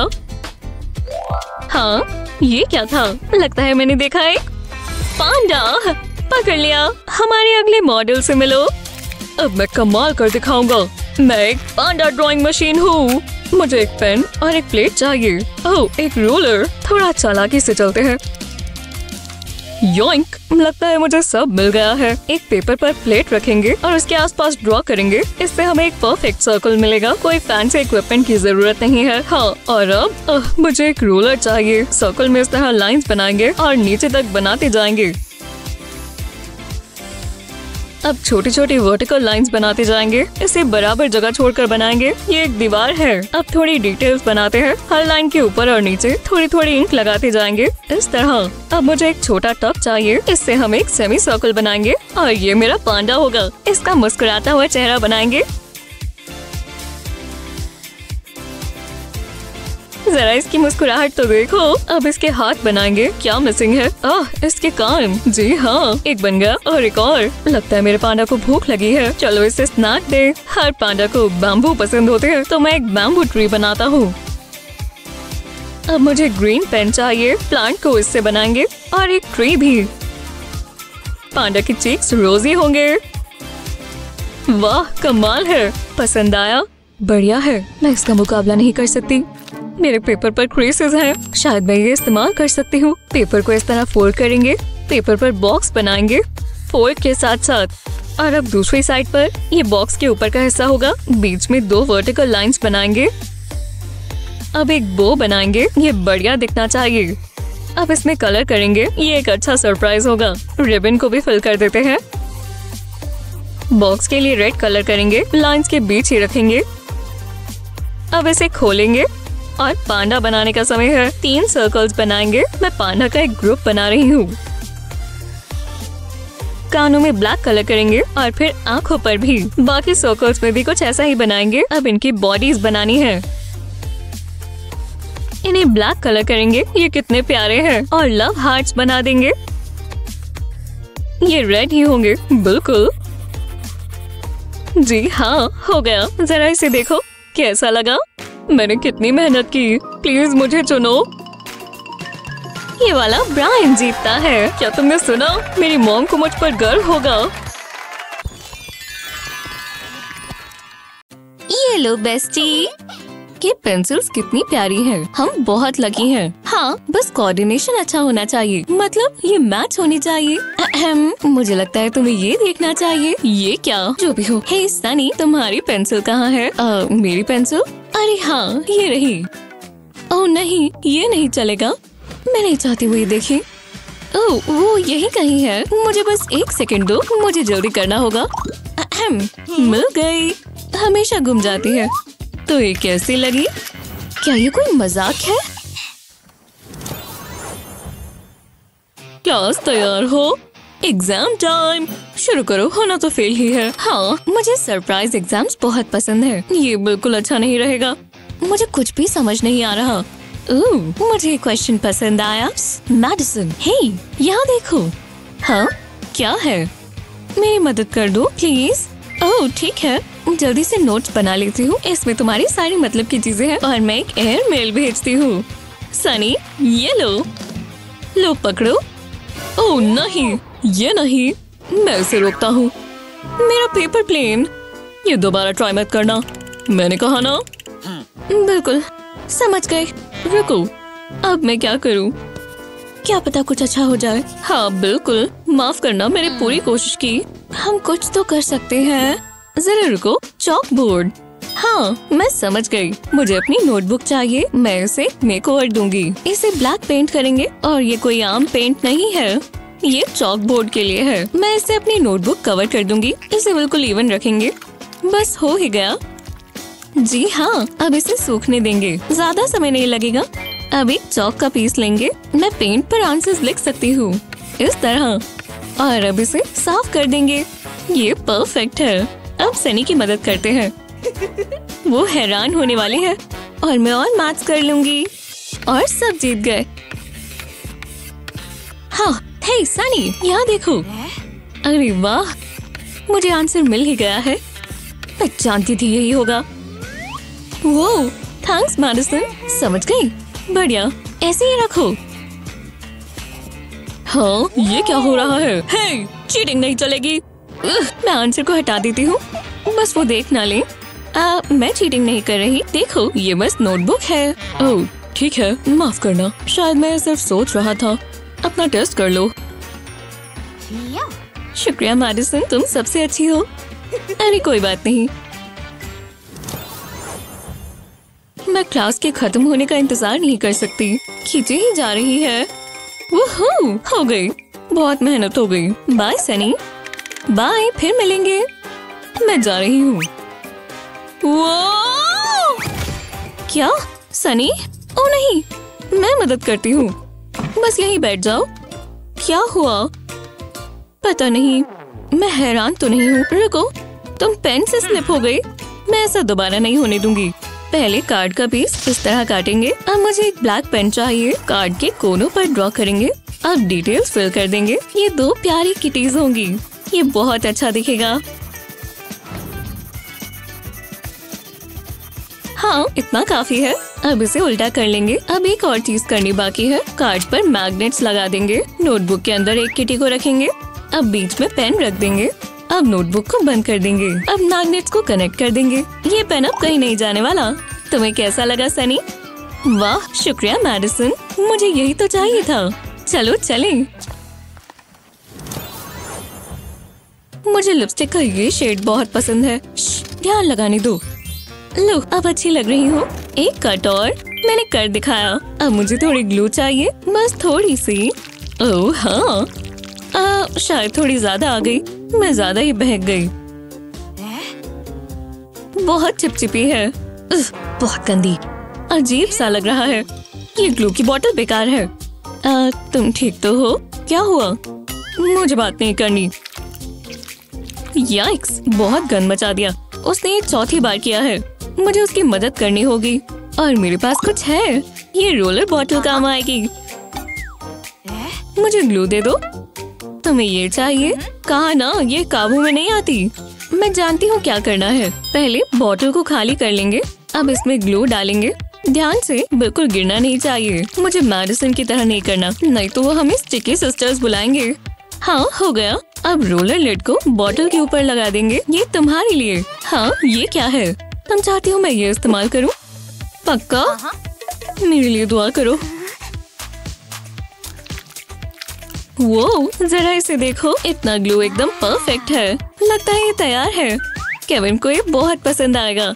हाँ, ये क्या था? लगता है मैंने देखा एक पांडा। पकड़ लिया। हमारे अगले मॉडल से मिलो। अब मैं कमाल कर दिखाऊंगा। मैं एक पांडा ड्राइंग मशीन हूँ। मुझे एक पेन और एक प्लेट चाहिए। ओह, एक रोलर। थोड़ा चालाकी से चलते हैं। योइंक, लगता है मुझे सब मिल गया है। एक पेपर पर प्लेट रखेंगे और उसके आसपास ड्रॉ करेंगे। इससे हमें एक परफेक्ट सर्कल मिलेगा। कोई फैंसी इक्विपमेंट की जरूरत नहीं है। हाँ, और अब अह, मुझे एक रोलर चाहिए। सर्कल में इस तरह लाइंस बनाएंगे और नीचे तक बनाते जाएंगे। अब छोटी छोटी वर्टिकल लाइंस बनाते जाएंगे। इसे बराबर जगह छोड़कर बनाएंगे। ये एक दीवार है। अब थोड़ी डिटेल्स बनाते हैं। हर लाइन के ऊपर और नीचे थोड़ी थोड़ी इंक लगाते जाएंगे इस तरह। अब मुझे एक छोटा टब चाहिए। इससे हम एक सेमी सर्कल बनाएंगे और ये मेरा पांडा होगा। इसका मुस्कुराता हुआ चेहरा बनाएंगे। जरा इसकी मुस्कुराहट तो देखो। अब इसके हाथ बनाएंगे। क्या मिसिंग है? आह, इसके कान। जी हाँ, एक बन गया और एक और। लगता है मेरे पांडा को भूख लगी है। चलो इसे स्नैक दे। हर पांडा को बैम्बू पसंद होते हैं, तो मैं एक बैम्बू ट्री बनाता हूँ। अब मुझे ग्रीन पेन चाहिए। प्लांट को इससे बनाएंगे और एक ट्री भी। पांडा की चीक्स रोजी होंगे। वाह, कमाल है। पसंद आया? बढ़िया है। मैं इसका मुकाबला नहीं कर सकती। मेरे पेपर पर क्रेसेस हैं। शायद मैं ये इस्तेमाल कर सकती हूँ। पेपर को इस तरह फोल्ड करेंगे। पेपर पर बॉक्स बनाएंगे फोल्ड के साथ साथ। और अब दूसरी साइड पर ये बॉक्स के ऊपर का हिस्सा होगा। बीच में दो वर्टिकल लाइंस बनाएंगे। अब एक बो बनाएंगे। ये बढ़िया दिखना चाहिए। अब इसमें कलर करेंगे। ये एक अच्छा सरप्राइज होगा। रिबन को भी फिल कर देते हैं। बॉक्स के लिए रेड कलर करेंगे। लाइंस के बीच ही रखेंगे। अब इसे खोलेंगे और पांडा बनाने का समय है। तीन सर्कल्स बनाएंगे। मैं पांडा का एक ग्रुप बना रही हूँ। कानों में ब्लैक कलर करेंगे और फिर आंखों पर भी। बाकी सर्कल्स में भी कुछ ऐसा ही बनाएंगे। अब इनकी बॉडीज बनानी है। इन्हें ब्लैक कलर करेंगे। ये कितने प्यारे हैं। और लव हार्ट्स बना देंगे। ये रेड ही होंगे। बिल्कुल। जी हाँ, हो गया। जरा इसे देखो, कैसा लगा? मैंने कितनी मेहनत की। प्लीज मुझे चुनो। ये वाला ब्रायन जीतता है। क्या तुमने सुना? मेरी मॉम को मुझ पर गर्व होगा। ये लो बेस्टी। ये पेंसिल्स कितनी प्यारी हैं। हम बहुत लकी हैं। हाँ, बस कोऑर्डिनेशन अच्छा होना चाहिए। मतलब ये मैच होनी चाहिए। अहम, मुझे लगता है तुम्हें ये देखना चाहिए। ये क्या? जो भी हो। हे सनी, तुम्हारी पेंसिल कहाँ है? आ, मेरी पेंसिल? अरे हाँ, ये रही। ओह नहीं, ये नहीं चलेगा। मैं नहीं चाहती वो ये देखे। ओह, वो यही कहीं है। मुझे बस एक सेकंड दो। मुझे जल्दी करना होगा। अहम, मिल गई। हमेशा गुम जाती है। तो ये कैसी लगी? क्या ये कोई मजाक है? क्लास तैयार हो? Exam time. शुरू करो। होना तो फेल ही है। हाँ, मुझे सरप्राइज एग्जाम्स बहुत पसंद है। ये बिल्कुल अच्छा नहीं रहेगा। मुझे कुछ भी समझ नहीं आ रहा। ओह, मुझे क्वेश्चन पसंद आया। मैडिसन, हे, यहाँ देखो। हाँ, क्या है? मेरी मदद कर दो प्लीज। ओह ठीक है, जल्दी से नोट्स बना लेती हूँ। इसमें तुम्हारी सारी मतलब की चीजें हैं और मैं एक एयर मेल भेजती हूँ। सनी, ये लो। लो पकड़ो। ओह नहीं, ये नहीं। मैं इसे रोकता हूँ। मेरा पेपर प्लेन। ये दोबारा ट्राई मत करना। मैंने कहा ना। बिल्कुल, समझ गए। रुको, अब मैं क्या करूँ? क्या पता कुछ अच्छा हो जाए। हाँ बिल्कुल, माफ करना, मैंने पूरी कोशिश की। हम कुछ तो कर सकते हैं। जरा रुको। Chalk board. हाँ, मैं समझ गई। मुझे अपनी नोटबुक चाहिए। मैं इसे मेकओवर दूंगी। इसे ब्लैक पेंट करेंगे और ये कोई आम पेंट नहीं है। ये चॉक बोर्ड के लिए है। मैं इसे अपनी नोटबुक कवर कर दूंगी। इसे बिल्कुल इवन रखेंगे। बस हो ही गया। जी हाँ, अब इसे सूखने देंगे। ज्यादा समय नहीं लगेगा। अब एक चॉक का पीस लेंगे। मैं पेंट पर आंसर्स लिख सकती हूँ इस तरह। और अब इसे साफ कर देंगे। ये परफेक्ट है। अब सनी की मदद करते हैं। वो हैरान होने वाले हैं। और मैं और मैथ्स कर लूंगी और सब जीत गए। हाँ, हे सनी, यहाँ देखो। अरे वाह, मुझे आंसर मिल ही गया है। मैं जानती थी यही होगा। वो थैंक्स मैडिसन, समझ गई। बढ़िया, ऐसे ही रखो। हाँ, ये क्या हो रहा है? हे, चीटिंग नहीं चलेगी। उह, मैं आंसर को हटा देती हूँ, बस वो देख ना ले। आ, मैं चीटिंग नहीं कर रही, देखो ये बस नोटबुक है। ओह ठीक है, माफ करना, शायद मैं सिर्फ सोच रहा था। अपना टेस्ट कर लो। शुक्रिया मैडिसन, तुम सबसे अच्छी हो। अरे कोई बात नहीं। मैं क्लास के खत्म होने का इंतजार नहीं कर सकती। खींचे ही जा रही है। वूहू, हो गई, बहुत मेहनत हो गई। बाय सनी। बाय, फिर मिलेंगे। मैं जा रही हूँ। वो क्या सनी? ओ नहीं, मैं मदद करती हूँ, बस यहीं बैठ जाओ। क्या हुआ? पता नहीं, मैं हैरान तो नहीं हूँ। रुको, तुम पेन से स्लिप हो गई। मैं ऐसा दोबारा नहीं होने दूंगी। पहले कार्ड का पीस इस तरह काटेंगे। अब मुझे एक ब्लैक पेन चाहिए। कार्ड के कोनों पर ड्रॉ करेंगे। अब डिटेल्स फिल कर देंगे। ये दो प्यारी किटीज होंगी। ये बहुत अच्छा दिखेगा। हाँ, इतना काफी है। अब इसे उल्टा कर लेंगे। अब एक और चीज करनी बाकी है। कार्ड पर मैग्नेट्स लगा देंगे। नोटबुक के अंदर एक किटी को रखेंगे। अब बीच में पेन रख देंगे। अब नोटबुक को बंद कर देंगे। अब मैग्नेट्स को कनेक्ट कर देंगे। ये पेन अब कहीं नहीं जाने वाला। तुम्हें कैसा लगा सनी? वाह, शुक्रिया मैडिसन, मुझे यही तो चाहिए था। चलो चलें। मुझे लिपस्टिक का ये शेड बहुत पसंद है। ध्यान लगाने दो। लो, अब अच्छी लग रही हूँ। एक कट और मैंने कर दिखाया। अब मुझे थोड़ी ग्लू चाहिए, बस थोड़ी सी। ओह हाँ, आ, शायद थोड़ी ज्यादा आ गई। मैं ज्यादा ही बहक गई। बहुत चिपचिपी है। उफ, बहुत गंदी, अजीब सा लग रहा है। ये ग्लू की बोतल बेकार है। आ, तुम ठीक तो हो? क्या हुआ? मुझे बात नहीं करनी। याइक्स, बहुत गंद मचा दिया। उसने ये चौथी बार किया है। मुझे उसकी मदद करनी होगी। और मेरे पास कुछ है। ये रोलर बॉटल काम आएगी। मुझे ग्लू दे दो। तुम्हें ये चाहिए? कहा ना, ये काबू में नहीं आती। मैं जानती हूँ क्या करना है। पहले बॉटल को खाली कर लेंगे। अब इसमें ग्लू डालेंगे। ध्यान से, बिल्कुल गिरना नहीं चाहिए। मुझे मैडिसन की तरह नहीं करना, नहीं तो वो हमें स्टिकी सिस्टर्स बुलाएंगे। हाँ, हो गया। अब रोलर लिड को बॉटल के ऊपर लगा देंगे। ये तुम्हारे लिए। हाँ, ये क्या है? तुम चाहती हो मैं ये इस्तेमाल करूँ? पक्का? मेरे लिए दुआ करो। वो जरा इसे देखो, इतना ग्लू एकदम परफेक्ट है। लगता है ये तैयार है। केविन को ये बहुत पसंद आएगा।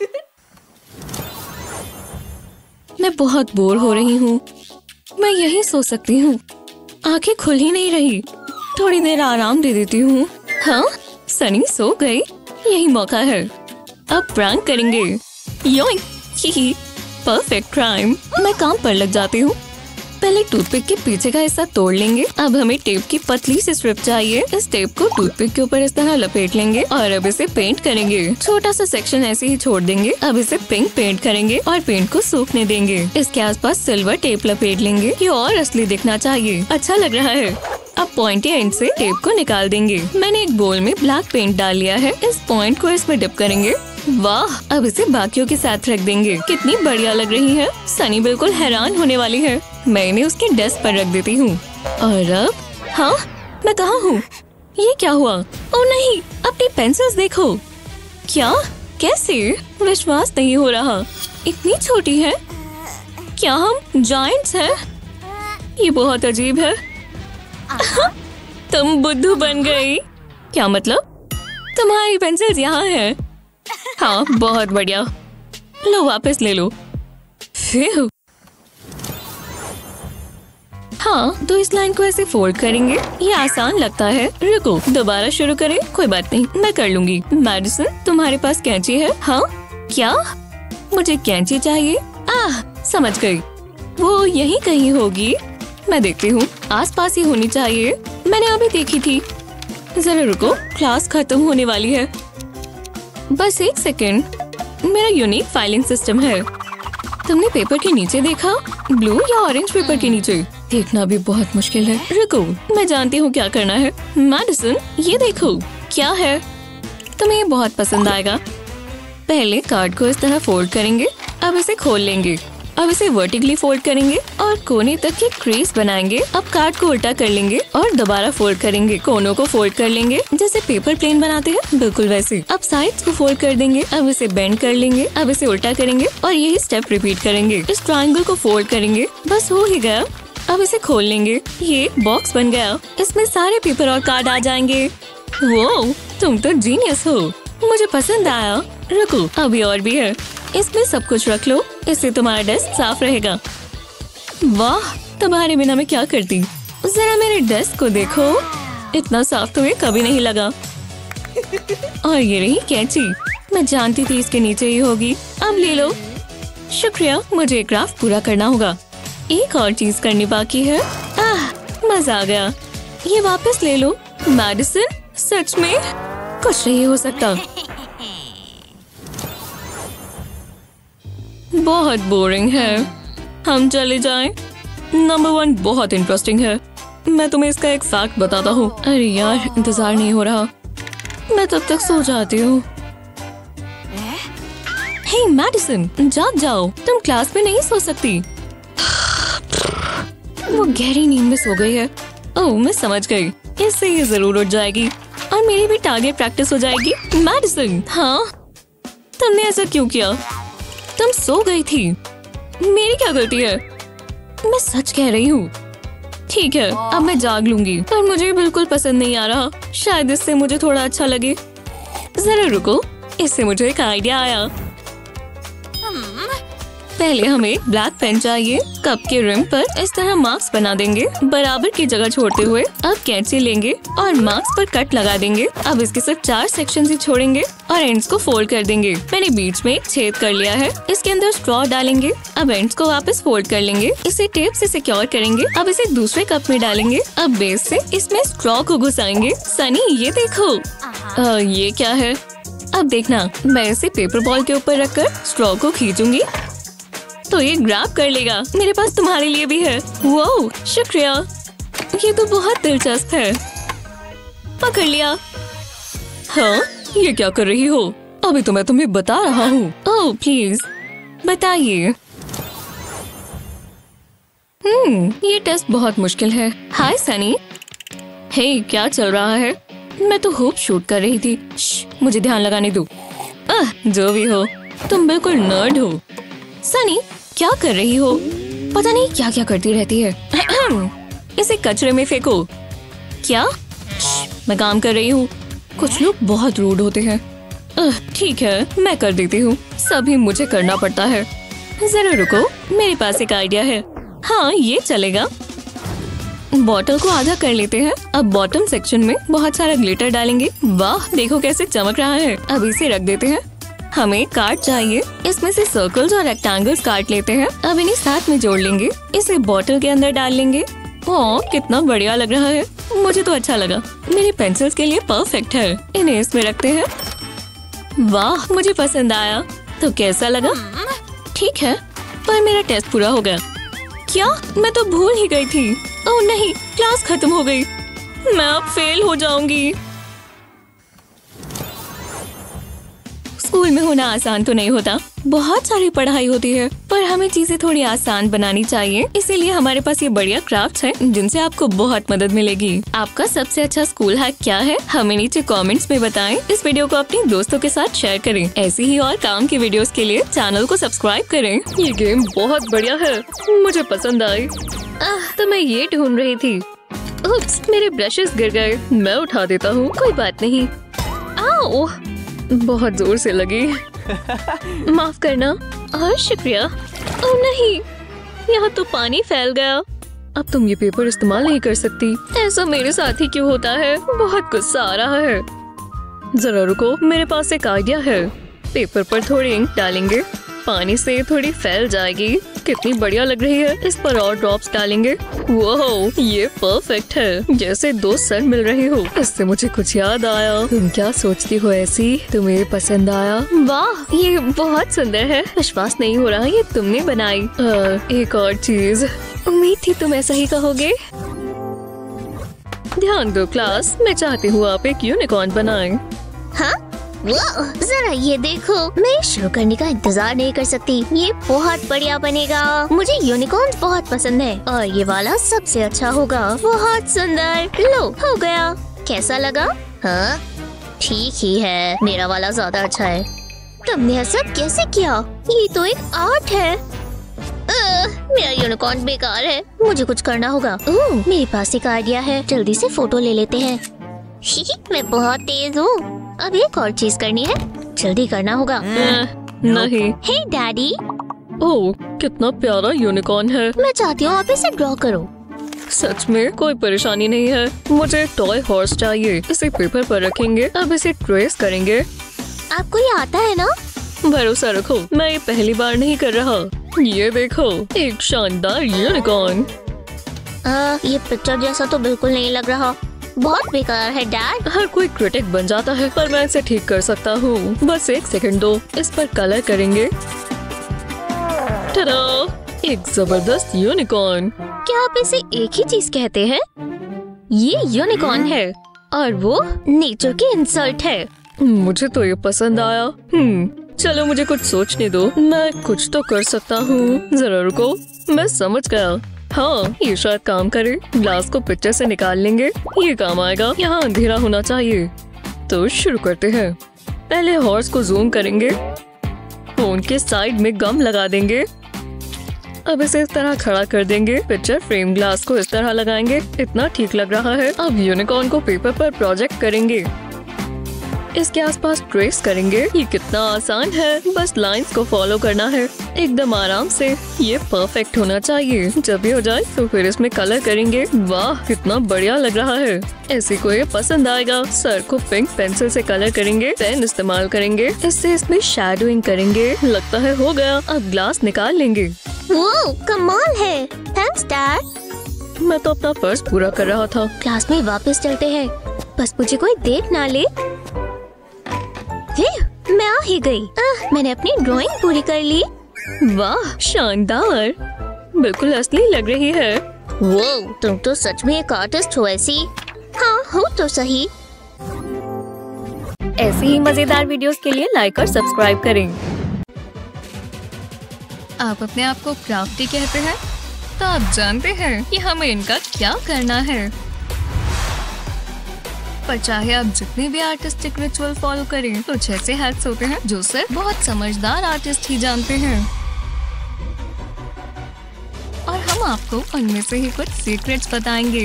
मैं बहुत बोर हो रही हूँ। मैं यही सो सकती हूँ। आंखें खुल ही नहीं रही। थोड़ी देर आराम दे देती हूँ। हाँ, सनी सो गई। यही मौका है। अब प्रैंक करेंगे। योइंक, ही परफेक्ट क्राइम। मैं काम पर लग जाती हूँ। पहले टूथपिक के पीछे का हिस्सा तोड़ लेंगे। अब हमें टेप की पतली सी स्ट्रिप चाहिए। इस टेप को टूथपिक के ऊपर इस तरह लपेट लेंगे और अब इसे पेंट करेंगे। छोटा सा सेक्शन ऐसे ही छोड़ देंगे। अब इसे पिंक पेंट करेंगे और पेंट को सूखने देंगे। इसके आसपास सिल्वर टेप लपेट लेंगे। ये और असली दिखना चाहिए। अच्छा लग रहा है। अब पॉइंटी एंड से टेप को निकाल देंगे। मैंने एक बोल में ब्लैक पेंट डाल लिया है। इस पॉइंट को इसमें डिप करेंगे। वाह, अब इसे बाकियों के साथ रख देंगे। कितनी बढ़िया लग रही है। सनी बिल्कुल हैरान होने वाली है। मैं इन्हें उसके डेस्क पर रख देती हूँ। और अब, हाँ, मैं कहाँ हूँ? ये क्या हुआ? ओ नहीं, अपनी पेंसिल्स देखो। क्या? कैसे? विश्वास नहीं हो रहा। इतनी छोटी है। क्या हम जायंट्स हैं? ये बहुत अजीब है। तुम बुद्धू बन गई। क्या मतलब? तुम्हारी पेंसिल्स यहाँ है। हाँ, बहुत बढ़िया। लो, वापस ले लो। फिर हाँ, तो इस लाइन को ऐसे फोल्ड करेंगे। ये आसान लगता है। रुको, दोबारा शुरू करें। कोई बात नहीं, मैं कर लूंगी। मैडिसन, तुम्हारे पास कैंची है? हाँ। क्या? मुझे कैंची चाहिए। आह, समझ गई। वो यहीं कहीं होगी। मैं देखती हूँ, आसपास ही होनी चाहिए। मैंने अभी देखी थी। जरा रुको, क्लास खत्म होने वाली है। बस एक सेकेंड। मेरा यूनिक फाइलिंग सिस्टम है। तुमने पेपर के नीचे देखा? ब्लू या ऑरेंज पेपर के नीचे? देखना भी बहुत मुश्किल है। रुको, मैं जानती हूँ क्या करना है। मैडिसन, ये देखो क्या है। तुम्हें ये बहुत पसंद आएगा। पहले कार्ड को इस तरह फोल्ड करेंगे। अब इसे खोल लेंगे। अब इसे वर्टिकली फोल्ड करेंगे और कोने तक एक क्रीज बनाएंगे। अब कार्ड को उल्टा कर लेंगे और दोबारा फोल्ड करेंगे। कोनों को फोल्ड कर लेंगे जैसे पेपर प्लेन बनाते हैं, बिल्कुल वैसे। अब साइड्स को फोल्ड कर देंगे। अब इसे बेंड कर लेंगे। अब इसे उल्टा करेंगे और यही स्टेप रिपीट करेंगे। इस ट्रायंगल को फोल्ड करेंगे। बस हो ही गया। अब इसे खोल लेंगे। ये एक बॉक्स बन गया। इसमें सारे पेपर और कार्ड आ जाएंगे। वो, तुम तो जीनियस हो, मुझे पसंद आया। रुको, अभी और भी है। इसमें सब कुछ रख लो, इससे तुम्हारा डेस्क साफ रहेगा। वाह, तुम्हारे बिना मैं क्या करती। जरा मेरे डेस्क को देखो, इतना साफ तुम्हें कभी नहीं लगा। और ये रही कैंची, मैं जानती थी इसके नीचे ही होगी। अब ले लो। शुक्रिया, मुझे क्राफ्ट पूरा करना होगा। एक और चीज करनी बाकी है। आह, मजा आ गया। ये वापस ले लो। मैडिसन, सच में कुछ नहीं हो सकता। बहुत बोरिंग है, हम चले जाएं। नंबर वन बहुत इंटरेस्टिंग है। मैं तुम्हें इसका एक फैक्ट बताता हूँ। अरे यार, इंतजार नहीं हो रहा, मैं तब तक सो जाती हूँ। हे मैडिसन, जाग जाओ, तुम क्लास में नहीं सो सकती। वो गहरी नींद में सो गई है। ओह, मैं समझ गई, इससे ये जरूर उठ जाएगी और मेरी भी टारगेट प्रैक्टिस हो जाएगी। मैडिसन, हाँ, तुमने ऐसा क्यों किया? तुम सो गई थी। मेरी क्या गलती है? मैं सच कह रही हूँ। ठीक है, अब मैं जाग लूंगी, पर मुझे बिल्कुल पसंद नहीं आ रहा। शायद इससे मुझे थोड़ा अच्छा लगे। जरा रुको, इससे मुझे एक आइडिया आया। पहले हमें ब्लैक पेन चाहिए। कप के रिम पर इस तरह मार्क्स बना देंगे, बराबर की जगह छोड़ते हुए। अब कैंची लेंगे और मार्क्स पर कट लगा देंगे। अब इसके सिर्फ चार सेक्शन ही छोड़ेंगे और एंड्स को फोल्ड कर देंगे। मैंने बीच में एक छेद कर लिया है। इसके अंदर स्ट्रॉ डालेंगे। अब एंड्स को वापस फोल्ड कर लेंगे। इसे टेप से सिक्योर करेंगे। अब इसे दूसरे कप में डालेंगे। अब बेस से इसमें स्ट्रॉ को घुसाएंगे। सनी, ये देखो। आ, ये क्या है? अब देखना, मैं इसे पेपर बॉल के ऊपर रखकर स्ट्रॉ को खींचूंगी तो ये ग्रैब कर लेगा। मेरे पास तुम्हारे लिए भी है। वो, शुक्रिया, ये तो बहुत दिलचस्प है। पकड़ लिया। हाँ, ये क्या कर रही हो? अभी तो मैं तुम्हें बता रहा हूँ। ओह प्लीज बताइए। हम्म, ये टेस्ट बहुत मुश्किल है। हाय सनी। हे, क्या चल रहा है? मैं तो होप शूट कर रही थी। श्श, मुझे ध्यान लगाने दो। आह, जो भी हो, तुम बिल्कुल नर्ड हो। सनी, क्या कर रही हो? पता नहीं क्या क्या करती रहती है। इसे कचरे में फेंको। क्या? मैं काम कर रही हूँ। कुछ लोग बहुत रूड होते हैं। ठीक है, मैं कर देती हूँ। सभी मुझे करना पड़ता है। जरा रुको, मेरे पास एक आइडिया है। हाँ, ये चलेगा। बॉटल को आधा कर लेते हैं। अब बॉटम सेक्शन में बहुत सारा ग्लिटर डालेंगे। वाह, देखो कैसे चमक रहा है। अब इसे रख देते हैं। हमें कार्ड चाहिए। इसमें से सर्कल्स और रेक्टेंगल्स काट लेते हैं। अब इन्हें साथ में जोड़ लेंगे। इसे बॉटल के अंदर डाल लेंगे। ओह, कितना बढ़िया लग रहा है। मुझे तो अच्छा लगा। मेरी पेंसिल्स के लिए परफेक्ट है। इन्हें इसमें रखते हैं। वाह, मुझे पसंद आया। तो कैसा लगा? ठीक है, पर मेरा टेस्ट पूरा हो गया। क्या? मैं तो भूल ही गई थी। ओह नहीं, क्लास खत्म हो गई। मैं अब फेल हो जाऊंगी। स्कूल में होना आसान तो नहीं होता, बहुत सारी पढ़ाई होती है, पर हमें चीजें थोड़ी आसान बनानी चाहिए। इसीलिए हमारे पास ये बढ़िया क्राफ्ट्स हैं, जिनसे आपको बहुत मदद मिलेगी। आपका सबसे अच्छा स्कूल हैक क्या है? हमें नीचे कमेंट्स में बताएं। इस वीडियो को अपने दोस्तों के साथ शेयर करें। ऐसी ही और काम की वीडियोस के लिए चैनल को सब्सक्राइब करें। ये गेम बहुत बढ़िया है, मुझे पसंद आई। आह, तो मैं ये ढूंढ रही थी। उप्स, मेरे ब्रशेस गिर गए। मैं उठा देता हूँ, कोई बात नहीं। आओ, बहुत जोर से लगी। माफ करना। और शुक्रिया। ओह नहीं, यहाँ तो पानी फैल गया। अब तुम ये पेपर इस्तेमाल नहीं कर सकती। ऐसा मेरे साथ ही क्यों होता है? बहुत गुस्सा आ रहा है। जरा रुको, मेरे पास एक आइडिया है। पेपर पर थोड़ी इंक डालेंगे पानी से थोड़ी फैल जाएगी। कितनी बढ़िया लग रही है। इस पर और ड्रॉप्स डालेंगे। वो ये परफेक्ट है, जैसे दो सर मिल रहे हो। इससे मुझे कुछ याद आया। तुम क्या सोचती हो ऐसी? तुम्हें पसंद आया? वाह, ये बहुत सुंदर है। विश्वास नहीं हो रहा ये तुमने बनाई। आ, एक और चीज, उम्मीद थी तुम ऐसा ही कहोगे। ध्यान दो क्लास, मैं चाहती हूँ आप एक यूनिकॉर्न बनाएं। हाँ? वाह, जरा ये देखो। मैं शुरू करने का इंतजार नहीं कर सकती। ये बहुत बढ़िया बनेगा। मुझे यूनिकॉर्न बहुत पसंद है और ये वाला सबसे अच्छा होगा। बहुत सुंदर। लो, हो गया। कैसा लगा? हाँ, ठीक ही है। मेरा वाला ज्यादा अच्छा है। तुमने ऐसा कैसे किया? ये तो एक आर्ट है। आ, मेरा यूनिकॉर्न बेकार है। मुझे कुछ करना होगा। ओह, मेरे पास एक आइडिया है। जल्दी से फोटो ले लेते हैं। मैं बहुत तेज हूँ। अब एक और चीज करनी है। जल्दी करना होगा। नहीं। हे डैडी। ओह, कितना प्यारा यूनिकॉर्न है। मैं चाहती हूँ आप इसे ड्रॉ करो। सच में कोई परेशानी नहीं है। मुझे टॉय हॉर्स चाहिए। इसे पेपर पर रखेंगे। अब इसे ट्रेस करेंगे। आपको ये आता है ना? भरोसा रखो, मैं ये पहली बार नहीं कर रहा। ये देखो, एक शानदार यूनिकॉर्न। आ, ये पिक्चर जैसा तो बिल्कुल नहीं लग रहा। बहुत बेकार है डैड। हर कोई क्रिटिक बन जाता है, पर मैं इसे ठीक कर सकता हूँ। बस एक सेकंड दो। इस पर कलर करेंगे। टडा, एक जबरदस्त यूनिकॉर्न। क्या आप इसे एक ही चीज कहते हैं? ये यूनिकॉर्न है और वो नेचर की इंसल्ट है। मुझे तो ये पसंद आया। हम्म, चलो मुझे कुछ सोचने दो। मैं कुछ तो कर सकता हूँ। जरा रुको, मैं समझ गया। हाँ, ये शायद काम करे। ग्लास को पिक्चर से निकाल लेंगे। ये काम आएगा। यहाँ अंधेरा होना चाहिए। तो शुरू करते हैं। पहले हॉर्स को जूम करेंगे। फोन के साइड में गम लगा देंगे। अब इसे इस तरह खड़ा कर देंगे। पिक्चर फ्रेम ग्लास को इस तरह लगाएंगे। इतना ठीक लग रहा है। अब यूनिकॉर्न को पेपर पर प्रोजेक्ट करेंगे। इसके आसपास ट्रेस करेंगे। ये कितना आसान है, बस लाइंस को फॉलो करना है एकदम आराम से। ये परफेक्ट होना चाहिए। जब ये हो जाए तो फिर इसमें कलर करेंगे। वाह, कितना बढ़िया लग रहा है। ऐसे को ये पसंद आएगा। सर को पिंक पेंसिल से कलर करेंगे। पेन इस्तेमाल करेंगे। इससे इसमें शैडोइंग करेंगे। लगता है हो गया। अब ग्लास निकाल लेंगे। वो कमाल है। Thanks dad. मैं तो अपना फर्ज पूरा कर रहा था। क्लास में वापस चलते हैं। बस मुझे कोई देख ना ले। मैं आ ही गई। आ, मैंने अपनी ड्राइंग पूरी कर ली। वाह, शानदार। बिल्कुल असली लग रही है। वो, तुम तो सच में एक आर्टिस्ट हो ऐसी। हाँ, हो तो सही। ऐसी ही मजेदार वीडियोस के लिए लाइक और सब्सक्राइब करें। आप अपने आप को क्राफ्टी कहते हैं, तो आप जानते हैं कि हमें इनका क्या करना है। पर चाहे आप जितने भी आर्टिस्टिक रिचुअल फॉलो करें, कुछ ऐसे हैक्स होते हैं जो सिर्फ बहुत समझदार आर्टिस्ट ही जानते हैं। और हम आपको उनमें से ही कुछ सीक्रेट्स बताएंगे।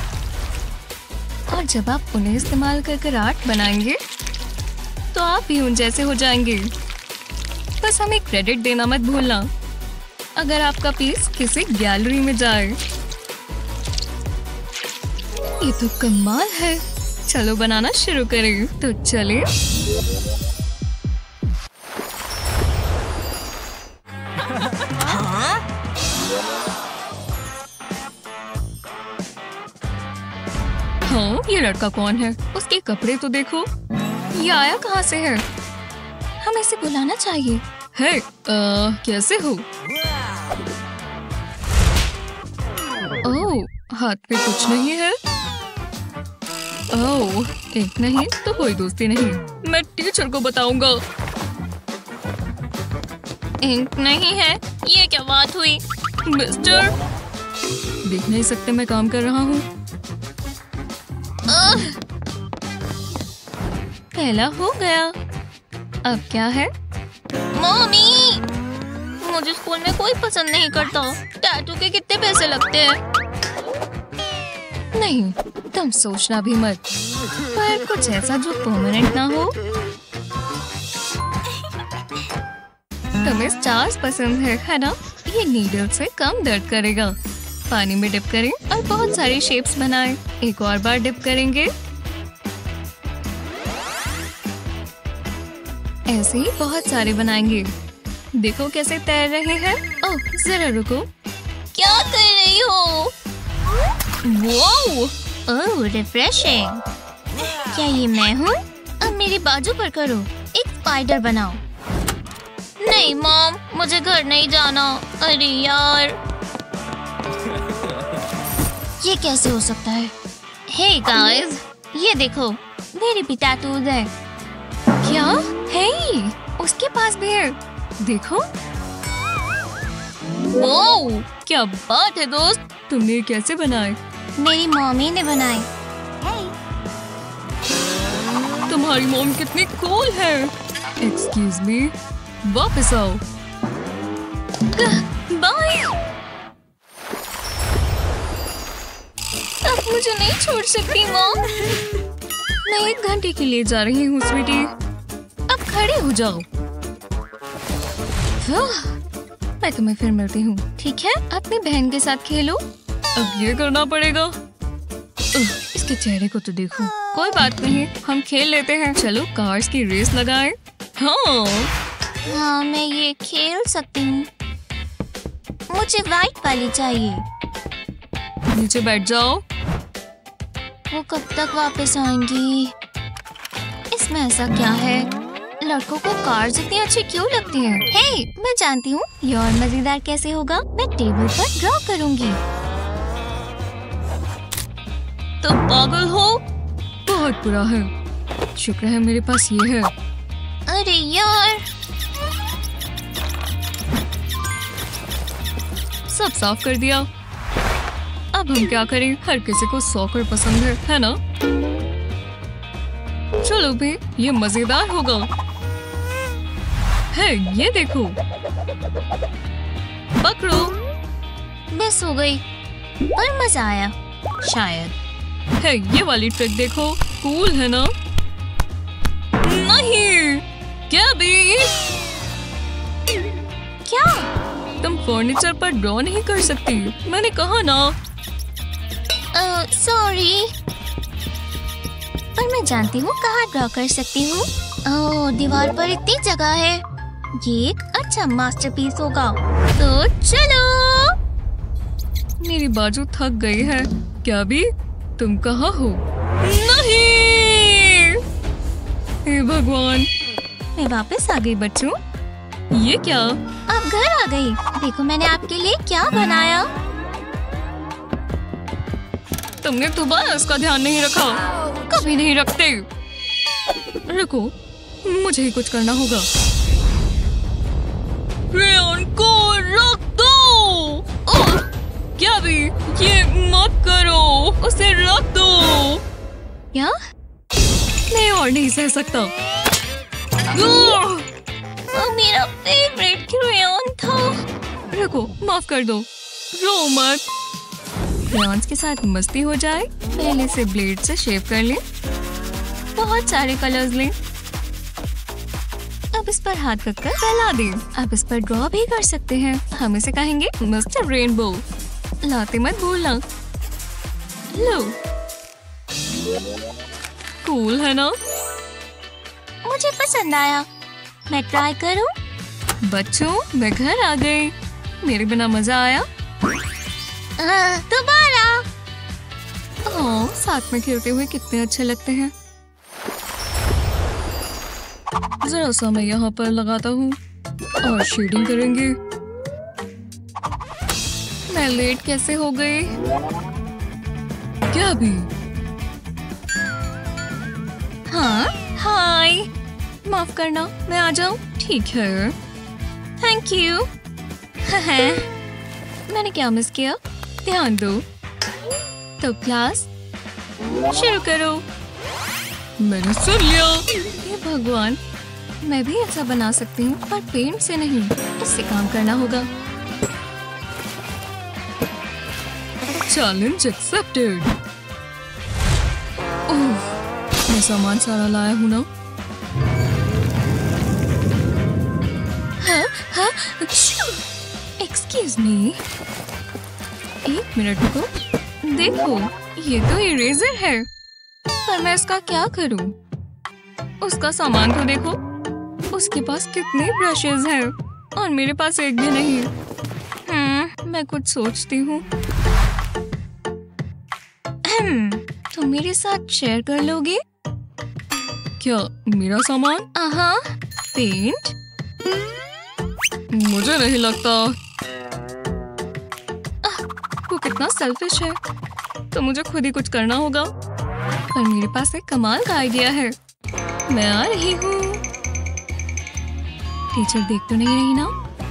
और जब आप उन्हें इस्तेमाल कर कर आर्ट बनाएंगे, तो आप भी उन जैसे हो जाएंगे। बस हमें क्रेडिट देना मत भूलना अगर आपका पीस किसी गैलरी में जाए। ये तो कमाल है। चलो बनाना शुरू करें। तो चले। हाँ, ये लड़का कौन है? उसके कपड़े तो देखो। ये आया कहाँ से है? हमें इसे बुलाना चाहिए। है, आ, कैसे हो? ओह, हाथ पे कुछ नहीं है। ओह, एक नहीं तो कोई दोस्ती नहीं। मैं टीचर को बताऊंगा। इंक नहीं है। ये क्या बात हुई? मिस्टर, देख नहीं सकते मैं काम कर रहा हूँ। पहला हो गया। अब क्या है? मम्मी, मुझे स्कूल में कोई पसंद नहीं करता। टैटू के कितने पैसे लगते हैं? नहीं, तुम सोचना भी मत। पर कुछ ऐसा जो परमानेंट ना हो। तुम्हें स्टार्स पसंद है, है ना? ये नीडल से कम दर्द करेगा। पानी में डिप करें और बहुत सारी शेप्स बनाएं। एक और बार डिप करेंगे। ऐसे ही बहुत सारे बनाएंगे। देखो कैसे तैर रहे हैं। ओह जरा रुको। क्या कर रही हो? Wow, oh refreshing. क्या ये मैं हूँ? अब मेरे बाजू पर करो, एक स्पाइडर बनाओ। नहीं मॉम, मुझे घर नहीं जाना। अरे यार, ये कैसे हो सकता है? हे गाइस, ये देखो मेरी भी टैटूज है। क्या है? उसके पास भी है, देखो। वाओ, क्या बात है दोस्त, तुमने ये कैसे बनाए? मेरी मम्मी ने बनाई। तुम्हारी मॉम कितनी कूल है। एक्सक्यूज मी, वापस आओ। बाय। अब मुझे नहीं छोड़ सकती मॉम। मैं एक घंटे के लिए जा रही हूँ स्वीटी, अब खड़े हो जाओ। मैं तुम्हें फिर मिलती हूँ, ठीक है? अपनी बहन के साथ खेलो। अब ये करना पड़ेगा। उह, इसके चेहरे को तो देखो। कोई बात नहीं, हम खेल लेते हैं। चलो कार्स की रेस लगाएं। हाँ हाँ, मैं ये खेल सकती हूँ। मुझे वाइट वाली चाहिए। नीचे बैठ जाओ। वो कब तक वापस आएंगी? इसमें ऐसा क्या है? लड़कों को कार्स इतनी अच्छी क्यों लगती हैं? हे, मैं जानती हूँ ये और मजेदार कैसे होगा। मैं टेबल पर ड्रॉ करूँगी। तो पागल हो? बहुत बुरा है। शुक्र है मेरे पास ये है। अरे यार, सब साफ कर दिया। अब हम क्या करें? हर किसी को सॉकर पसंद है, है ना? चलो भी, ये मजेदार होगा। है, ये देखो। पकड़ो। मिस हो गई, पर मजा आया शायद। है, ये वाली ट्रिक देखो, कूल है ना? नहीं, क्या भी? क्या? तुम फर्नीचर पर ड्रॉ नहीं कर सकती, मैंने कहा ना। सॉरी, पर मैं जानती हूँ कहाँ ड्रॉ कर सकती हूँ। ओह, दीवार पर इतनी जगह है, ये एक अच्छा मास्टरपीस होगा। तो चलो। मेरी बाजू थक गई है। क्या भी? तुम कहाँ हो? नहीं! हे भगवान, मैं वापस आ गई बच्चों। ये क्या? अब घर आ गई। देखो मैंने आपके लिए क्या बनाया। तुमने दोबारा इसका ध्यान नहीं रखा। कभी नहीं रखते। रुको, मुझे ही कुछ करना होगा। रेयन को रख दो। ओह, क्या भी? ये मत करो, उसे रख दो। क्या? मैं और नहीं सह सकता। वो मेरा फेवरेट क्रेयॉन था। रुको, माफ कर दो, रो मत। क्रेयॉन्स के साथ मस्ती हो जाए। पहले से ब्लेड से शेव कर लें। बहुत सारे कलर्स लें। अब इस पर हाथ रखकर फैला दें। अब इस पर ड्रॉ भी कर सकते हैं। हम इसे कहेंगे मिस्टर रेनबो। लाते मत भूलना। लो, कूल है ना? मुझे पसंद आया। मैं ट्राई करूं? बच्चों, मैं घर आ गई। मेरे बिना मजा आया? दोबारा। हाँ, साथ में खेलते हुए कितने अच्छे लगते हैं। जरा सा मैं यहाँ पर लगाता हूँ और शेडिंग करेंगे। मैं लेट कैसे हो गई? क्या भी? हाँ, हाय। माफ करना, मैं आ जाऊँ? ठीक है, थैंक यू। मैंने क्या मिस किया? ध्यान दो। तो क्लास शुरू करो। मैंने सुन लिया। हे भगवान, मैं भी ऐसा बना सकती हूँ, पर पेंट से नहीं। इससे काम करना होगा। Challenge accepted. ओह, मैं सामान सारा लाया हूँ ना? हाँ, हाँ, एक्सक्यूज मी, एक मिनट रुको। देखो, ये तो इरेजर है, पर मैं इसका क्या करूं? उसका सामान तो देखो, उसके पास कितने ब्रशेस हैं। और मेरे पास एक भी नहीं। हम्म, मैं कुछ सोचती हूँ। तुम मेरे साथ शेयर कर लोगे? क्या मेरा सामान? हाँ। पेंट? मुझे नहीं लगता। वो कितना सेल्फिश है। तो मुझे खुद ही कुछ करना होगा। पर मेरे पास एक कमाल का आइडिया है। मैं आ रही हूँ। टीचर देख तो नहीं रही ना?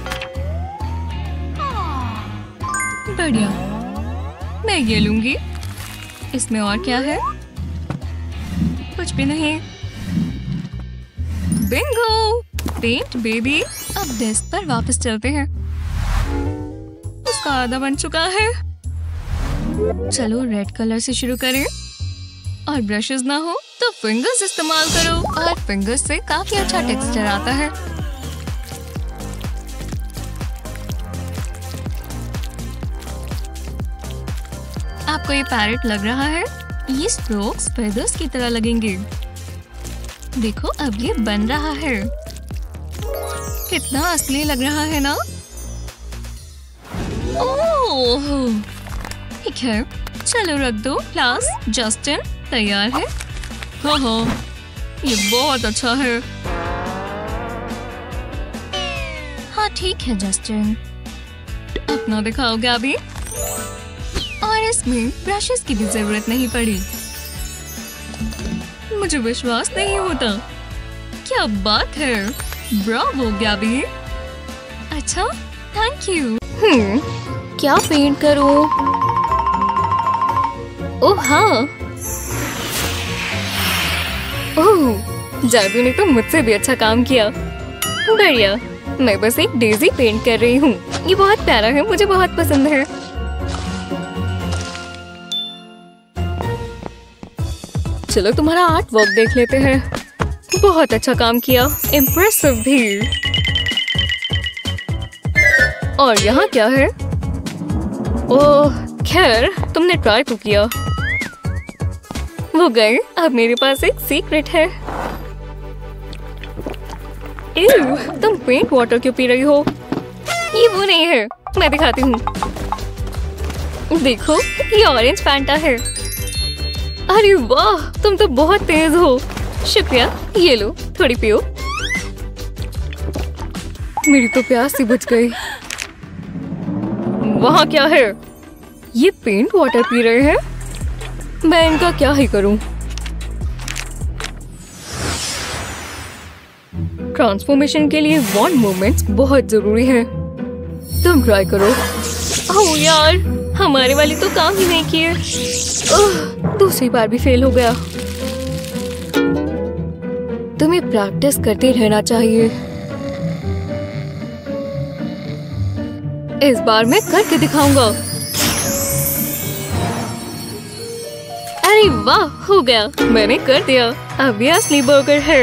बढ़िया, मैं ये लूंगी। इसमें और क्या है? कुछ भी नहीं। बिंगो! Paint baby. अब डेस्क पर वापस चलते हैं। उसका आधा बन चुका है। चलो रेड कलर से शुरू करें। और ब्रशेस ना हो तो फिंगर्स इस्तेमाल करो। और फिंगर्स से काफी अच्छा टेक्सचर आता है। आपको ये पैरेट लग रहा है? ये स्ट्रोक्स फेदर्स की तरह लगेंगे। देखो अब ये बन रहा है। कितना असली लग रहा है ना? ओह, ठीक है, चलो रख दो। क्लास, जस्टिन तैयार है? हाँ हाँ, ये बहुत अच्छा है। हाँ ठीक है जस्टिन। अपना दिखाओगे अभी? और इसमें ब्रशेस की भी जरूरत नहीं पड़ी। मुझे विश्वास नहीं होता। क्या बात है, ब्रावो गैबी। अच्छा, थैंक यू। हम्म, क्या पेंट करूं? ओह हाँ। ओह, जादू ने तो मुझसे भी अच्छा काम किया। बढ़िया, मैं बस एक डेजी पेंट कर रही हूँ। ये बहुत प्यारा है, मुझे बहुत पसंद है। चलो तुम्हारा आर्ट वर्क देख लेते हैं। बहुत अच्छा काम किया, इम्प्रेसिव भी। और यहाँ क्या है? ओह, खैर तुमने ट्राई तो किया। वो गए। अब मेरे पास एक सीक्रेट है। एव, तुम पेंट वाटर क्यों पी रही हो? ये वो नहीं है, मैं दिखाती हूँ। देखो, ये ऑरेंज फैंटा है। अरे वाह, तुम तो बहुत तेज हो। शुक्रिया, ये लो, थोड़ी पियो। मेरी तो प्यास सी बुझ गई। वहाँ क्या है? ये पेंट वाटर पी रहे हैं। मैं इनका क्या ही करूं? ट्रांसफॉर्मेशन के लिए वॉन्ड मूवमेंट्स बहुत जरूरी है। तुम ट्राई करो। ओह यार, हमारे वाली तो काम ही नहीं किए। दूसरी बार भी फेल हो गया। तुम्हें प्रैक्टिस करते रहना चाहिए। इस बार मैं करके दिखाऊंगा। अरे वाह, हो गया, मैंने कर दिया। अब ये असली बर्गर है।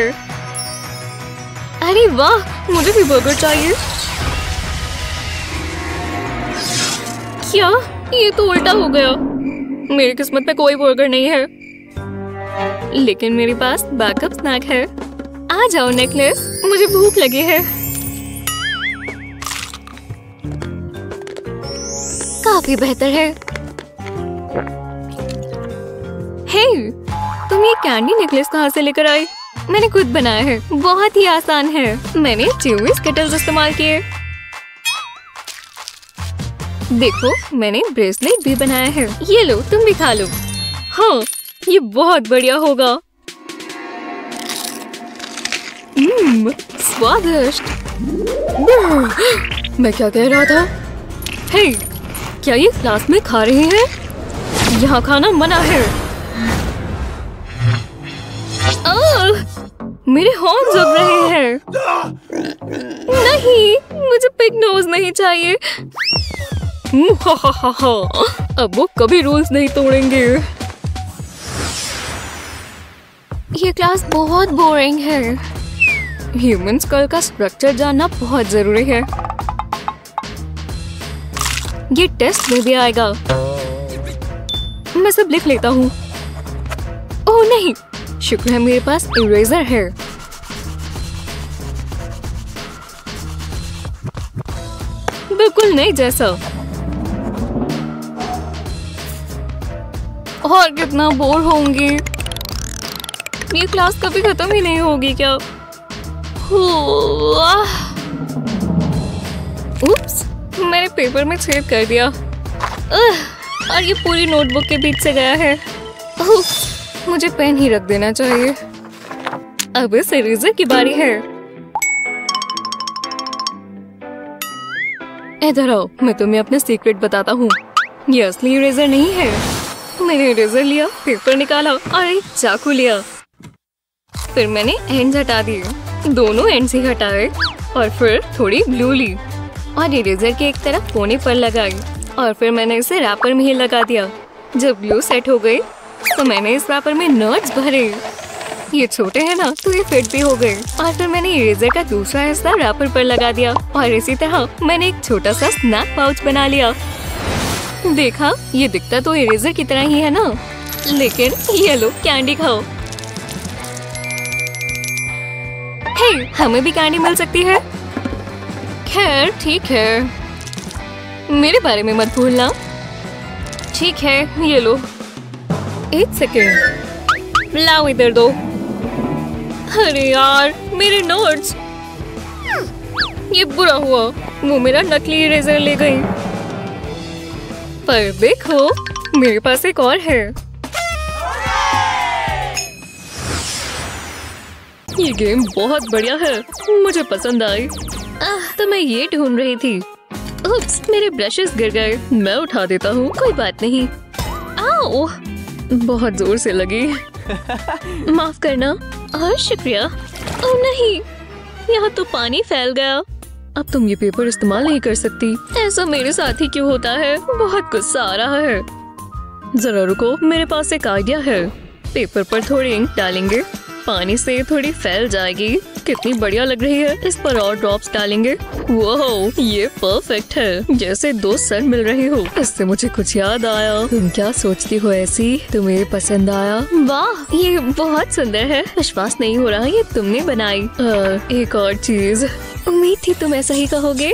अरे वाह, मुझे भी बर्गर चाहिए। क्या? ये तो उल्टा हो गया। मेरी किस्मत में कोई बर्गर नहीं है। लेकिन मेरे पास बैकअप स्नैक है। आ जाओ नेकलेस, मुझे भूख लगी है। काफी बेहतर है। हे, तुम ये कैंडी नेकलेस कहाँ से लेकर आई? मैंने खुद बनाया है, बहुत ही आसान है। मैंने च्यूवी स्किटल्स इस्तेमाल किए। देखो, मैंने ब्रेसलेट भी बनाया है। ये लो, तुम भी खा लो। हाँ, ये बहुत बढ़िया होगा। हम्म, स्वादिष्ट। मैं क्या कह रहा था? हे, क्या ये क्लास में खा रहे हैं? यहाँ खाना मना है। आह, मेरे हॉर्न जब रहे हैं। नहीं, मुझे पिग नोज नहीं चाहिए। हा हा हा हा, अब वो कभी रूल्स नहीं तोड़ेंगे। ये क्लास बहुत बोरिंग है। ह्यूमन स्कल का स्ट्रक्चर जानना बहुत जरूरी है। ये टेस्ट में भी आएगा। मैं सब लिख लेता हूँ। ओह नहीं, शुक्र है मेरे पास इरेजर है। बिल्कुल नहीं जैसा। और कितना बोर होंगी। ये क्लास कभी खत्म ही नहीं होगी क्या? उप्स, मैंने पेपर में छेद कर दिया। और ये पूरी नोटबुक के बीच से गया है। उप्स, मुझे पेन ही रख देना चाहिए। अब इस इरेजर की बारी है। इधर आओ, मैं तुम्हें अपना सीक्रेट बताता हूँ। ये असली इरेजर नहीं है। मैंने इरेजर लिया, पेपर निकाला और एक चाकू लिया। फिर मैंने एंड्स हटा दिए, दोनों एंड्स ही हटाए और फिर थोड़ी ग्लू ली और इरेजर के एक तरफ कोने पर लगाई और फिर मैंने इसे रैपर में ही लगा दिया। जब ग्लू सेट हो गई तो मैंने इस रैपर में नोट्स भरे। ये छोटे हैं ना, तो ये फिट भी हो गए। और फिर मैंने इरेजर का दूसरा हिस्सा रैपर पर लगा दिया और इसी तरह मैंने एक छोटा सा स्नैक पाउच बना लिया। देखा, ये दिखता तो इरेजर की तरह ही है ना, लेकिन ये लो कैंडी खाओ। हे, हमें भी कैंडी मिल सकती है। खैर ठीक है, मेरे बारे में मत भूलना। ठीक है, ये लो। एक सेकेंड, लाओ इधर दो। अरे यार, मेरे नोट्स। ये बुरा हुआ, वो मेरा नकली इरेजर ले गई। पर देखो, मेरे पास एक और है। ये गेम बहुत बढ़िया है, मुझे पसंद आई। आह, तो मैं ये ढूंढ रही थी। उप्स, मेरे ब्रशेस गिर गए। मैं उठा देता हूँ, कोई बात नहीं। आओ, बहुत जोर से लगी। माफ करना और शुक्रिया। ओह नहीं, यहाँ तो पानी फैल गया। अब तुम ये पेपर इस्तेमाल नहीं कर सकती। ऐसा मेरे साथ ही क्यों होता है? बहुत गुस्सा आ रहा है। जरा रुको, मेरे पास एक आइडिया है। पेपर पर थोड़ी इंक डालेंगे, पानी से थोड़ी फैल जाएगी। कितनी बढ़िया लग रही है। इस पर और ड्रॉप्स डालेंगे। वो ये परफेक्ट है, जैसे दो सर मिल रहे हो। इससे मुझे कुछ याद आया। तुम क्या सोचती हो ऐसी? तुम्हें पसंद आया? वाह, ये बहुत सुंदर है। विश्वास नहीं हो रहा ये तुमने बनाई। आ, एक और चीज, उम्मीद थी तुम ऐसा ही कहोगे।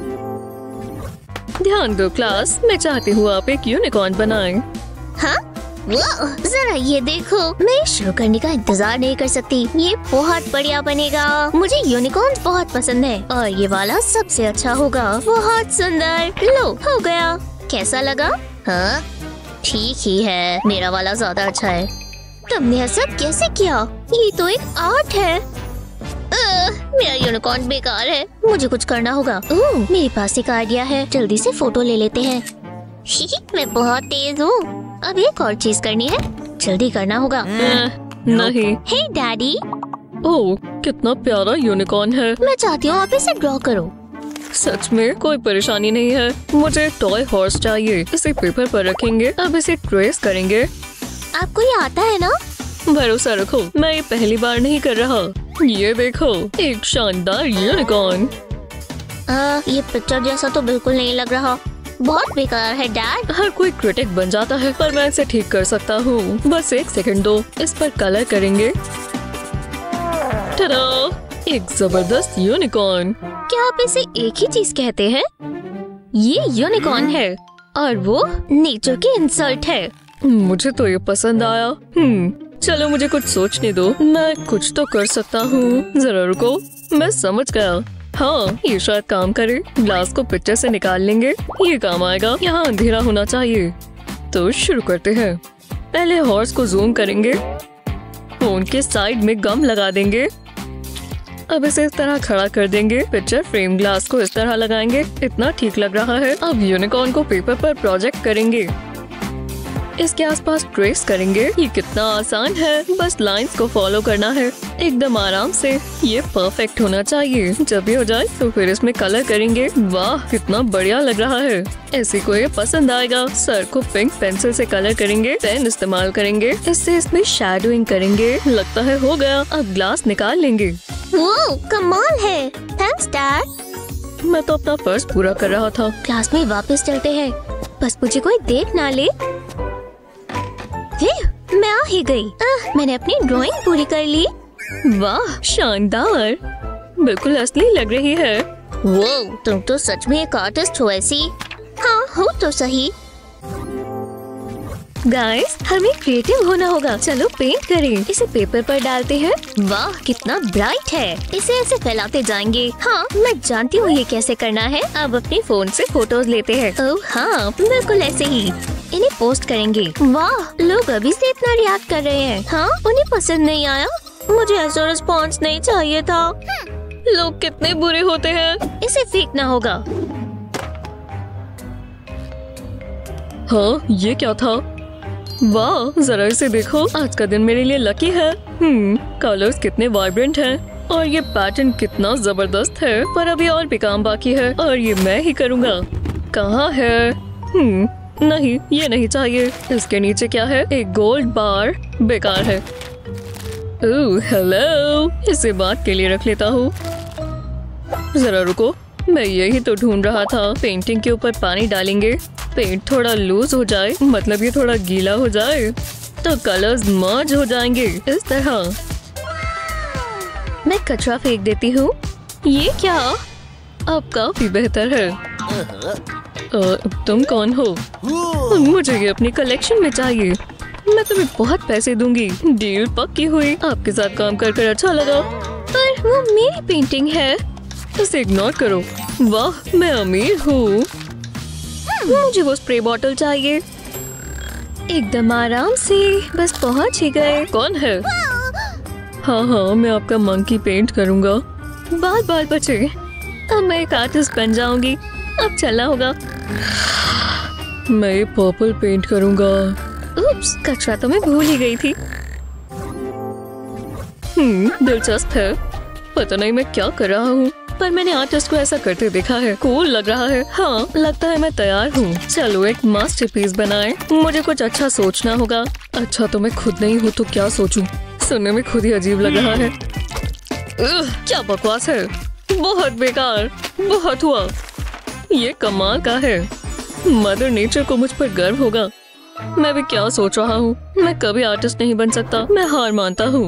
ध्यान दो क्लास, मैं चाहती हूँ आप एक यूनिकॉर्न बनाएं। हाँ? वाह, जरा ये देखो। मैं शुरू करने का इंतजार नहीं कर सकती। ये बहुत बढ़िया बनेगा। मुझे यूनिकॉर्न्स बहुत पसंद है और ये वाला सबसे अच्छा होगा। बहुत सुंदर। लो, हो गया। कैसा लगा? हाँ, ठीक ही है। मेरा वाला ज्यादा अच्छा है। तुमने ऐसा कैसे किया? ये तो एक आर्ट है। आ, मेरा यूनिकॉर्न बेकार है। मुझे कुछ करना होगा। ओह, मेरे पास एक आइडिया है। जल्दी से फोटो ले लेते हैं। मैं बहुत तेज हूँ। अब एक और चीज करनी है, जल्दी करना होगा। नहीं। हे डैडी। ओह, कितना प्यारा यूनिकॉर्न है। मैं चाहती हूँ आप इसे ड्रॉ करो। सच में कोई परेशानी नहीं है। मुझे टॉय हॉर्स चाहिए। इसे पेपर पर रखेंगे। अब इसे ट्रेस करेंगे। आपको ये आता है ना? भरोसा रखो, मैं ये पहली बार नहीं कर रहा। ये देखो, एक शानदार यूनिकॉर्न। आ, ये पिक्चर जैसा तो बिल्कुल नहीं लग रहा। बहुत बेकार है डैड। हर कोई क्रिटिक बन जाता है, पर मैं इसे ठीक कर सकता हूँ। बस एक सेकंड दो। इस पर कलर करेंगे। टडा, एक जबरदस्त यूनिकॉर्न। क्या आप इसे एक ही चीज कहते हैं? ये यूनिकॉर्न है और वो नेचर की इंसल्ट है। मुझे तो ये पसंद आया। हम्म, चलो मुझे कुछ सोचने दो। मैं कुछ तो कर सकता हूँ। जरा रुको, मैं समझ गया। हाँ, ये शायद काम करे। ग्लास को पिक्चर से निकाल लेंगे, ये काम आएगा। यहाँ अंधेरा होना चाहिए। तो शुरू करते हैं। पहले हॉर्स को जूम करेंगे, फोन के साइड में गम लगा देंगे। अब इसे इस तरह खड़ा कर देंगे। पिक्चर फ्रेम ग्लास को इस तरह लगाएंगे। इतना ठीक लग रहा है। अब यूनिकॉर्न को पेपर पर प्रोजेक्ट करेंगे। इसके आसपास ट्रेस करेंगे। ये कितना आसान है, बस लाइंस को फॉलो करना है एकदम आराम से। ये परफेक्ट होना चाहिए। जब ये हो जाए तो फिर इसमें कलर करेंगे। वाह, कितना बढ़िया लग रहा है। ऐसे को ये पसंद आएगा। सर को पिंक पेंसिल से कलर करेंगे। पेन इस्तेमाल करेंगे। इससे इसमें शैडोइंग करेंगे। लगता है हो गया। अब ग्लास निकाल लेंगे। वो कमाल है। Thanks dad. मैं तो अपना फर्ज पूरा कर रहा था। क्लास में वापस चलते हैं। बस मुझे कोई देख ना ले। मैं आ ही गई। आ, मैंने अपनी ड्राइंग पूरी कर ली। वाह, शानदार। बिल्कुल असली लग रही है। वो तुम तो सच में एक आर्टिस्ट हो ऐसी। हाँ हो तो सही। गाइस हमें क्रिएटिव होना होगा। चलो पेंट करें। इसे पेपर पर डालते हैं। वाह कितना ब्राइट है। इसे ऐसे फैलाते जाएंगे। हाँ मैं जानती हूँ ये कैसे करना है। अब अपने फोन से फोटोज लेते हैं। ओह हाँ बिल्कुल ऐसे ही। इन्हें पोस्ट करेंगे। वाह लोग अभी से इतना रिएक्ट कर रहे हैं। हाँ उन्हें पसंद नहीं आया। मुझे ऐसा रिस्पॉन्स नहीं चाहिए था। लोग कितने बुरे होते हैं। इसे फेंकना होगा। हाँ ये क्या था? वाह जरा इसे देखो। आज का दिन मेरे लिए लकी है। हम्म कलर्स कितने वाइब्रेंट हैं और ये पैटर्न कितना जबरदस्त है। पर अभी और भी काम बाकी है और ये मैं ही करूँगा। कहाँ है? हम्म नहीं ये नहीं चाहिए। इसके नीचे क्या है? एक गोल्ड बार। बेकार है। ओह हेलो, इसे बात के लिए रख लेता हूँ। जरा रुको, मैं यही तो ढूंढ रहा था। पेंटिंग के ऊपर पानी डालेंगे। पेंट थोड़ा लूज हो जाए, मतलब ये थोड़ा गीला हो जाए तो कलर्स मर्ज हो जाएंगे इस तरह। मैं कचरा फेंक देती हूँ। ये क्या? अब काफी बेहतर है। आ, तुम कौन हो? मुझे ये अपनी कलेक्शन में चाहिए। मैं तुम्हें बहुत पैसे दूंगी। डील पक्की हुई। आपके साथ काम कर कर अच्छा लगा। पर वो मेरी पेंटिंग है। इसे इग्नोर करो। वाह मैं अमीर हूँ। मुझे वो स्प्रे बॉटल चाहिए। एकदम आराम से, बस पहुँच ही गए। कौन है? हाँ हाँ मैं आपका मंकी पेंट करूँगा। बाल बाल बचे। अब मैं एक आर्टिस्ट बन जाऊंगी। अब चलना होगा। मैं ये पर्पल पेंट करूँगा। उप्स, कचरा तो मैं भूल ही गई थी। हम्म दिलचस्प है। पता नहीं मैं क्या कर रहा हूँ, पर मैंने आर्टिस्ट को ऐसा करते देखा है। कूल लग रहा है। हाँ लगता है मैं तैयार हूँ। चलो एक मास्टरपीस बनाएं। मुझे कुछ अच्छा सोचना होगा। अच्छा तो मैं खुद नहीं हूँ तो क्या सोचूं? सुनने में खुद ही अजीब लग रहा है। उह, क्या बकवास है। बहुत बेकार। बहुत हुआ। ये कमाल का है। मदर नेचर को मुझ पर गर्व होगा। मैं भी क्या सोच रहा हूँ। मैं कभी आर्टिस्ट नहीं बन सकता। मैं हार मानता हूँ।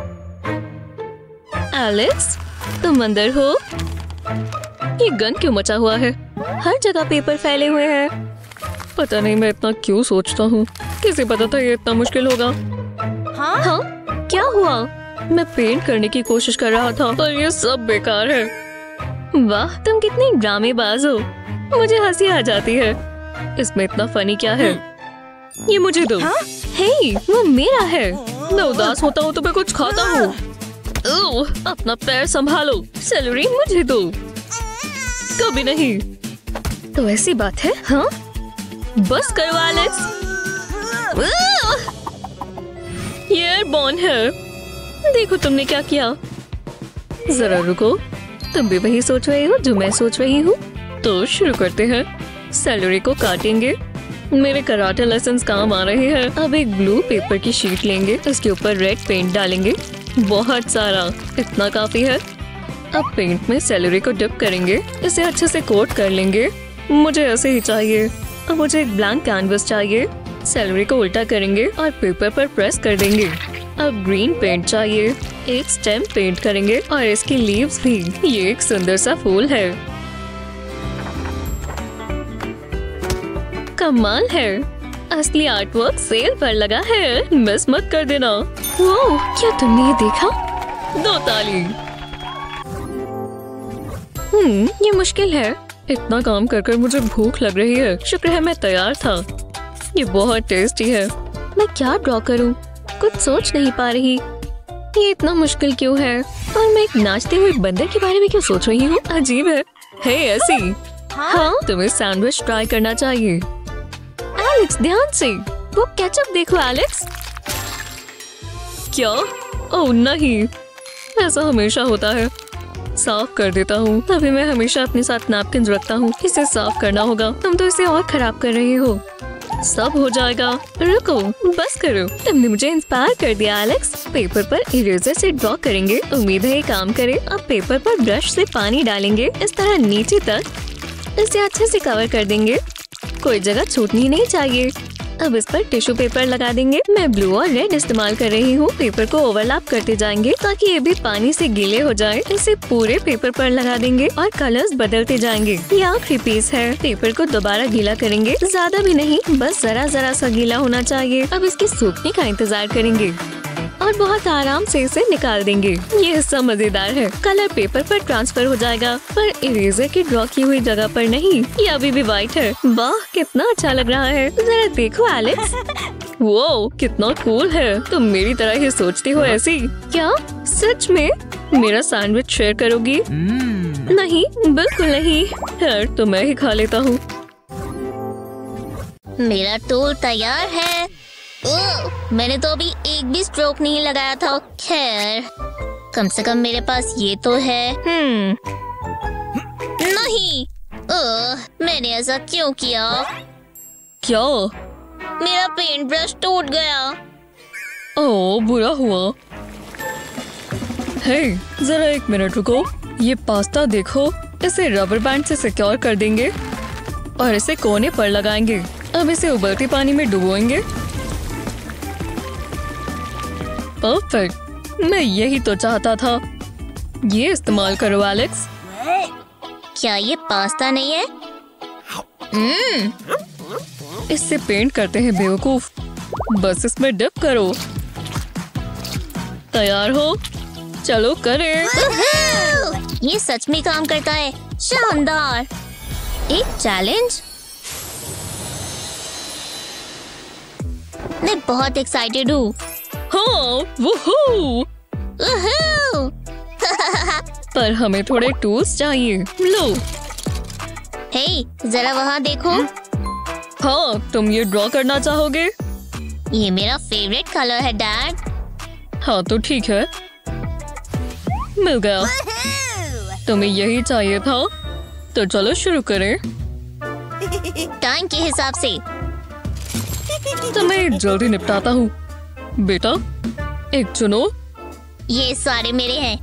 एलेक्स तुम अंदर हो? ये गन क्यों मचा हुआ है? हर जगह पेपर फैले हुए हैं। पता नहीं मैं इतना क्यों सोचता हूँ। किसे पता था ये इतना मुश्किल होगा। हाँ हाँ क्या हुआ? मैं पेंट करने की कोशिश कर रहा था और ये सब बेकार है। वाह तुम कितनी ड्रामेबाज हो। मुझे हंसी आ जाती है। इसमें इतना फनी क्या है? ये मुझे दो। हाँ? हे वो मेरा है। मैं उदास होता हूँ तो मैं कुछ खाता हूँ। ओह, अपना पैर संभालो। सैलरी मुझे दो। कभी नहीं। तो ऐसी बात है? हाँ बस करो एलेक्स। ये एयरबॉर्न है। देखो तुमने क्या किया। जरा रुको, तुम भी वही सोच रहे हो जो मैं सोच रही हूँ। तो शुरू करते हैं। सैलरी को काटेंगे। मेरे कराटे लेसन्स काम आ रहे हैं। अब एक ब्लू पेपर की शीट लेंगे। इसके ऊपर रेड पेंट डालेंगे। बहुत सारा, इतना काफी है। अब पेंट में सैलरी को डिप करेंगे। इसे अच्छे से कोट कर लेंगे। मुझे ऐसे ही चाहिए। अब मुझे एक ब्लैंक कैनवस चाहिए। सैलरी को उल्टा करेंगे और पेपर पर प्रेस कर देंगे। अब ग्रीन पेंट चाहिए। एक स्टेम पेंट करेंगे और इसकी लीव्स भी। ये एक सुंदर सा फूल है। कमाल है। असली आर्टवर्क सेल पर लगा है। मिस मत कर देना। वो क्या तुमने ये देखा? दो ताली। हम्म ये मुश्किल है। इतना काम कर कर मुझे भूख लग रही है। शुक्र है मैं तैयार था। ये बहुत टेस्टी है। मैं क्या ड्रॉ करूं? कुछ सोच नहीं पा रही। ये इतना मुश्किल क्यों है? और मैं एक नाचते हुए बंदर के बारे में क्यों सोच रही हूँ? अजीब है। हे ऐसी। हाँ तुम्हें सैंडविच ट्राई करना चाहिए। एलेक्स ध्यान से। वो केचप देखो एलेक्स। क्या? ओह नहीं, ऐसा हमेशा होता है। साफ कर देता हूँ। तभी मैं हमेशा अपने साथ नैपकिन रखता हूँ। इसे साफ करना होगा। तुम तो इसे और खराब कर रही हो। सब हो जाएगा। रुको, बस करो। तुमने मुझे इंस्पायर कर दिया एलेक्स। पेपर पर इरेजर से ड्रॉ करेंगे। उम्मीद है ये काम करे। अब पेपर पर ब्रश से पानी डालेंगे इस तरह नीचे तक। इसे अच्छे से कवर कर देंगे। कोई जगह छूटनी नहीं चाहिए। अब इस पर टिश्यू पेपर लगा देंगे। मैं ब्लू और रेड इस्तेमाल कर रही हूँ। पेपर को ओवरलैप करते जाएंगे ताकि ये भी पानी से गीले हो जाए। इसे पूरे पेपर पर लगा देंगे और कलर्स बदलते जाएंगे। ये आखिरी पीस है। पेपर को दोबारा गीला करेंगे, ज्यादा भी नहीं, बस जरा जरा सा गीला होना चाहिए। अब इसके सूखने का इंतजार करेंगे और बहुत आराम से इसे निकाल देंगे। ये हिस्सा मजेदार है। कलर पेपर पर ट्रांसफर हो जाएगा, पर इरेजर की ड्रॉ की हुई जगह पर नहीं। ये अभी भी व्हाइट है। वाह, कितना अच्छा लग रहा है। जरा देखो एलेक्स। वो कितना कूल है। तुम मेरी तरह ही सोचती हो ऐसी? क्या सच में? मेरा सैंडविच शेयर करोगी? mm. नहीं, बिल्कुल नहीं। खैर तो मैं ही खा लेता हूँ। मेरा टूल तैयार है। ओह, मैंने तो अभी एक भी स्ट्रोक नहीं लगाया था। खैर, कम से कम मेरे पास ये तो है। हम्म, नहीं। ओह, मैंने ऐसा क्यों किया? क्या? मेरा पेंट ब्रश टूट गया। ओह, बुरा हुआ। हे, जरा एक मिनट रुको। ये पास्ता देखो। इसे रबर बैंड से सिक्योर कर देंगे और इसे कोने पर लगाएंगे। अब इसे उबलते पानी में डुबोएंगे। परफेक्ट, मैं यही तो चाहता था। ये इस्तेमाल करो एलेक्स। क्या ये पास्ता नहीं है? mm. इससे पेंट करते हैं बेवकूफ। बस इसमें डिप करो। तैयार हो? चलो करें। ये सच में काम करता है। शानदार। एक चैलेंज। मैं बहुत एक्साइटेड हूँ। हाँ, वूहू। पर हमें थोड़े टूल्स चाहिए। लो। हे, जरा वहाँ देखो। हाँ, तुम ये ड्रॉ करना चाहोगे? ये मेरा फेवरेट कलर है डैड। हाँ तो ठीक है, मिल गया। तुम्हें यही चाहिए था, तो चलो शुरू करें। टाइम के हिसाब से। तो मैं जल्दी निपटाता हूँ। बेटा, एक चुनो। ये सारे मेरे हैं।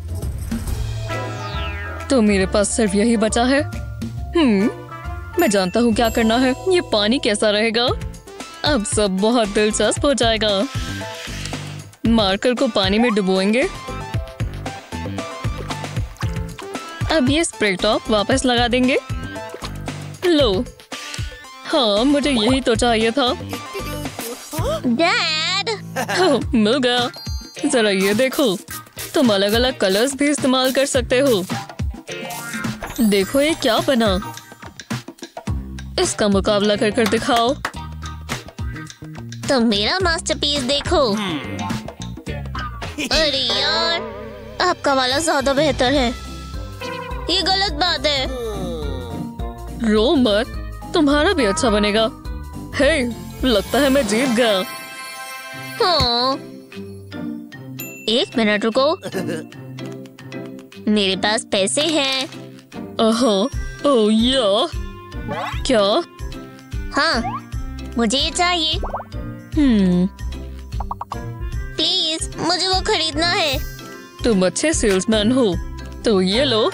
तो मेरे पास सिर्फ यही बचा है। हम्म, मैं जानता हूँ क्या करना है। ये पानी कैसा रहेगा? अब सब बहुत दिलचस्प हो जाएगा। मार्कर को पानी में डुबोएंगे। अब ये स्प्रे टॉप वापस लगा देंगे। लो। हाँ, मुझे यही तो चाहिए था। डैड, हाँ, मिल गया। जरा ये देखो, तुम अलग अलग कलर्स भी इस्तेमाल कर सकते हो। देखो ये क्या बना। इसका मुकाबला कर कर दिखाओ। तो मेरा मास्टरपीस देखो। अरे यार, आपका वाला ज्यादा बेहतर है। ये गलत बात है। रो मत, तुम्हारा भी अच्छा बनेगा। हे, लगता है मैं जीत गया। हाँ। एक मिनट रुको। मेरे पास पैसे हैं। हाँ, ओह या। क्या? हाँ, मुझे ये चाहिए। हम्म, प्लीज, मुझे वो खरीदना है। तुम अच्छे सेल्समैन हो, तो ये लो।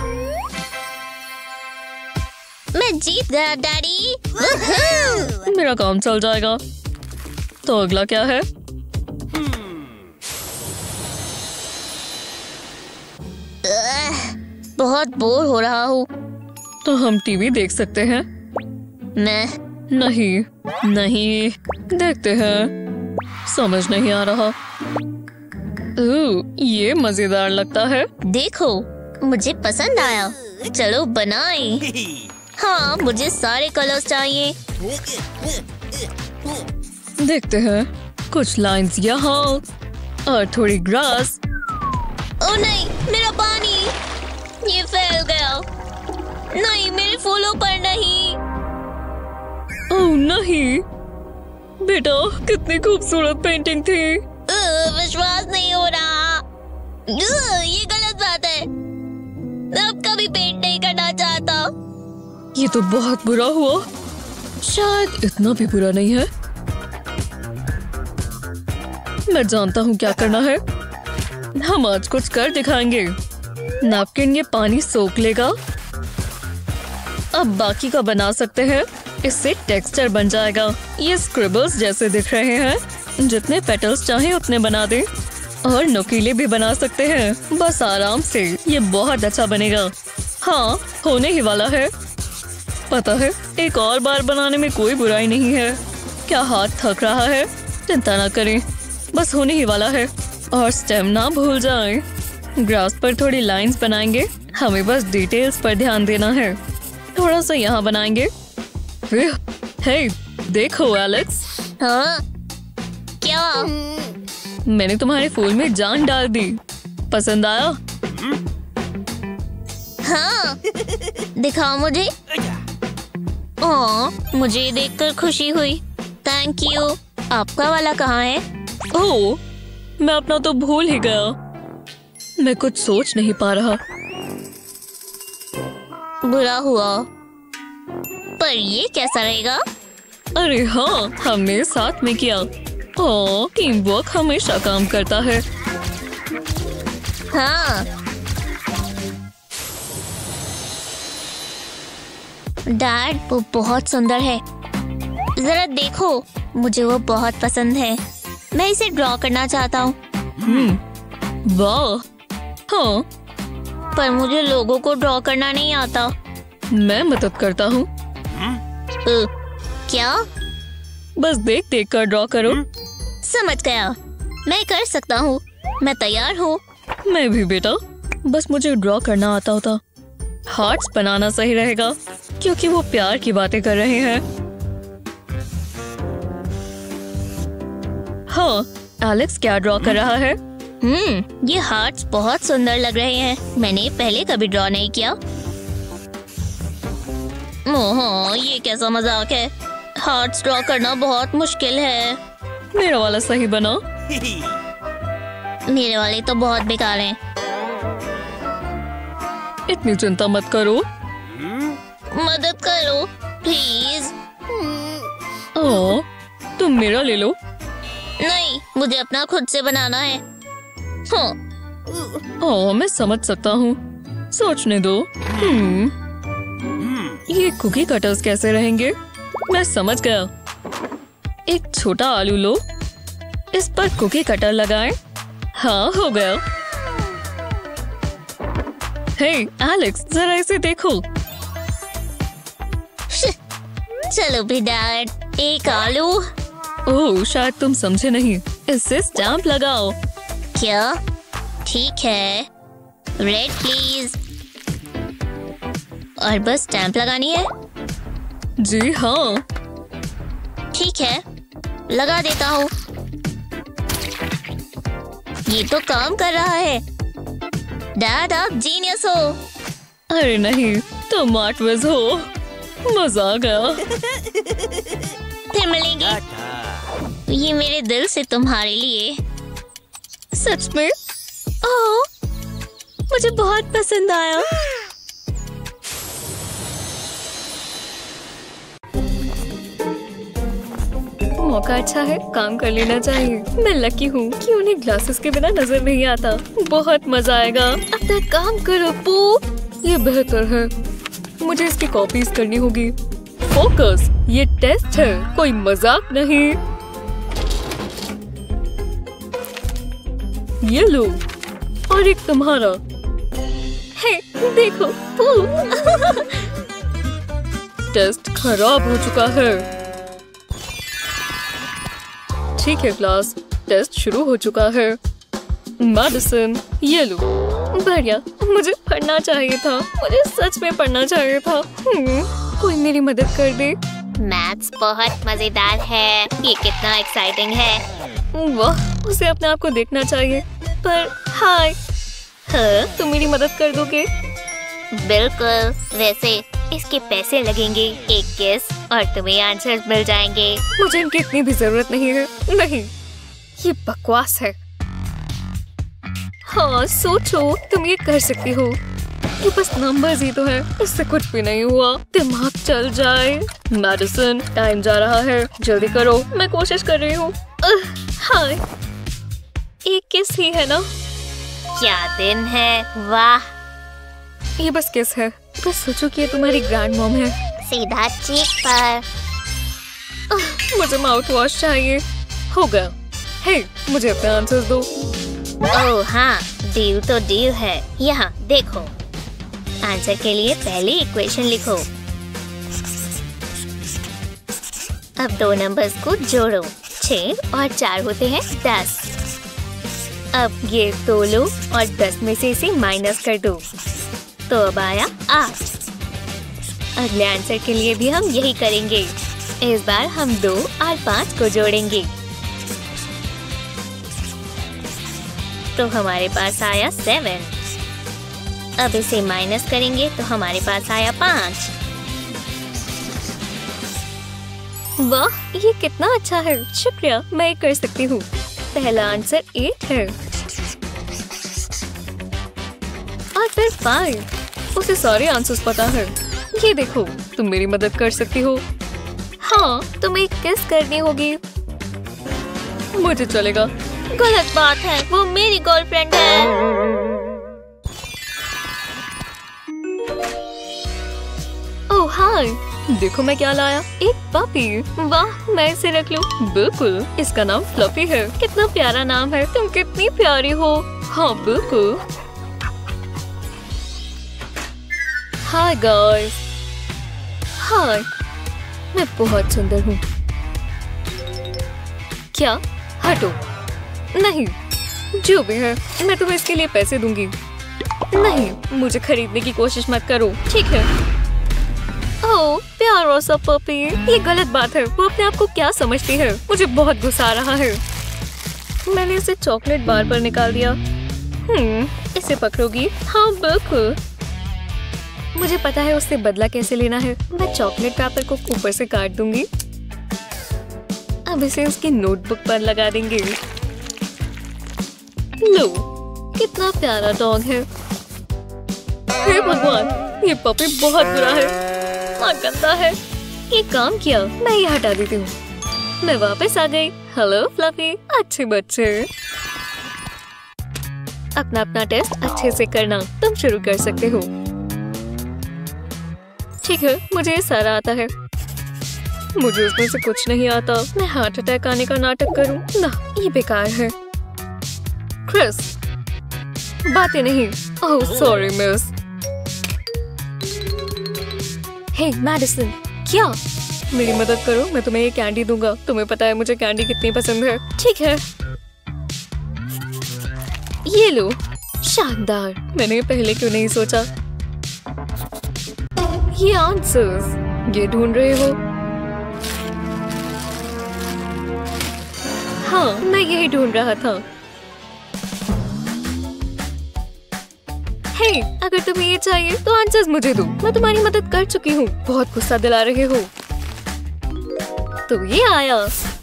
मैं जीत गया डैडी। वूहू! मेरा काम चल जाएगा। तो अगला क्या है? अह, बहुत बोर हो रहा हूँ। तो हम टीवी देख सकते हैं। मैं नहीं, नहीं, देखते हैं। समझ नहीं आ रहा। ओह, ये मजेदार लगता है। देखो, मुझे पसंद आया। चलो बनाएं। हाँ, मुझे सारे कलर्स चाहिए। देखते हैं। कुछ लाइंस यहाँ और थोड़ी ग्रास। ओ नहीं, मेरा पानी। ये फैल गया। नहीं, मेरे फूलों पर नहीं। ओह नहीं, बेटा, कितनी खूबसूरत पेंटिंग थी। अ, विश्वास नहीं हो रहा। अ, ये गलत बात है। अब कभी पेंट नहीं करना चाहता। ये तो बहुत बुरा हुआ। शायद इतना भी बुरा नहीं है। मैं जानता हूँ क्या करना है। हम आज कुछ कर दिखाएंगे। नैपकिन ये पानी सोख लेगा। अब बाकी का बना सकते हैं। इससे टेक्सचर बन जाएगा। ये स्क्रिबल्स जैसे दिख रहे हैं। जितने पेटल्स चाहे उतने बना दे और नुकीले भी बना सकते हैं, बस आराम से। ये बहुत अच्छा बनेगा। हाँ, होने ही वाला है। पता है, एक और बार बनाने में कोई बुराई नहीं है। क्या हाथ थक रहा है? चिंता ना करें, बस होने ही वाला है। और स्टेम ना भूल जाएं। ग्रास पर थोड़ी लाइंस बनाएंगे। हमें बस डिटेल्स पर ध्यान देना है। थोड़ा सा यहाँ बनाएंगे। हे, देखो एलेक्स, हाँ, क्या? मैंने तुम्हारे फूल में जान डाल दी। पसंद आया? हाँ, दिखाओ मुझे। ओह, मुझे देखकर खुशी हुई। Thank you. आपका वाला कहाँ है? ओह, मैं अपना तो भूल ही गया। मैं कुछ सोच नहीं पा रहा। बुरा हुआ, पर ये कैसा रहेगा? अरे हाँ, हमने साथ में किया। ओह, टीम वर्क हमेशा काम करता है। हाँ, डैड, वो बहुत सुंदर है। जरा देखो, मुझे वो बहुत पसंद है। मैं इसे ड्रॉ करना चाहता हूँ। हम्म, वाह। हाँ, पर मुझे लोगों को ड्रॉ करना नहीं आता। मैं मदद करता हूँ। अ, क्या? बस देख देख कर ड्रॉ करो। समझ गया, मैं कर सकता हूँ। मैं तैयार हूँ। मैं भी बेटा, बस मुझे ड्रॉ करना आता होता। हार्ट्स बनाना सही रहेगा, क्योंकि वो प्यार की बातें कर रहे हैं। हाँ, एलेक्स क्या ड्रॉ कर रहा है? हम्म, ये हार्ट्स बहुत सुंदर लग रहे हैं। मैंने पहले कभी ड्रॉ नहीं किया। ओह, ये कैसा मजाक है? हार्ट्स ड्रॉ करना बहुत मुश्किल है। मेरा वाला सही बना। मेरे वाले तो बहुत बेकार हैं। इतनी चिंता मत करो। मदद करो प्लीज। ओह, तुम मेरा ले लो। नहीं, मुझे अपना खुद से बनाना है। हाँ। ओह, मैं समझ सकता हूँ। सोचने दो। हम्म, ये कुकी कटर्स कैसे रहेंगे? मैं समझ गया। एक छोटा आलू लो, इस पर कुकी कटर लगाएं। हाँ, हो गया। हे एलेक्स, जरा इसे देखो। चलो भी डैड, एक आलू। ओह, शायद तुम समझे नहीं। इससे स्टैम्प लगाओ। क्या? ठीक है, रेड प्लीज। और बस स्टैम्प लगानी है? जी हाँ। ठीक है, लगा देता हूँ। ये तो काम कर रहा है। डैड, आप जीनियस हो। अरे नहीं, तुम आर्ट विज हो। मजा आ गया। फिर मिलेंगे। ये मेरे दिल से तुम्हारे लिए। सच में? ओह, मुझे बहुत पसंद आया। मौका अच्छा है, काम कर लेना चाहिए। मैं लकी हूँ कि उन्हें ग्लासेस के बिना नजर नहीं आता। बहुत मजा आएगा। अपना काम करो पू। ये बेहतर है। मुझे इसकी कॉपीज करनी होगी। फोकस, ये टेस्ट है, कोई मजाक नहीं। ये लो, और एक तुम्हारा। हे, देखो पू। टेस्ट खराब हो चुका है। ठीक है क्लास, टेस्ट शुरू हो चुका है। मेडिसिन, ये लो। बढ़िया, मुझे पढ़ना चाहिए था। मुझे सच में पढ़ना चाहिए था। हम्म, कोई मेरी मदद कर दे। मैथ्स बहुत मजेदार है। ये कितना एक्साइटिंग है। वाह, उसे अपने आप को देखना चाहिए। पर हाय, हाँ, तुम मेरी मदद कर दोगे? बिल्कुल। वैसे इसके पैसे लगेंगे। एक गेस और तुम्हें आंसर मिल जाएंगे। मुझे इनकी इतनी भी जरूरत नहीं है। नहीं, ये बकवास है। हाँ, सोचो, तुम ये कर सकती हो। ये बस नंबर्स ही तो है, इससे कुछ भी नहीं हुआ। दिमाग चल जाए। मेडिसिन, टाइम जा रहा है, जल्दी करो। मैं कोशिश कर रही हूँ। हाय, एक किस ही है ना? क्या दिन है, वाह। ये बस किस है। बस सोचो कि ये तुम्हारी ग्रैंड मॉम है। सीधा चीक पर। मुझे माउथ वॉश चाहिए। हो गया। हे, मुझे अपने आंसर्स दो। ओह हाँ, डील तो डील है। यहाँ देखो, आंसर के लिए पहली इक्वेशन लिखो। अब दो नंबर्स को जोड़ो। छह और चार होते हैं दस। अब ये दो लो और दस में से इसे माइनस कर दो, तो अब आया आठ। अगले आंसर के लिए भी हम यही करेंगे। इस बार हम दो और पाँच को जोड़ेंगे, तो हमारे पास आया सेवन। अब इसे माइनस करेंगे तो हमारे पास आया पाँच। वाह, ये कितना अच्छा है। शुक्रिया, मैं कर सकती हूँ। पहला आंसर एट है और फिर फाइव। उसे सारे आंसर्स पता है। ये देखो, तुम मेरी मदद कर सकती हो। हाँ, तुम्हें किस करनी होगी। मुझे चलेगा। गलत बात है, वो मेरी गर्लफ्रेंड है। ओह हाय, देखो मैं क्या लाया। एक पपी। वाह, मैं इसे रख लूं। बिल्कुल, इसका नाम फ्लफी है। कितना प्यारा नाम है। तुम कितनी प्यारी हो। हाँ बिल्कुल। Hi guys. हाय, मैं बहुत सुंदर हूँ। क्या? हटो। नहीं, जो भी है, मैं तुम्हें इसके लिए पैसे दूंगी। नहीं, मुझे खरीदने की कोशिश मत करो, ठीक है? ओह, प्यारा सा पपी। ये गलत बात है। वो अपने आप को क्या समझती है? मुझे बहुत गुस्सा आ रहा है। मैंने इसे चॉकलेट बार पर निकाल दिया। हम्म, इसे पकड़ोगी? हाँ बिल्कुल। मुझे पता है उससे बदला कैसे लेना है। मैं चॉकलेट पेपर को ऊपर से काट दूंगी। अब इसे उसकी नोटबुक पर लगा देंगे। लो, कितना प्यारा डॉग है। हे भगवान, ये पपी बहुत बुरा है। हाँ, गंदा है। ये काम किया। मैं ये हटा देती हूँ। मैं वापस आ गई। हेलो फ्लफी, अच्छे बच्चे। अपना अपना टेस्ट अच्छे से करना। तुम शुरू कर सकते हो। ठीक है, मुझे ये सारा आता है। मुझे उसमें से कुछ नहीं आता। मैं हार्ट अटैक आने का नाटक करूं? ना, ये बेकार है। क्रिस, बातें नहीं। Oh sorry miss. Hey Madison, क्या? मेरी मदद करो, मैं तुम्हें ये कैंडी दूंगा। तुम्हें पता है मुझे कैंडी कितनी पसंद है। ठीक है, ये लो। शानदार, मैंने पहले क्यों नहीं सोचा। ये आंसर्स, ये ढूंढ रहे हो? हाँ, मैं यही ढूंढ रहा था। हे, अगर तुम्हें ये चाहिए तो आंसर्स मुझे दो। मैं तुम्हारी मदद कर चुकी हूँ। बहुत गुस्सा दिला रहे हो। तो ये आया।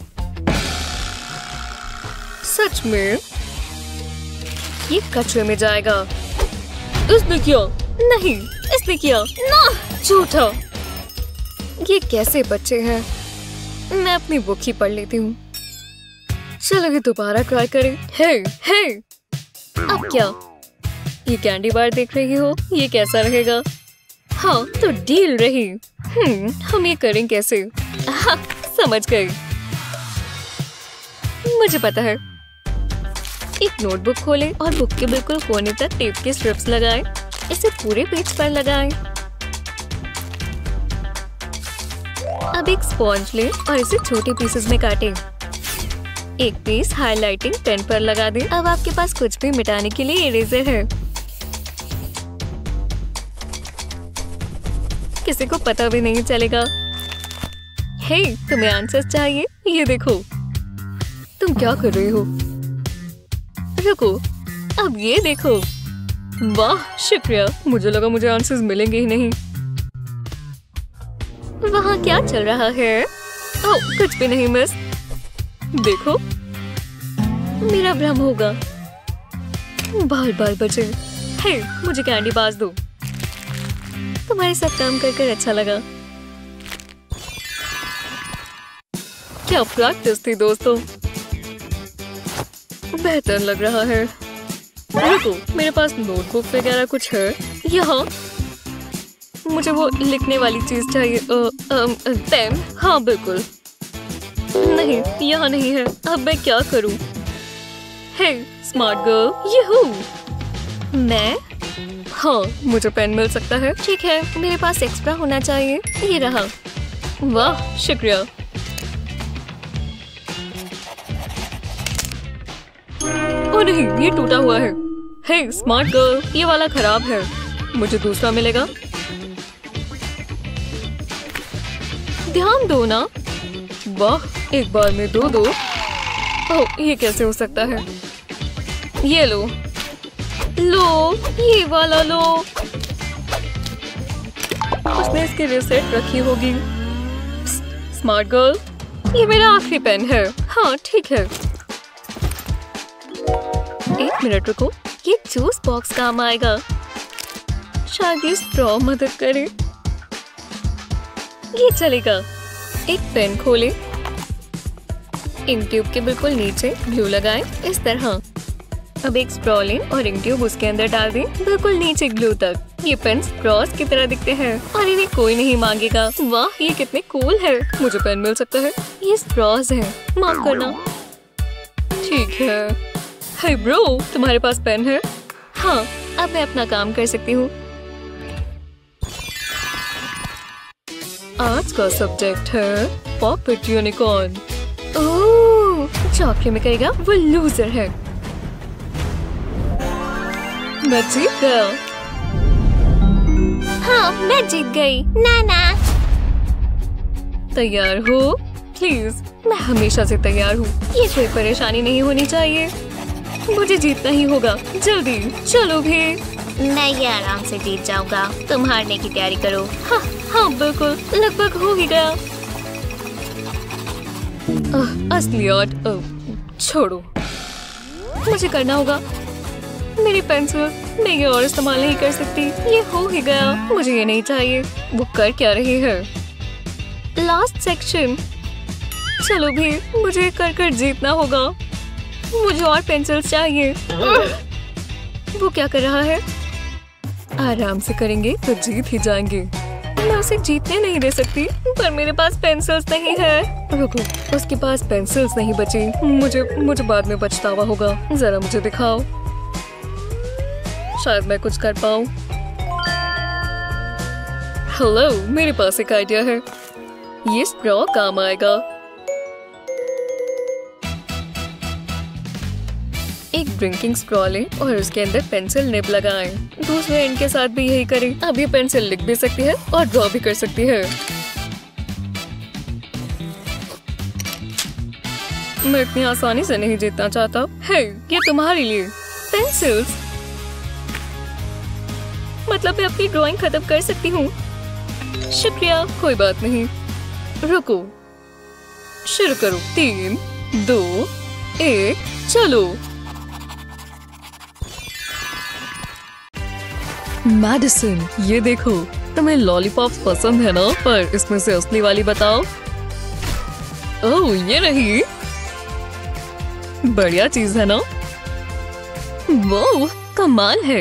सच में? ये कचरे में जाएगा। इसने किया। नहीं, इसने किया। ना, झूठा। ये कैसे बच्चे हैं? मैं अपनी बुक ही पढ़ लेती हूँ। चलो ये दोबारा ट्राई करें। हे, हे। अब क्या? ये कैंडी बार देख रही हो? ये कैसा रहेगा? हाँ, तो डील रही। हम्म, हम ये करें कैसे? हाँ, समझ गई। मुझे पता है। एक नोटबुक खोलें और बुक के बिल्कुल कोने तक टेप के स्ट्रिप्स लगाएं। इसे पूरे पेज पर लगाएं। अब एक स्पॉन्ज लें और इसे छोटे पीसेस में काटें। एक पीस हाइलाइटिंग पेन पर लगा दें। अब आपके पास कुछ भी मिटाने के लिए इरेजर है। किसी को पता भी नहीं चलेगा। हे, तुम्हें आंसर्स चाहिए? ये देखो। तुम क्या कर रही हो? रुको, अब ये देखो। वाह, शुक्रिया। मुझे लगा मुझे आंसर्स मिलेंगे ही नहीं। वहाँ क्या चल रहा है? ओह, कुछ भी नहीं मिस। देखो, मेरा भ्रम होगा। बाल बाल बचे। हे, मुझे कैंडी बाज दो। तुम्हारे साथ काम कर कर अच्छा लगा। क्या प्रैक्टिस थी दोस्तों। बेहतर लग रहा है। रुको, मेरे पास नोटबुक वगैरह कुछ है यहाँ। मुझे वो लिखने वाली चीज चाहिए। पेन। हाँ बिल्कुल। नहीं, यहाँ नहीं है। अब मैं क्या करूँ? हे स्मार्ट गर्ल, ये हूँ मैं। हाँ, मुझे पेन मिल सकता है। ठीक है, मेरे पास एक्स्ट्रा होना चाहिए। ये रहा। वाह, शुक्रिया। ओ नहीं, ये टूटा हुआ है। हे स्मार्ट गर्ल, ये वाला खराब है। मुझे दूसरा मिलेगा। ध्यान दो ना। वाह, एक बार में दो दो। ओह, ये कैसे हो सकता है? ये लो लो, ये वाला लो। उसने इसकी रिसेट रखी होगी। स्मार्ट गर्ल, ये मेरा आखिरी पेन है। हाँ ठीक है। एक मिनट रुको, ये जूस बॉक्स काम आएगा। शायद ये स्ट्रॉ मदद करे। ये चलेगा। एक पेन खोले, इंक ट्यूब के बिल्कुल नीचे ग्लू लगाएं, इस तरह। अब एक स्ट्रॉ लें और इंक ट्यूब उसके अंदर डाल दें, बिल्कुल नीचे ग्लू तक। ये पेन स्ट्रॉस की तरह दिखते हैं और इन्हें कोई नहीं मांगेगा। वाह, ये कितने कूल है। मुझे पेन मिल सकता है। ये स्ट्रॉस है, माफ करना। ठीक है। हे ब्रो, तुम्हारे पास पेन है? हाँ, अब मैं अपना काम कर सकती हूँ। आज का सब्जेक्ट है पॉपेट यूनिकॉर्न। ओह, जो आखिर में करेगा वो लूजर है। मैं जीत गया। हाँ, मैं जीत गई। नाना, तैयार हो? प्लीज, मैं हमेशा से तैयार हूँ। ये कोई परेशानी नहीं होनी चाहिए। मुझे जीतना ही होगा। जल्दी चलो भी। मैं ये आराम से जीत जाऊंगा। तुम हारने की तैयारी करो। हाँ हाँ बिल्कुल, लगभग हो ही गया। आह, असली आर्ट। छोड़ो, मुझे करना होगा। मेरी पेंसिल, मैं ये और इस्तेमाल नहीं कर सकती। ये हो ही गया। मुझे ये नहीं चाहिए। वो कर क्या रही है? Last section. चलो भी, मुझे कर कर जीतना होगा। मुझे और पेंसिल चाहिए। वो क्या कर रहा है? आराम से करेंगे तो जीत ही जाएंगे। मैं उसे जीतने नहीं दे सकती, पर मेरे पास पेंसिल्स नहीं है। रुको, उसके पास पेंसिल्स नहीं बची। मुझे मुझे बाद में पछतावा होगा। जरा मुझे दिखाओ, शायद मैं कुछ कर पाऊँ। हेलो, मेरे पास एक आइडिया है। ये स्ट्रॉ काम आएगा। एक ड्रिंकिंग स्ट्रॉ लें और उसके अंदर पेंसिल निब लगाएं। दूसरे एंड के साथ भी यही करें। अब ये पेंसिल लिख भी सकती है और ड्रॉ भी कर सकती है। मैं इतनी आसानी से नहीं जीतना चाहता। हे, ये तुम्हारे लिए पेंसिल्स। मतलब मैं अपनी ड्राइंग खत्म कर सकती हूँ। शुक्रिया। कोई बात नहीं। रुको, शुरू करो। तीन, दो, एक, चलो। मैडिसन, ये देखो, तुम्हें लॉलीपॉप्स पसंद है ना? पर इसमें से असली वाली बताओ। ओह, ये रही। बढ़िया चीज है ना? वो कमाल है।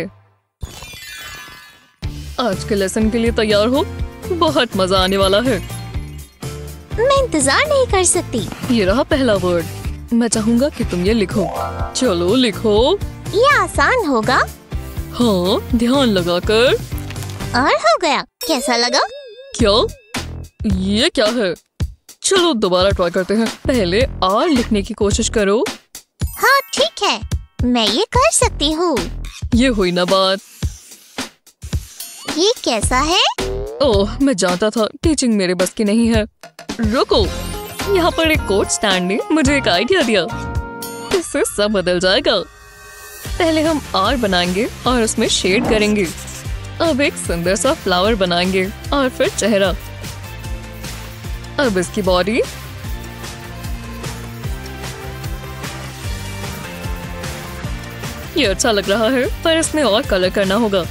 आज के लेसन के लिए तैयार हो? बहुत मजा आने वाला है। मैं इंतजार नहीं कर सकती। ये रहा पहला वर्ड। मैं चाहूंगा कि तुम ये लिखो। चलो लिखो। ये आसान होगा। हाँ, ध्यान लगाकर। और हो गया। कैसा लगा? क्या? ये क्या है? चलो दोबारा ट्राई करते हैं। पहले आर लिखने की कोशिश करो। हाँ ठीक है, मैं ये कर सकती हूँ। ये हुई ना बात। ये कैसा है? ओह, मैं जानता था टीचिंग मेरे बस की नहीं है। रुको, यहाँ पर एक कोट स्टैंड ने मुझे एक आइडिया दिया। इससे सब बदल जाएगा। पहले हम आर बनाएंगे और उसमें शेड करेंगे। अब एक सुंदर सा फ्लावर बनाएंगे और फिर चेहरा। अब इसकी बॉडी। ये अच्छा लग रहा है, पर इसमें और कलर करना होगा।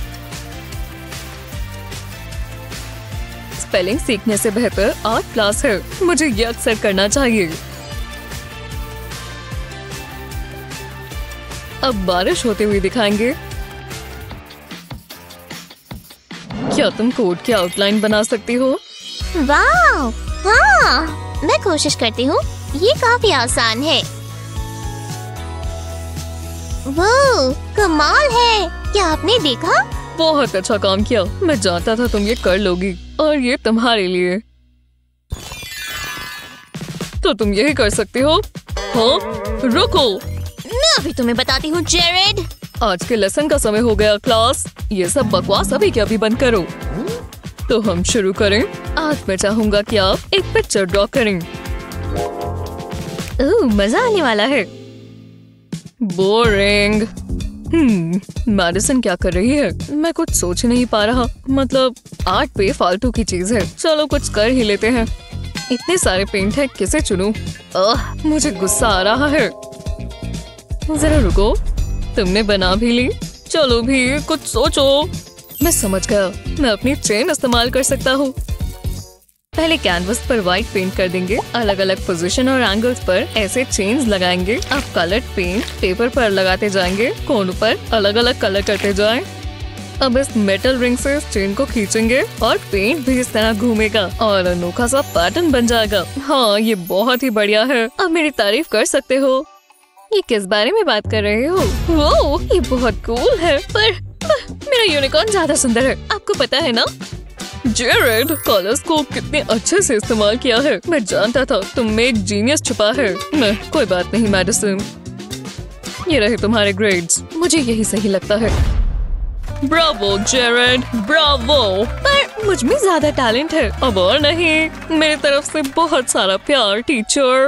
स्पेलिंग सीखने से बेहतर आर्ट क्लास है। मुझे ये अक्सर करना चाहिए। अब बारिश होते हुए दिखाएंगे। क्या तुम कोड की आउटलाइन बना सकती हो? वाह, हाँ, मैं कोशिश करती हूँ। ये काफी आसान है। वो कमाल है, क्या आपने देखा? बहुत अच्छा काम किया, मैं जानता था तुम ये कर लोगी और ये तुम्हारे लिए। तो तुम यही कर सकते हो। हाँ रुको, मैं अभी तुम्हें बताती हूँ जेरेड। आज के लेसन का समय हो गया क्लास, ये सब बकवास अभी के अभी बंद करो। तो हम शुरू करें। आज मैं चाहूंगा कि आप एक पिक्चर ड्रॉ करें। ओह, मजा आने वाला है। बोरिंग। हम्म, मैडिसन क्या कर रही है? मैं कुछ सोच नहीं पा रहा। मतलब आर्ट पे फालतू की चीज है, चलो कुछ कर ही लेते हैं। इतने सारे पेंट है, किसे चुनूं? आह, मुझे गुस्सा आ रहा है। जरा रुको, तुमने बना भी ली, चलो भी कुछ सोचो। मैं समझ गया, मैं अपनी चेन इस्तेमाल कर सकता हूँ। पहले कैनवस पर व्हाइट पेंट कर देंगे, अलग अलग पोजीशन और एंगल्स पर ऐसे चेन्स लगाएंगे। अब कलर्ड पेंट पेपर पर लगाते जाएंगे, कोनों पर अलग अलग कलर करते जाएं। अब इस मेटल रिंग से इस चेन को खींचेंगे और पेंट भी इस तरह घूमेगा और अनोखा सा पैटर्न बन जाएगा। हाँ, ये बहुत ही बढ़िया है, अब मेरी तारीफ कर सकते हो। ये किस बारे में बात कर रहे हो? वो ये बहुत कूल है, पर, पर मेरा यूनिकॉर्न ज्यादा सुंदर है, आपको पता है ना? जेरेड, कलर्स को कितने अच्छे से इस्तेमाल किया है। मैं जानता था तुम में एक जीनियस छुपा है। मैं, कोई बात नहीं मैडिसन। ये रहे तुम्हारे ग्रेड्स, मुझे यही सही लगता है। Bravo Jared, bravo. पर मुझ में ज्यादा टैलेंट है। अब और नहीं, मेरी तरफ से बहुत सारा प्यार टीचर।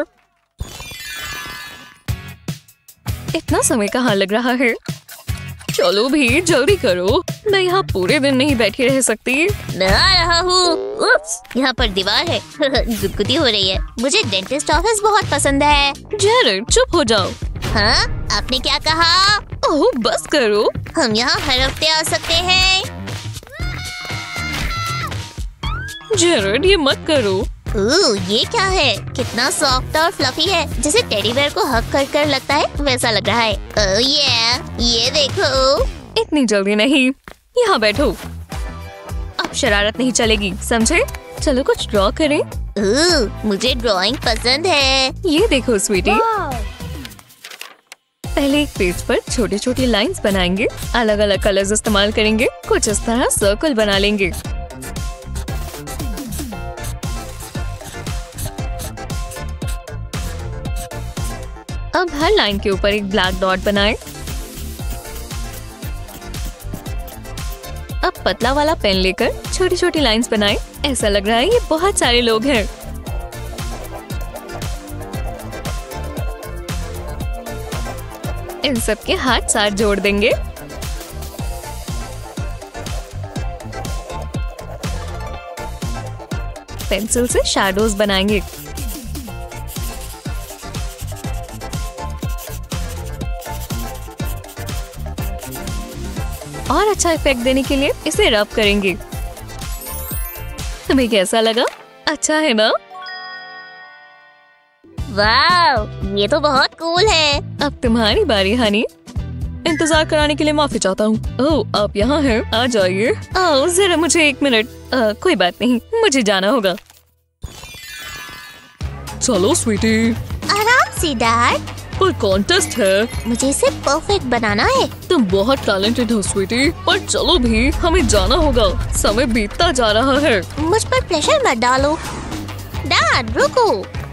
इतना समय कहाँ लग रहा है? चलो भी जल्दी करो, मैं यहाँ पूरे दिन नहीं बैठी रह सकती। मैं आ रहा हूँ। उप्स, यहाँ पर दीवार है। गुदगुदी हो रही है। मुझे डेंटिस्ट ऑफिस बहुत पसंद है। जेरेड चुप हो जाओ। हाँ, आपने क्या कहा? ओह बस करो। हम यहाँ हर हफ्ते आ सकते हैं। जेरेड ये मत करो। ओह, ये क्या है? कितना सॉफ्ट और फ्लफी है, जैसे टेडी बेयर को हक कर कर लगता है वैसा लग रहा है। ओह ये ये देखो। इतनी जल्दी नहीं, यहाँ बैठो। अब शरारत नहीं चलेगी, समझे? चलो कुछ ड्रॉ करें। ओह, मुझे ड्राइंग पसंद है। ये देखो स्वीटी, पहले एक पेज पर छोटी छोटी लाइंस बनाएंगे, अलग अलग कलर्स इस्तेमाल करेंगे, कुछ इस तरह सर्कल बना लेंगे। अब हर लाइन के ऊपर एक ब्लैक डॉट बनाएं। अब पतला वाला पेन लेकर छोटी छोटी लाइंस बनाएं। ऐसा लग रहा है ये बहुत सारे लोग हैं। इन सब के हाथ साथ जोड़ देंगे। पेंसिल से शैडोज बनाएंगे। और अच्छा इफेक्ट देने के लिए इसे रब करेंगे। तुम्हें कैसा लगा? अच्छा है ना? वाव, ये तो बहुत कूल है। अब तुम्हारी बारी हनी। इंतजार कराने के लिए माफी चाहता हूँ। ओह, आप यहाँ हैं, आ जाइए। ओह, जरा मुझे एक मिनट। आ, कोई बात नहीं, मुझे जाना होगा। चलो स्वीटी। आराम से डैड, कोई कॉन्टेस्ट है। मुझे इसे परफेक्ट बनाना है। तुम बहुत टैलेंटेड हो स्वीटी, पर चलो भी, हमें जाना होगा, समय बीतता जा रहा है। मुझ पर प्रेशर मत डालो। डैड रुको।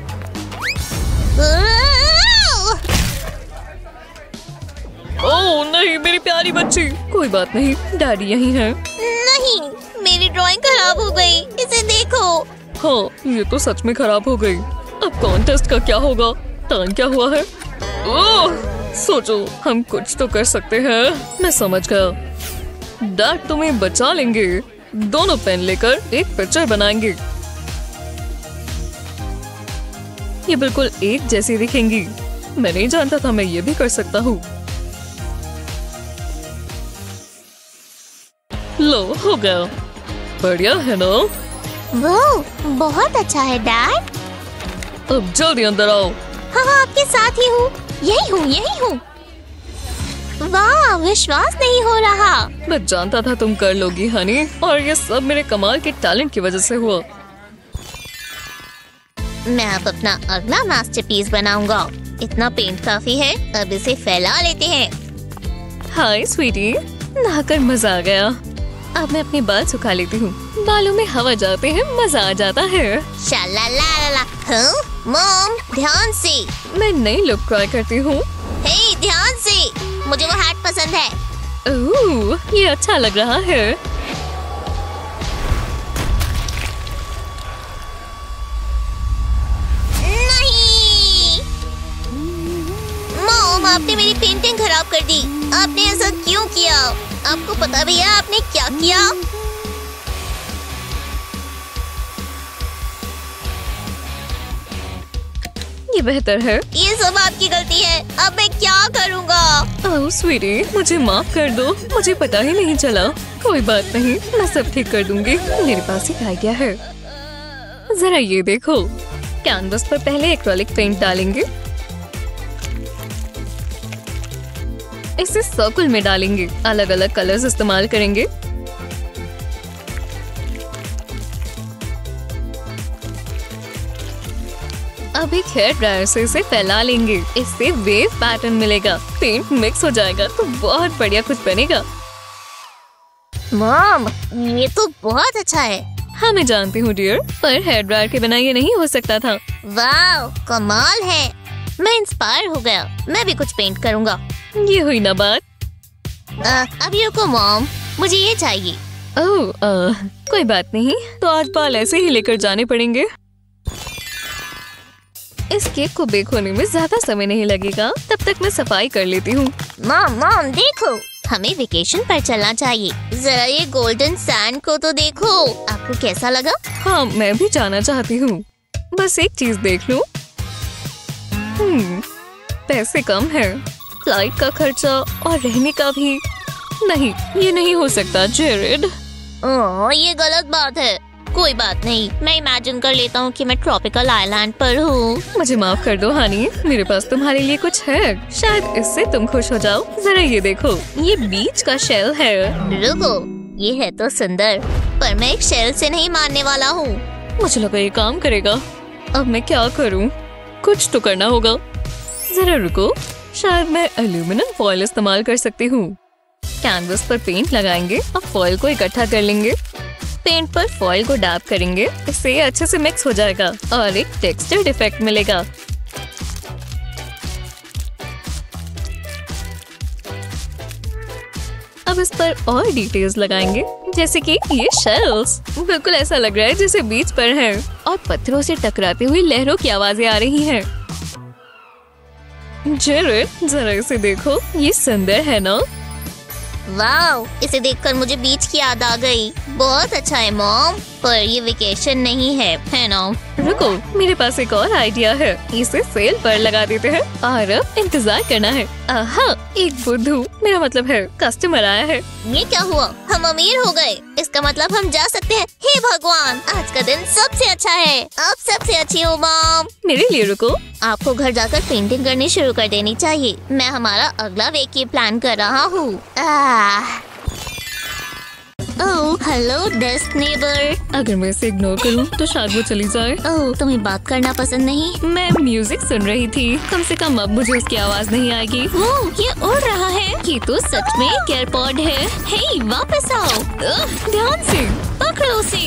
ओह नहीं मेरी प्यारी बच्ची। कोई बात नहीं, डैडी यहीं है। नहीं, मेरी ड्राइंग खराब हो गई, इसे देखो। हाँ, ये तो सच में खराब हो गई। अब कॉन्टेस्ट का क्या होगा? टाइम क्या हुआ है? ओह, सोचो, हम कुछ तो कर सकते हैं। मैं समझ गया। डैड तुम्हें बचा लेंगे। दोनों पेन लेकर एक पिक्चर बनाएंगे। ये बिल्कुल एक जैसी दिखेंगी। मैं नहीं जानता था मैं ये भी कर सकता हूँ। लो, हो गया। बढ़िया है ना? वो बहुत अच्छा है डैड। अब जल्दी अंदर आओ। हाँ हाँ, आपके साथ ही हूँ। यही हूँ यही हूँ। वाह, विश्वास नहीं हो रहा। मैं जानता था तुम कर लोगी हनी, और ये सब मेरे कमाल के टैलेंट की वजह से हुआ। मैं अब अपना अगला मास्टरपीस बनाऊंगा। इतना पेंट काफी है, अब इसे फैला लेते हैं। हाय स्वीटी, नहाकर मजा आ गया। अब मैं अपने बाल सुखा लेती हूँ। बालों में हवा जाते हैं, मजा आ जाता है। शालालाला, हाँ? मॉम, ध्यान से। मैं नई लुक ट्राई करती हूँ। हे, ध्यान से, मुझे वो हैट पसंद है। ओह, ये अच्छा लग रहा है। नहीं, मॉम, आपने मेरी पेंटिंग खराब कर दी। आपने ऐसा क्यों किया? आपको पता भी है आपने क्या किया? ये बेहतर है। ये सब आपकी गलती है। अब मैं क्या करूँगा? ओह स्वीटी, मुझे माफ कर दो, मुझे पता ही नहीं चला। कोई बात नहीं, मैं सब ठीक कर दूंगी। मेरे पास एक आइडिया है। जरा ये देखो, कैनवस पर पहले एक्रेलिक पेंट डालेंगे, इसे सर्कल में डालेंगे, अलग अलग कलर्स इस्तेमाल करेंगे। अब एक हेयर ड्रायर से इसे फैला लेंगे, इससे वेव पैटर्न मिलेगा। पेंट मिक्स हो जाएगा तो बहुत बढ़िया कुछ बनेगा। मॉम, ये तो बहुत अच्छा है। हाँ मैं जानती हूँ डियर, पर हेयर ड्रायर के बिना ये नहीं हो सकता था। वाह, कमाल है। मैं इंस्पायर हो गया। मैं भी कुछ पेंट करूँगा। ये हुई ना बात। आ, अभी रुको मॉम, मुझे ये चाहिए। ओह, आ, कोई बात नहीं, तो आज बाल ऐसे ही लेकर जाने पड़ेंगे। इस केक को बेक होने में ज्यादा समय नहीं लगेगा, तब तक मैं सफाई कर लेती हूँ। मॉम, मॉम देखो, हमें वेकेशन पर चलना चाहिए। जरा ये गोल्डन सैंड को तो देखो, आपको कैसा लगा? हाँ मैं भी जाना चाहती हूँ, बस एक चीज देख लूँ। हम्म, पैसे कम है, फ्लाइट का खर्चा और रहने का भी। नहीं, ये नहीं हो सकता जेरेड। ओह, ये गलत बात है। कोई बात नहीं, मैं इमेजिन कर लेता हूँ कि मैं ट्रॉपिकल आइलैंड पर हूँ। मुझे माफ कर दो हनी, मेरे पास तुम्हारे लिए कुछ है, शायद इससे तुम खुश हो जाओ। जरा ये देखो, ये बीच का शेल है। रुको, ये है तो सुंदर, पर मैं एक शेल से नहीं मानने वाला हूँ। मुझे लगा ये काम करेगा। अब मैं क्या करूँ? कुछ तो करना होगा। जरा रुको, शायद मैं एल्यूमिनियम फॉइल इस्तेमाल कर सकती हूँ। कैनवस पर पेंट लगाएंगे और फॉइल को इकट्ठा कर लेंगे। पेंट पर फॉइल को डैप करेंगे, इससे अच्छे से मिक्स हो जाएगा और एक टेक्सचर इफेक्ट मिलेगा। अब इस पर और डिटेल्स लगाएंगे, जैसे कि ये शेल्स। बिल्कुल ऐसा लग रहा है जैसे बीच पर है और पत्थरों से टकराती हुई लहरों की आवाजें आ रही हैं। जेरेड, जरा इसे देखो, ये सुंदर है ना? वाओ, इसे देखकर मुझे बीच की याद आ गई। बहुत अच्छा है मॉम, पर ये वेकेशन नहीं है, है ना? रुको, मेरे पास एक और आइडिया है। इसे सेल पर लगा देते हैं और अब इंतजार करना है। आहा, एक बुद्धू, मेरा मतलब है कस्टमर आया है। ये क्या हुआ? हम अमीर हो गए। इसका मतलब हम जा सकते हैं। हे भगवान, आज का दिन सबसे अच्छा है। अब सबसे अच्छी हूँ मॉम। मेरे लिए रुको। आपको घर जाकर पेंटिंग करनी शुरू कर देनी चाहिए। मैं हमारा अगला वीक की प्लान कर रहा हूँ। Oh, hello desk neighbour. अगर मैं इसे इग्नोर करूं तो शायद वो चली जाए। ओह, तुम्हें बात करना पसंद नहीं? मैं म्यूजिक सुन रही थी, कम से कम अब मुझे उसकी आवाज नहीं आएगी। ओह, ये उड़ रहा है। ये तो सच में एक एयरपॉड है। हे, वापस आओ। उह, ध्यान से पकड़ो उसे।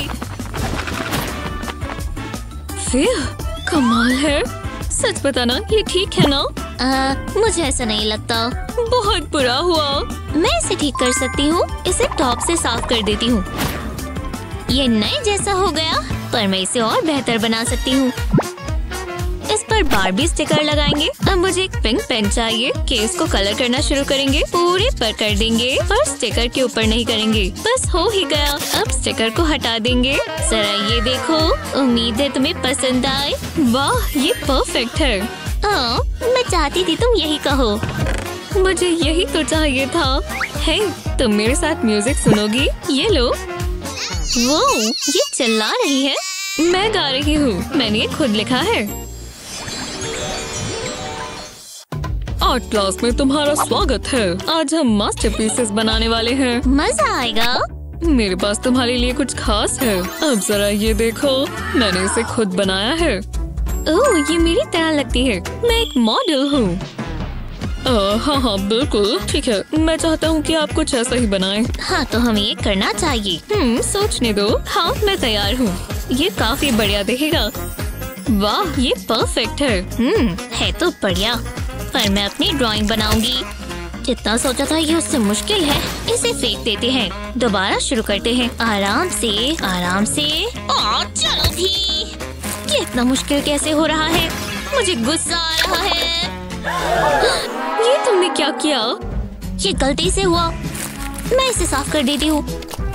फिर कमाल है। सच बताना, ये ठीक है ना? आ, मुझे ऐसा नहीं लगता। बहुत बुरा हुआ। मैं इसे ठीक कर सकती हूँ। इसे टॉप से साफ कर देती हूँ। ये नए जैसा हो गया, पर मैं इसे और बेहतर बना सकती हूँ। इस पर बारबी स्टिकर लगाएंगे। अब मुझे एक पिंक पेन चाहिए। केस को कलर करना शुरू करेंगे, पूरे पर कर देंगे, पर स्टिकर के ऊपर नहीं करेंगे। बस हो ही गया। अब स्टिकर को हटा देंगे। जरा ये देखो, उम्मीद है तुम्हें पसंद आए। वाह, ये परफेक्ट है। हाँ, मैं चाहती थी तुम यही कहो। मुझे यही तो चाहिए था। हे, तुम मेरे साथ म्यूजिक सुनोगी? ये लो। वो ये चिल्ला रही है। मैं गा रही हूँ, मैंने ये खुद लिखा है। आर्ट क्लास में तुम्हारा स्वागत है। आज हम मास्टरपीसेस बनाने वाले हैं। मजा आएगा। मेरे पास तुम्हारे लिए कुछ खास है। अब जरा ये देखो, मैंने इसे खुद बनाया है। ओह, ये मेरी तरह लगती है। मैं एक मॉडल हूँ। हाँ हाँ बिल्कुल ठीक है। मैं चाहता हूँ कि आप कुछ ऐसा ही बनाएं। हाँ तो हमें ये करना चाहिए। हम्म सोचने दो। हाँ मैं तैयार हूँ। ये काफी बढ़िया दिखेगा। वाह ये परफेक्ट है। हम्म है तो बढ़िया, पर मैं अपनी ड्राइंग बनाऊंगी। जितना सोचा था ये उससे मुश्किल है। इसे फेंक देते हैं, दोबारा शुरू करते हैं। आराम से आराम से। और चलो भी। ये इतना मुश्किल कैसे हो रहा है? मुझे गुस्सा आ रहा है। ये तुमने क्या किया? ये गलती से हुआ, मैं इसे साफ कर देती हूँ।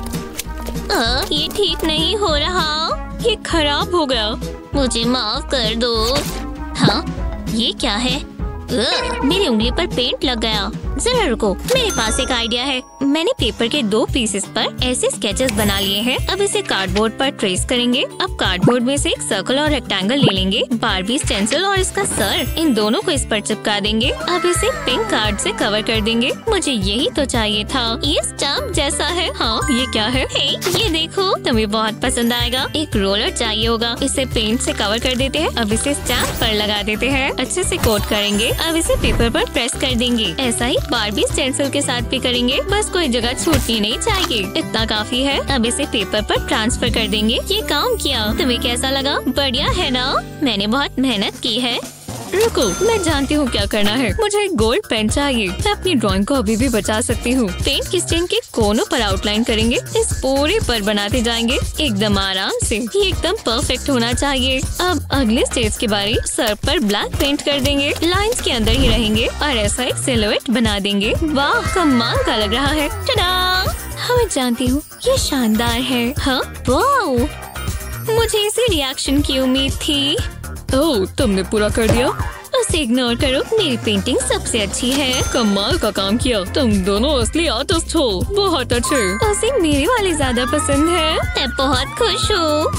ये ठीक नहीं हो रहा। ये खराब हो गया। मुझे माफ कर दो। हाँ ये क्या है? अ, मेरी उंगली पर पेंट लग गया। जरा रुको, मेरे पास एक आइडिया है। मैंने पेपर के दो पीसेस पर ऐसे स्केचेस बना लिए हैं। अब इसे कार्डबोर्ड पर ट्रेस करेंगे। अब कार्डबोर्ड में से एक सर्कल और रेक्टेंगल ले लेंगे। बारबी स्टेंसिल और इसका सर, इन दोनों को इस पर चिपका देंगे। अब इसे पिंक कार्ड से कवर कर देंगे। मुझे यही तो चाहिए था। ये स्टम्प जैसा है। हाँ ये क्या है? हे, ये देखो, तुम्हें बहुत पसंद आएगा। एक रोलर चाहिए होगा, इसे पेंट से कवर कर देते हैं। अब इसे स्टैम्प पर लगा देते हैं, अच्छे से कोट करेंगे। अब इसे पेपर पर प्रेस कर देंगे। ऐसा ही बारबी स्टेंसिल के साथ भी करेंगे। बस कोई जगह छूटनी नहीं चाहिए, इतना काफी है। अब इसे पेपर पर ट्रांसफर कर देंगे। ये काम किया। तुम्हें कैसा लगा? बढ़िया है ना? मैंने बहुत मेहनत की है। रुको, मैं जानती हूँ क्या करना है। मुझे एक गोल्ड पेन चाहिए। मैं अपनी ड्राइंग को अभी भी बचा सकती हूँ। पेंट की स्टेन के कोनों पर आउटलाइन करेंगे। इस पूरे पर बनाते जाएंगे एकदम आराम से। ये एकदम परफेक्ट होना चाहिए। अब अगले स्टेज के बारे सर पर ब्लैक पेंट कर देंगे। लाइंस के अंदर ही रहेंगे और ऐसा एक सिलुएट बना देंगे। वाह कमाल का लग रहा है। टडा! हाँ मैं जानती हूँ, ये शानदार है। हाँ वाओ! मुझे इसी रिएक्शन की उम्मीद थी। ओह तुमने पूरा कर दिया। उसे इग्नोर करो, मेरी पेंटिंग सबसे अच्छी है। कमाल का काम किया। तुम दोनों असली आर्टिस्ट हो। बहुत अच्छे। उसे मेरे वाले ज्यादा पसंद है। मैं बहुत खुश हूँ।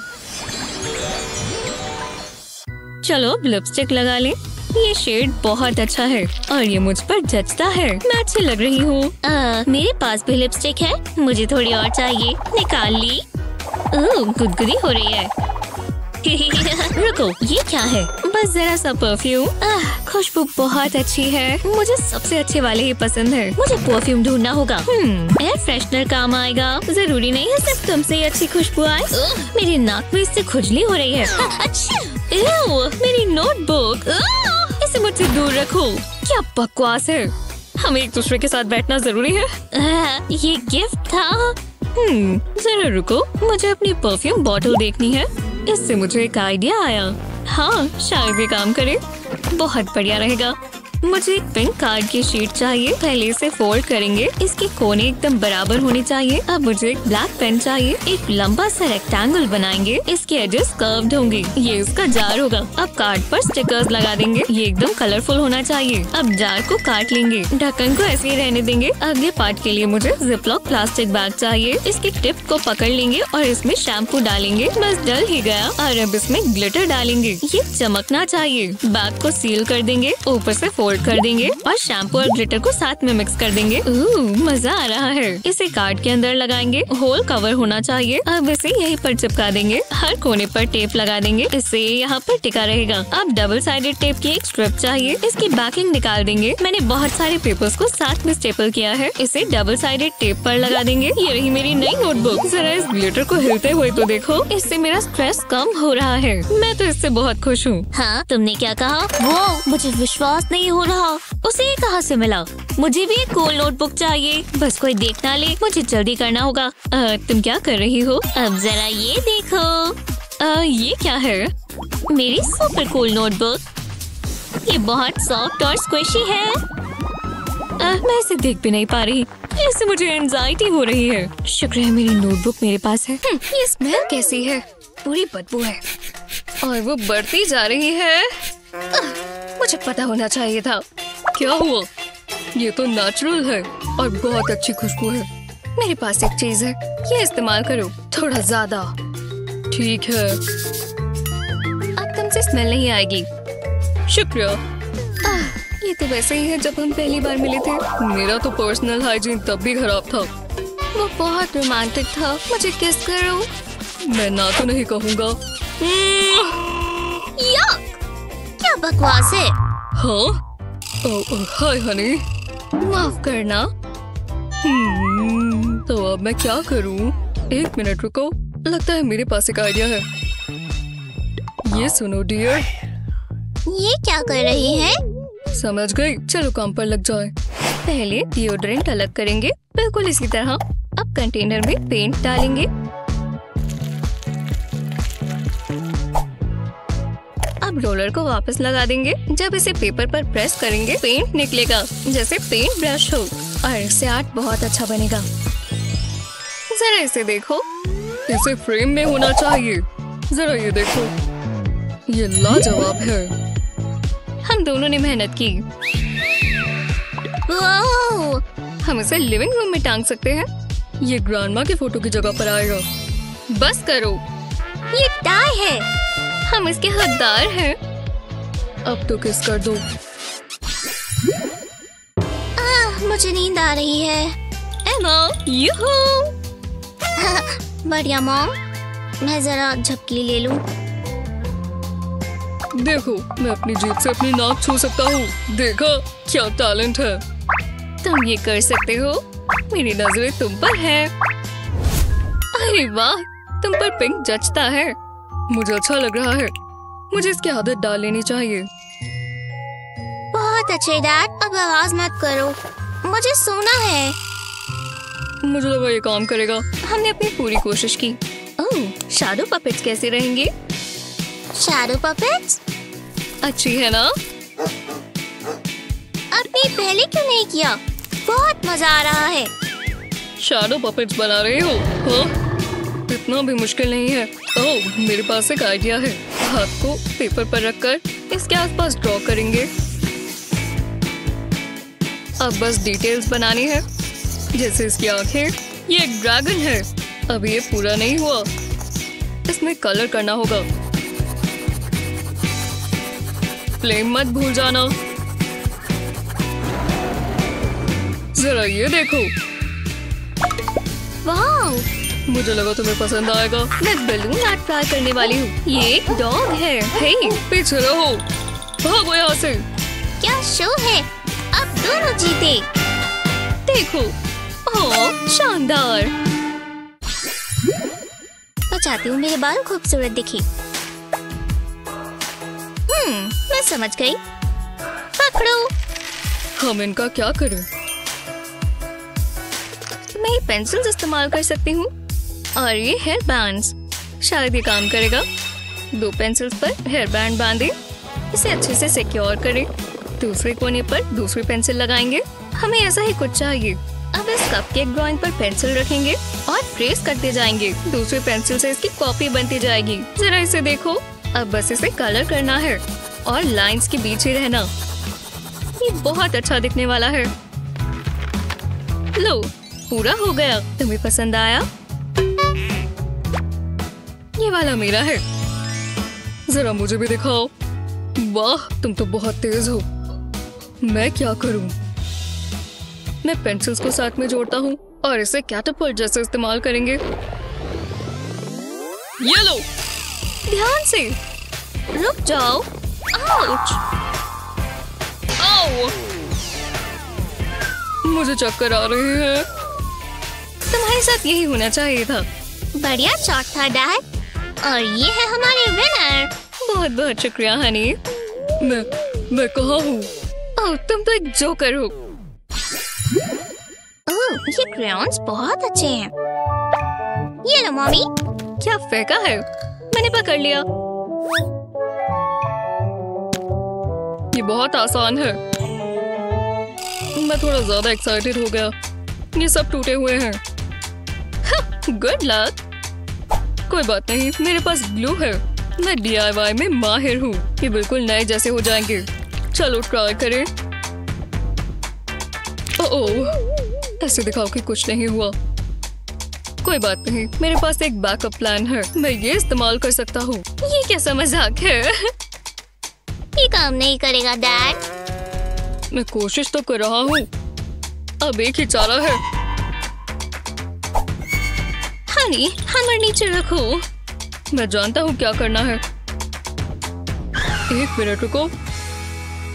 चलो अब लिपस्टिक लगा लें। ये शेड बहुत अच्छा है और ये मुझ पर जचता है। मैं अच्छी लग रही हूँ। मेरे पास भी लिपस्टिक है, मुझे थोड़ी और चाहिए। निकाल ली। ओह गुदगुदी हो रही है। रुको, ये क्या है? बस जरा सा परफ्यूम। खुशबू बहुत अच्छी है। मुझे सबसे अच्छे वाले ही पसंद है। मुझे परफ्यूम ढूंढना होगा। एयर फ्रेशनर काम आएगा। जरूरी नहीं है सिर्फ तुमसे ही अच्छी खुशबू आए। मेरे नाक में इससे खुजली हो रही है। अच्छा, मेरी नोटबुक, इसे मुझसे दूर रखो। क्या बकवास है। हमें एक दूसरे के साथ बैठना जरूरी है। ये गिफ्ट था। हम्म जरा रुको, मुझे अपनी परफ्यूम बॉटल देखनी है। इससे मुझे एक आइडिया आया। हाँ शायद ये काम करे। बहुत बढ़िया रहेगा। मुझे एक पिंक कार्ड की शीट चाहिए। पहले इसे फोल्ड करेंगे। इसके कोने एकदम बराबर होने चाहिए। अब मुझे एक ब्लैक पेन चाहिए। एक लंबा सा रेक्टेंगल बनाएंगे। इसके एजेस कर्व्ड होंगे। ये इसका जार होगा। अब कार्ड पर स्टिकर्स लगा देंगे। ये एकदम कलरफुल होना चाहिए। अब जार को काट लेंगे। ढक्कन को ऐसे ही रहने देंगे। अगले पार्ट के लिए मुझे जिपलॉक प्लास्टिक बैग चाहिए। इसके टिप को पकड़ लेंगे और इसमें शैम्पू डालेंगे। बस डल ही गया। और अब इसमें ग्लिटर डालेंगे। ये चमकना चाहिए। बैग को सील कर देंगे। ऊपर से फोल्ड कर देंगे और शैम्पू और ग्लिटर को साथ में मिक्स कर देंगे। ओह मजा आ रहा है। इसे कार्ड के अंदर लगाएंगे। होल कवर होना चाहिए। अब इसे यहीं पर चिपका देंगे। हर कोने पर टेप लगा देंगे। इससे यहाँ पर टिका रहेगा। अब डबल साइडेड टेप की एक स्ट्रिप चाहिए। इसकी बैकिंग निकाल देंगे। मैंने बहुत सारे पेपर्स को साथ में स्टेपल किया है। इसे डबल साइडेड टेप पर लगा देंगे। ये रही मेरी नई नोटबुक। जरा इस ग्लिटर को हिलते हुए तो देखो। इससे मेरा स्ट्रेस कम हो रहा है। मैं तो इससे बहुत खुश हूँ। हाँ तुमने क्या कहा? वो मुझे विश्वास नहीं हो रहा। उसे ये कहाँ से मिला? मुझे भी एक कूल नोटबुक चाहिए। बस कोई देख ना ले, मुझे जल्दी करना होगा। आ, तुम क्या कर रही हो? अब जरा ये देखो। आ, ये क्या है? मेरी सुपर कूल नोटबुक। ये बहुत सॉफ्ट और स्क्विशी है। आ, मैं इसे देख भी नहीं पा रही। इससे मुझे एंजाइटी हो रही है। शुक्र है मेरी नोटबुक मेरे पास है। ये स्मेल कैसी है? पूरी बदबू है और वो बढ़ती जा रही है। आ, मुझे पता होना चाहिए था। क्या हुआ? ये तो नेचुरल है और बहुत अच्छी खुशबू है। मेरे पास एक चीज है, ये इस्तेमाल करो थोड़ा ज्यादा। ठीक है, अब तुमसे स्मेल नहीं आएगी। शुक्रिया। ये तो वैसे ही है जब हम पहली बार मिले थे। मेरा तो पर्सनल हाइजीन तब भी खराब था। वो बहुत रोमांटिक था। मुझे किस करो? मैं ना तो नहीं कहूँगा। या बकवास है। हाँ? ओह हाय हनी, माफ करना। हम्म, तो अब मैं क्या करूं? एक मिनट रुको, लगता है मेरे पास एक आइडिया है। ये सुनो डियर। ये क्या कर रही है? समझ गई, चलो काम पर लग जाए। पहले डिओड्रेंट अलग करेंगे, बिल्कुल इसी तरह। अब कंटेनर में पेंट डालेंगे। अब रोलर को वापस लगा देंगे। जब इसे पेपर पर प्रेस करेंगे, पेंट निकलेगा जैसे पेंट ब्रश हो, और इससे आर्ट बहुत अच्छा बनेगा। जरा इसे देखो, इसे फ्रेम में होना चाहिए। जरा ये देखो, ये लाजवाब है। हम दोनों ने मेहनत की। वाओ! हम इसे लिविंग रूम में टांग सकते हैं। ये ग्रैंडमा की फोटो की जगह पर आएगा। बस करो, ये टाई है। हम इसके हकदार हैं। अब तो किस कर दो। आह, मुझे नींद आ रही है। एमा, यूहू! बढ़िया मॉम, मैं जरा झपकी ले लूं। देखो, मैं अपनी जीभ से अपनी नाक छू सकता हूँ। देखा, क्या टैलेंट है। तुम ये कर सकते हो। मेरी नजरें तुम पर है। अरे वाह, तुम पर पिंक जचता है। मुझे अच्छा लग रहा है। मुझे इसकी आदत डाल लेनी चाहिए। बहुत अच्छे डैड, अब आवाज मत करो, मुझे सोना है। मुझे लगा ये काम करेगा। हमने अपनी पूरी कोशिश की। ओह, शैडो पपेट्स कैसे रहेंगे? शैडो पपेट्स अच्छी है ना? अभी पहले क्यों नहीं किया? बहुत मजा आ रहा है। शैडो पपेट्स बना रहे हो? हाँ? इतना भी मुश्किल नहीं है। ओह, मेरे पास एक आइडिया है। हाथ को पेपर पर रखकर इसके आसपास ड्रॉ करेंगे। अब बस डिटेल्स बनानी है, जैसे इसकी आंखें। ये एक ड्रैगन है। अब ये पूरा नहीं हुआ, इसमें कलर करना होगा। फ्लेम मत भूल जाना। जरा ये देखो। वाह! मुझे लगा तुम्हें पसंद आएगा। मैं बलून आर्ट ट्राई करने वाली हूँ। ये एक डॉग है। हे, पीछे रहो, भागो यहाँ से। क्या शो है, अब दोनों जीते। देखो, ओह शानदार। मैं चाहती हूँ मेरे बाल खूबसूरत दिखे। हम्म, मैं समझ गई। पकड़ो। हम इनका क्या करें? मैं पेंसिल्स इस्तेमाल कर सकती हूँ, और ये हेयर बैंड्स। शायद ये काम करेगा। दो पेंसिल्स पर हेयर बैंड बांधे, इसे अच्छे से सिक्योर करें। दूसरे कोने पर दूसरी पेंसिल लगाएंगे। हमें ऐसा ही कुछ चाहिए। अब इस कपकेक ड्राइंग पर पेंसिल रखेंगे और ट्रेस करते जाएंगे। दूसरी पेंसिल से इसकी कॉपी बनती जाएगी। जरा इसे देखो। अब बस इसे कलर करना है और लाइंस के बीच ही रहना। ये बहुत अच्छा दिखने वाला है। लो, पूरा हो गया। तुम्हें पसंद आया? ये वाला मेरा है। जरा मुझे भी दिखाओ। वाह, तुम तो बहुत तेज हो। मैं क्या करूं? मैं पेंसिल्स को साथ में जोड़ता हूँ और इसे कैटअपल्ट जैसे इस्तेमाल करेंगे। ये लो। ध्यान से। रुक जाओ। आउच। आओ। मुझे चक्कर आ रहे हैं। तुम्हारे साथ यही होना चाहिए था। बढ़िया शॉट था डैड, और ये है हमारे विनर। बहुत बहुत शुक्रिया हनी। मैं मैं कहाँ हूँ? ओह, तुम तो एक जोकर हो। ओह, ये क्रेयॉन्स बहुत अच्छे हैं। ये लो मम्मी। क्या फेंका है? मैंने पकड़ लिया। ये बहुत आसान है। मैं थोड़ा ज्यादा एक्साइटेड हो गया। ये सब टूटे हुए हैं। Good luck. कोई बात नहीं, मेरे पास ग्लू है। मैं डी आई वाई में माहिर हूँ। ये बिल्कुल नए जैसे हो जाएंगे। चलो ट्राई करें। ओह, ऐसे दिखाओ कि कुछ नहीं हुआ। कोई बात नहीं, मेरे पास एक बैकअप प्लान है। मैं ये इस्तेमाल कर सकता हूँ। ये कैसा मजाक है? ये काम नहीं करेगा डैड। मैं कोशिश तो कर रहा हूँ। अब एक ही चारा है। हनी, हैमर नीचे रखो। मैं जानता हूँ क्या करना है। एक मिनट रुको।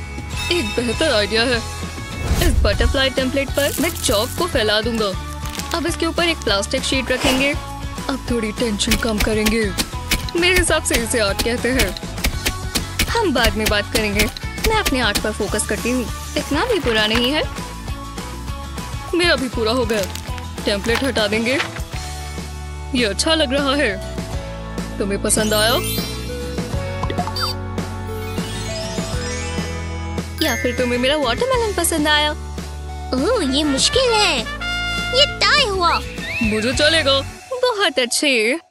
एक बेहतर आइडिया है। इस बटरफ्लाई टेम्पलेट पर मैं चौक को फैला दूंगा। अब इसके ऊपर एक प्लास्टिक शीट रखेंगे। अब थोड़ी टेंशन कम करेंगे। मेरे हिसाब से इसे आर्ट कहते हैं। हम बाद में बात करेंगे। मैं अपने आर्ट पर फोकस करती हूँ। इतना भी बुरा नहीं है। मेरा भी पूरा हो गया। टेम्पलेट हटा देंगे। ये अच्छा लग रहा है। तुम्हें पसंद आया? या फिर तुम्हें मेरा वाटरमेलन पसंद आया? ओह, ये मुश्किल है। ये टाई हुआ। मुझे चलेगा। बहुत अच्छे।